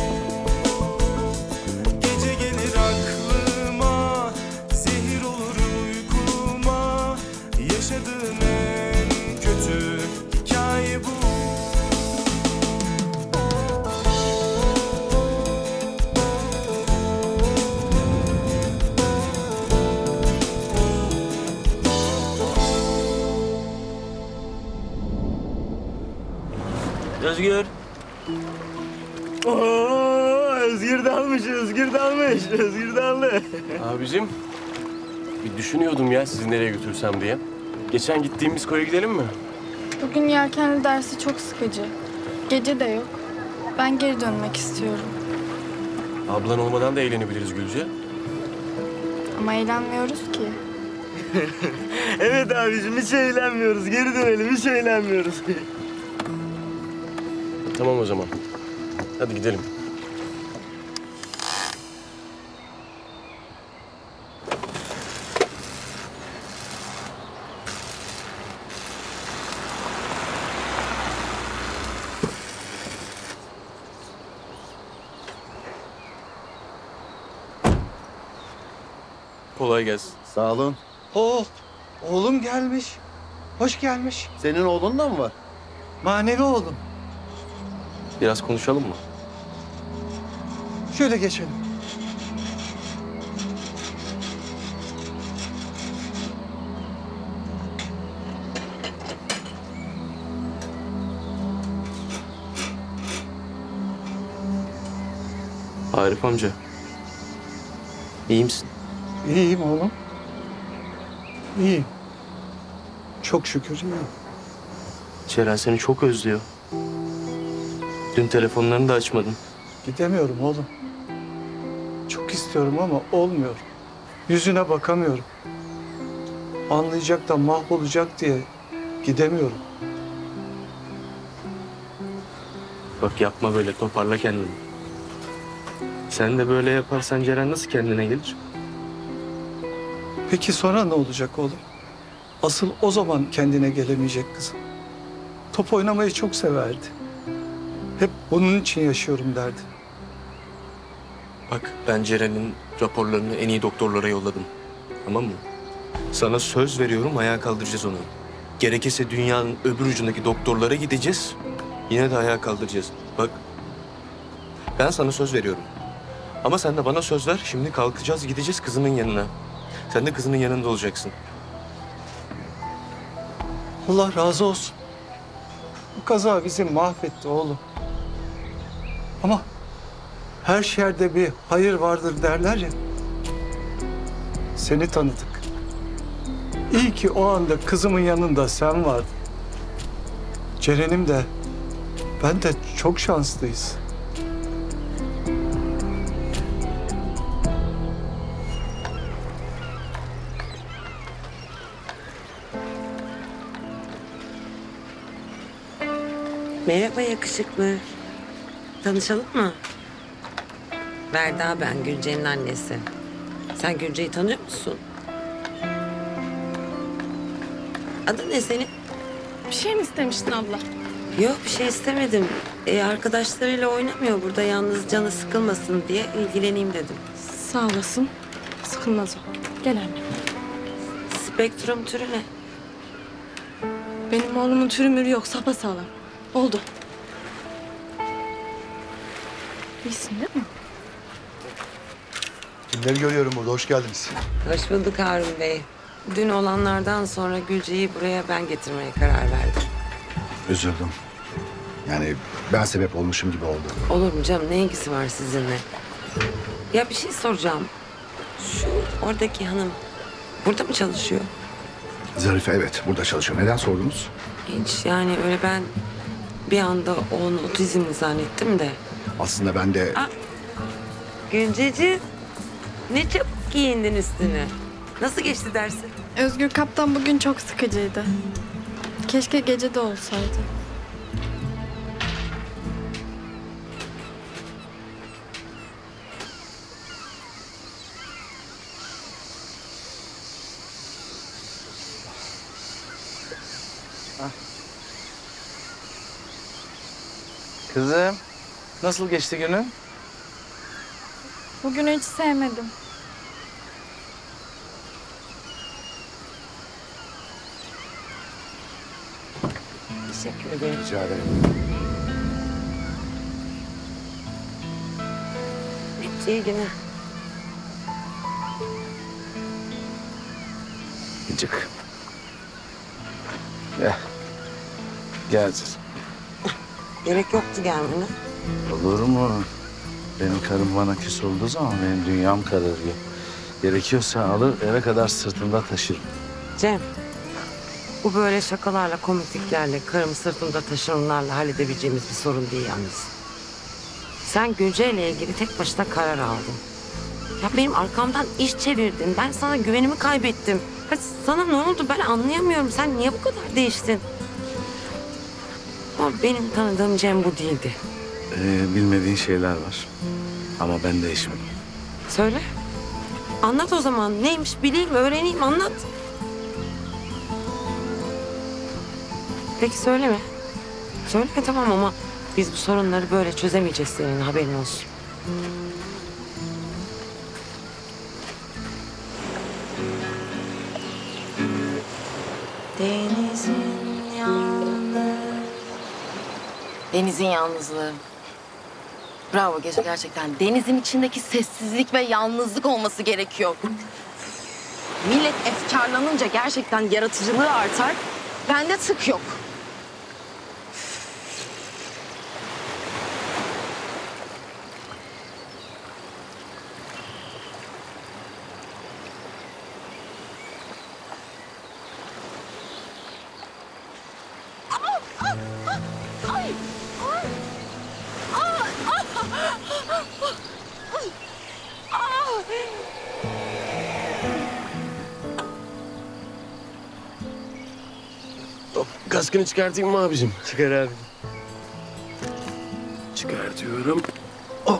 Gece gelir aklıma, zehir olur uykuma. Yaşadığım en kötü hikaye bu. Özgür. Oo, Özgür dalmış, Özgür dalmış, Özgür daldı. Abicim, bir düşünüyordum ya sizi nereye götürsem diye. Geçen gittiğimiz koya gidelim mi? Bugün yelkenli dersi çok sıkıcı. Gece de yok. Ben geri dönmek istiyorum. Ablan olmadan da eğlenebiliriz Gülce. Ama eğlenmiyoruz ki. Evet abicim, hiç eğlenmiyoruz. Geri dönelim, hiç eğlenmiyoruz. Tamam o zaman. Hadi gidelim. Kolay gelsin. Sağ olun. Oğlum gelmiş. Hoş gelmiş. Senin oğlun da mı var? Manevi oğlum. Biraz konuşalım mı? Şöyle geçelim. Arif amca. İyi misin? İyiyim oğlum. İyiyim. Çok şükür iyiyim. Ceren seni çok özlüyor. Dün telefonlarını da açmadın. Gidemiyorum oğlum. Çok istiyorum ama olmuyor. Yüzüne bakamıyorum. Anlayacak da mahvolacak diye gidemiyorum. Bak yapma böyle, toparla kendini. Sen de böyle yaparsan Ceren nasıl kendine gelir? Peki sonra ne olacak oğlum? Asıl o zaman kendine gelemeyecek kızım. Top oynamayı çok severdi. Hep bunun için yaşıyorum derdi. Bak ben Ceren'in raporlarını en iyi doktorlara yolladım. Tamam mı? Sana söz veriyorum, ayağa kaldıracağız onu. Gerekirse dünyanın öbür ucundaki doktorlara gideceğiz. Yine de ayağa kaldıracağız. Bak ben sana söz veriyorum. Ama sen de bana söz ver. Şimdi kalkacağız, gideceğiz kızının yanına. Sen de kızının yanında olacaksın. Allah razı olsun. Bu kaza bizi mahvetti oğlum. Ama her şerde bir hayır vardır derler ya. Seni tanıdık. İyi ki o anda kızımın yanında sen vardın. Ceren'im de ben de çok şanslıyız. Merhaba yakışıklı. Tanışalım mı? Verda ben, Gülce'nin annesi. Sen Gülce'yi tanıyor musun? Adı ne senin? Bir şey mi istemiştin abla? Yok bir şey istemedim. Arkadaşlarıyla oynamıyor burada, yalnız canı sıkılmasın diye ilgileneyim dedim. Sağ olasın. Sıkılmaz o. Gel anne. Spektrum türü ne? Benim oğlumun türü mürü yok. Sapasağlam. Oldu. İyisin değil mi? Kimleri görüyorum burada? Hoş geldiniz. Hoş bulduk Harun Bey. Dün olanlardan sonra Gülce'yi buraya ben getirmeye karar verdim. Üzüldüm. Yani ben sebep olmuşum gibi oldu. Olur mu canım? Ne ilgisi var sizinle? Ya bir şey soracağım. Şu oradaki hanım burada mı çalışıyor? Zarife evet burada çalışıyor. Neden sordunuz? Hiç yani öyle ben Bir anda onu otizmli zannettim de. Aslında ben de... Günceciğim, ne çabuk giyindin üstüne. Nasıl geçti dersin? Özgür Kaptan bugün çok sıkıcıydı. Keşke gece de olsaydı. Kızım, nasıl geçti günün? Bugünü hiç sevmedim. Teşekkür ederim. Rica ederim. İyi günler. Gıcık. Gel. Gel canım. Gerek yoktu gelmene. Olur mu? Benim karım bana küs olduğu zaman benim dünyam kararıyor. Gerekiyorsa alır eve kadar sırtımda taşırım. Cem, bu böyle şakalarla, komikliklerle, karımı sırtımda taşıranlarla halledebileceğimiz bir sorun değil yalnız. Sen Gülce'yle ilgili tek başına karar aldın. Ya benim arkamdan iş çevirdin. Ben sana güvenimi kaybettim. Ya sana ne oldu ben anlayamıyorum. Sen niye bu kadar değiştin? Ama benim tanıdığım Cem bu değildi. Bilmediğin şeyler var. Ama ben değişmedim. Söyle. Anlat o zaman. Neymiş bileyim, öğreneyim, anlat. Peki söyleme. Söyleme tamam ama biz bu sorunları böyle çözemeyeceğiz senin, haberin olsun. Denizin yalnızlığı. Denizin yalnızlığı. Bravo Gece gerçekten. Denizin içindeki sessizlik ve yalnızlık olması gerekiyor. Millet efkarlanınca gerçekten yaratıcılığı artar. Bende tık yok. Kaskını çıkartayım mı abicim? Çıkar abi. Çıkartıyorum. Hop.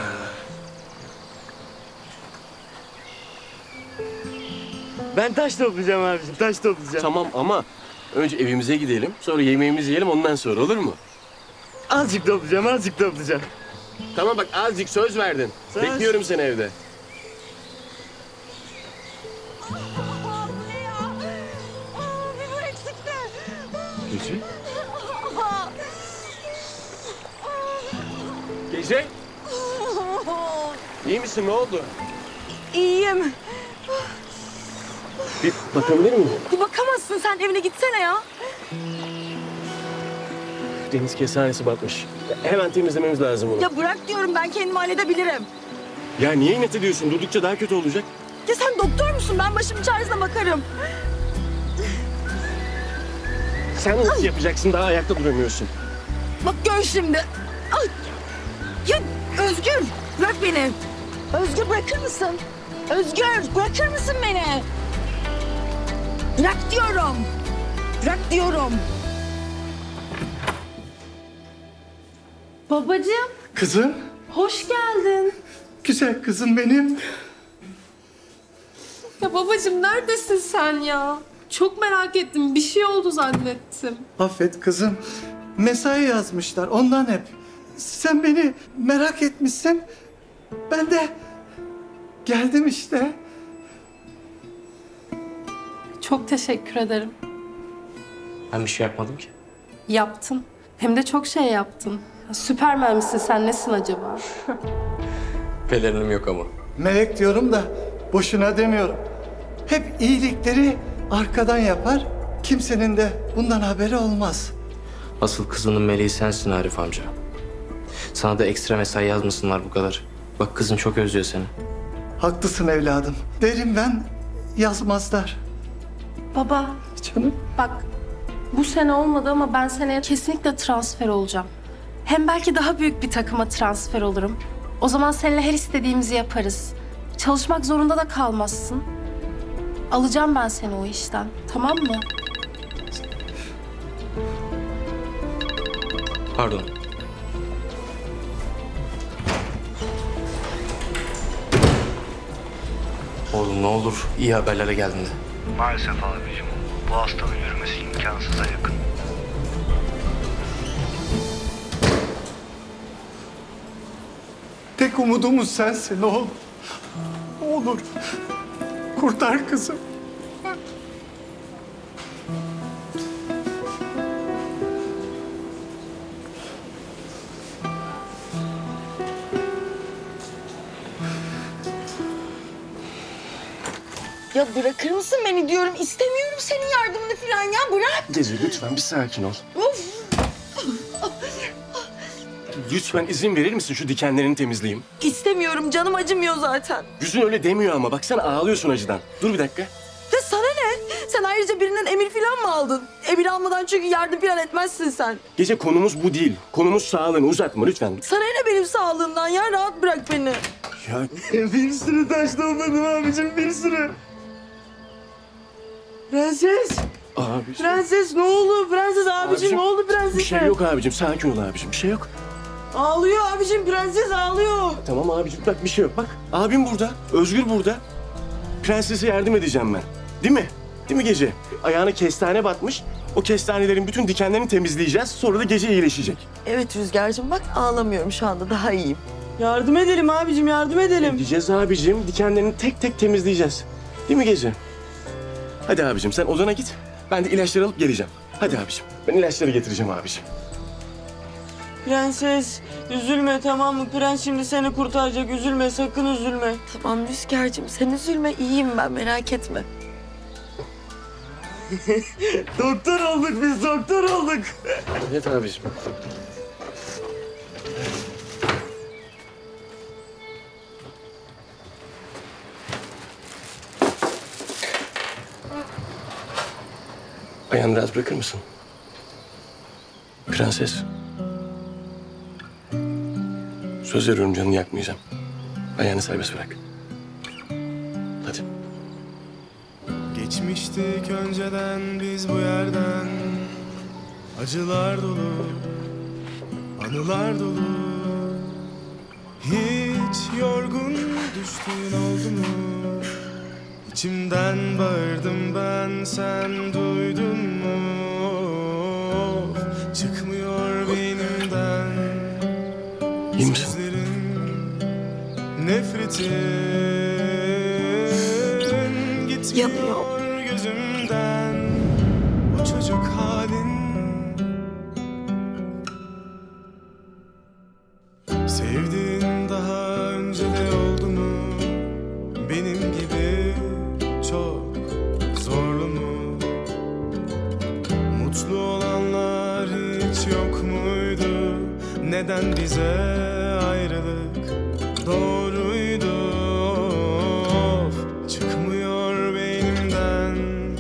Ben taş toplayacağım abicim, taş toplayacağım. Tamam ama önce evimize gidelim. Sonra yemeğimizi yiyelim ondan sonra olur mu? Azıcık toplayacağım, azıcık toplayacağım. Tamam bak azıcık söz verdin. Söz. Bekliyorum seni evde. Bir eksikti. Gece? Gece? İyi misin? Ne oldu? İyiyim. Bir bakabilir miyim? Bakamazsın sen evine gitsene ya. Deniz kestanesi batmış. Hemen temizlememiz lazım onu. Ya bırak diyorum ben kendim halledebilirim. Ya niye inat ediyorsun? Durdukça daha kötü olacak. Ya sen doktor musun? Ben başımın çaresine bakarım. Sen nasıl yapacaksın? Daha ayakta duramıyorsun. Bak gör şimdi. Ay. Ya Özgür bırak beni. Özgür bırakır mısın? Özgür bırakır mısın beni? Bırak diyorum. Bırak diyorum. Babacığım, Kızım, hoş geldin. güzel kızım benim. Ya babacığım neredesin sen ya? Çok merak ettim. Bir şey oldu zannettim. Affet kızım. Mesai yazmışlar ondan hep. Sen beni merak etmişsin. Ben de geldim işte. Çok teşekkür ederim. Ben bir şey yapmadım ki. Yaptın. Hem de çok şey yaptın. Ya, Süpermen misin sen? Nesin acaba? Pelerinim yok ama. Melek diyorum da boşuna demiyorum. Hep iyilikleri arkadan yapar. Kimsenin de bundan haberi olmaz. Asıl kızının meleği sensin Arif amca. Sana da ekstra mesai yazmasınlar bu kadar. Bak kızın çok özlüyor seni. Haklısın evladım. Derim ben yazmazlar. Baba, Canım. bak Bu sene olmadı ama ben seneye kesinlikle transfer olacağım. Hem belki daha büyük bir takıma transfer olurum. O zaman seninle her istediğimizi yaparız. Çalışmak zorunda da kalmazsın. Alacağım ben seni o işten, tamam mı? Pardon. Oğlum ne olur iyi haberlere geldin de. Maalesef abicim. Bu hastalığın yürümesi imkansıza yakın. Tek umudumuz sensin oğlum. Ne olur kurtar kızım. Ya bırakır mısın beni diyorum. İstemiyorum senin yardımını falan ya. Bırak. Gece lütfen bir sakin ol. Of. Lütfen izin verir misin şu dikenlerini temizleyeyim? İstemiyorum. Canım acımıyor zaten. Yüzün öyle demiyor ama baksana ağlıyorsun acıdan. Dur bir dakika. Ya sana ne? Sen ayrıca birinden emir falan mı aldın? Emir almadan çünkü yardım falan etmezsin sen. Gece konumuz bu değil. Konumuz sağlığını uzatma lütfen. Sana ne benim sağlığımdan ya? Rahat bırak beni. Ya Bir sürü taş topladım abicim, bir sürü. Prenses. Abi. Prenses ne oldu? Prenses abicim ne oldu prensese? Bir şey yok abicim. Sakin ol abicim. Bir şey yok. Ağlıyor abicim, prenses ağlıyor. Tamam abicim bak bir şey yok. Bak abim burada. Özgür burada. Prensese yardım edeceğim ben. Değil mi? Değil mi Gece? Ayağına kestane batmış. O kestanelerin bütün dikenlerini temizleyeceğiz. Sonra da Gece iyileşecek. Evet Rüzgar'cığım bak ağlamıyorum şu anda. Daha iyiyim. Yardım edelim abicim, yardım edelim. Edeceğiz abicim. Dikenlerini tek tek temizleyeceğiz. Değil mi Gece? Hadi abicim sen odana git. Ben de ilaçları alıp geleceğim. Hadi abicim. Ben ilaçları getireceğim abicim. Prenses üzülme tamam mı? Prens şimdi seni kurtaracak. Üzülme, sakın üzülme. Tamam Rüzgar'cığım sen üzülme. İyiyim ben, merak etme. Doktor olduk biz, doktor olduk. Evet abicim. Ayağını rahat bırakır mısın? Prenses. Söz veriyorum canını yakmayacağım. Ayağını serbest bırak. Hadi. Geçmiştik önceden biz bu yerden. Acılar dolu, anılar dolu. Hiç yorgun düştüğün oldu mu? İçimden bağırdım ben, sen duydun mu? Çıkmıyor beynimden. İyi misin? Sözlerin, nefretin gitmiyor gözümden. O çocuk halin. Sevdiğin daha önce de oldu mu? Benim gibi çok zorlu mu? Mutlu olanlar hiç yok muydu? Neden bize ayrılık doğruydu? Of, çıkmıyor beynimden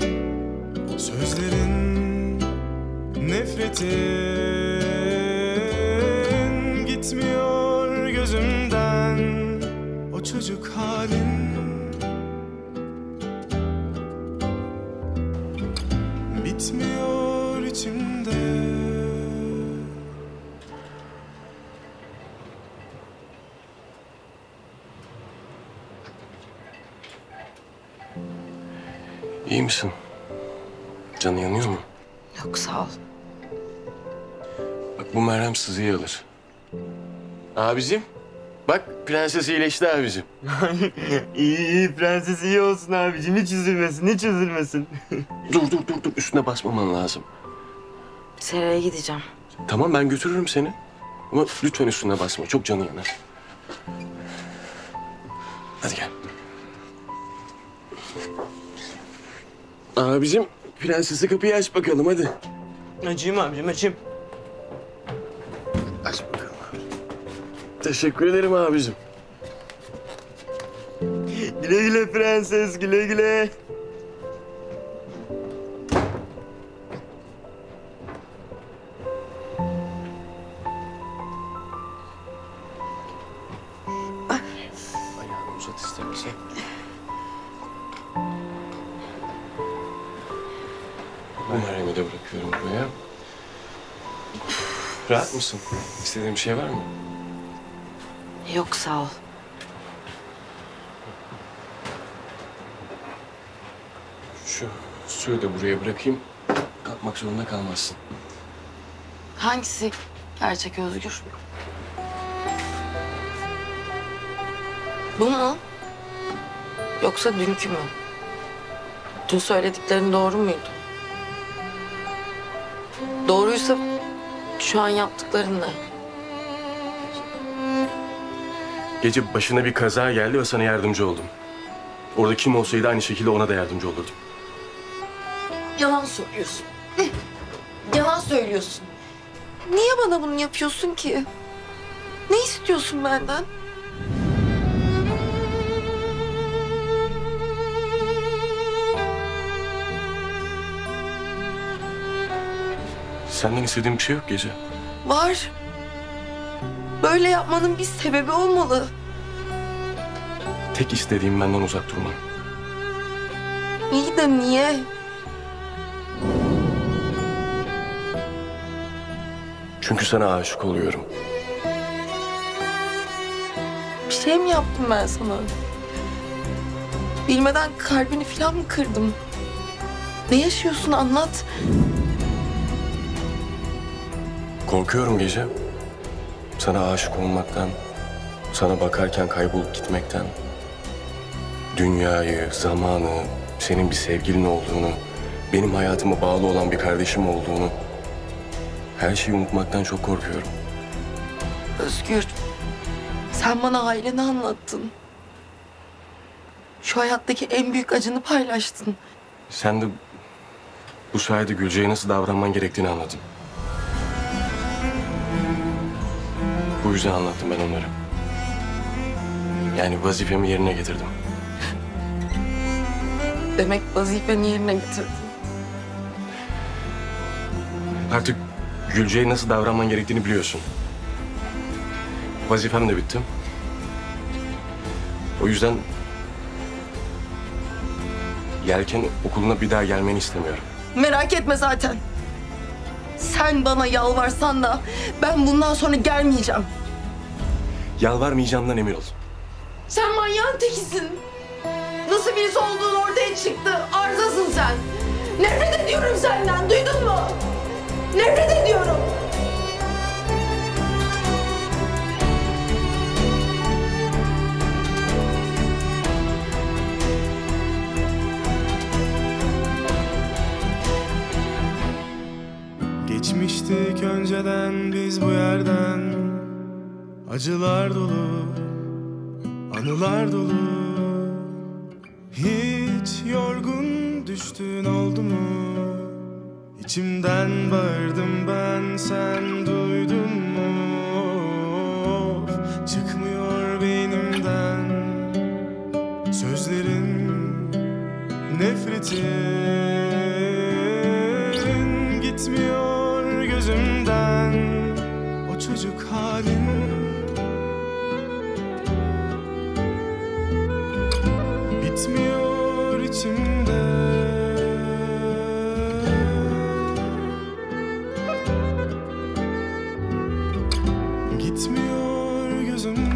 sözlerin, nefretin gitmiyor gözümden. O çocuk halin bitmiyor içimde. İyi misin? Canın yanıyor mu? Yok sağ ol. Bak bu merhem sızıyı alır. Abicim. Bak prenses iyileşti abicim. iyi prenses iyi olsun abicim. Hiç üzülmesin, hiç üzülmesin. Dur. Üstüne basmaman lazım. Seraya gideceğim. Tamam ben götürürüm seni. Ama lütfen üstüne basma. Çok canı yanar. Hadi gel. Abicim prensesi kapıyı aç bakalım hadi. Açayım abicim, açayım. Aç bakalım abi. Teşekkür ederim abicim. Güle güle prenses, güle güle. uzat istersen. Bu merhemi de bırakıyorum buraya. Rahat mısın? İstediğin bir şey var mı? Yok sağ ol. Şu suyu da buraya bırakayım. Kalkmak zorunda kalmazsın. Hangisi gerçek Özgür? Bu mu? Yoksa dünkü mü? Dün söylediklerin doğru muydu? Doğruysa şu an yaptıkların ne? Gece başına bir kaza geldi ve sana yardımcı oldum. Orada kim olsaydı aynı şekilde ona da yardımcı olurdum. Yalan söylüyorsun. Yalan söylüyorsun. Niye bana bunu yapıyorsun ki? Ne istiyorsun benden? Senden istediğim bir şey yok Gece. Var. Böyle yapmanın bir sebebi olmalı. Tek istediğim benden uzak durman. İyi de niye? Çünkü sana aşık oluyorum. Bir şey mi yaptım ben sana? Bilmeden kalbini falan mı kırdım? Ne yaşıyorsun anlat. Korkuyorum Gece. Sana aşık olmaktan, sana bakarken kaybolup gitmekten. Dünyayı, zamanı, senin bir sevgilin olduğunu, benim hayatıma bağlı olan bir kardeşim olduğunu, her şeyi unutmaktan çok korkuyorum. Özgür, sen bana aileni anlattın. Şu hayattaki en büyük acını paylaştın. Sen de bu sayede Gülce'ye nasıl davranman gerektiğini anladın. Bu yüzden anlattım ben onları. Yani vazifemi yerine getirdim. Demek vazifeni yerine getirdin. Artık Gülce'ye nasıl davranman gerektiğini biliyorsun. Vazifem de bitti. O yüzden Yelken okuluna bir daha gelmeni istemiyorum. Merak etme zaten. Sen bana yalvarsan da ben bundan sonra gelmeyeceğim. Yalvarmayacağımdan emin ol. Sen manyağın tekisin. Nasıl birisi olduğun ortaya çıktı. Arızasın sen. Nefret ediyorum senden. Duydun mu? Nefret ediyorum. Geçmiştik önceden biz bu yerden. Acılar dolu, anılar dolu. Hiç yorgun düştüğün oldu mu? İçimden bağırdım ben, sen duydun mu? Of, çıkmıyor beynimden sözlerin, nefretin gitmiyor gözümden. O çocuk halin bitmiyor içimde. Gitmiyor gözümden.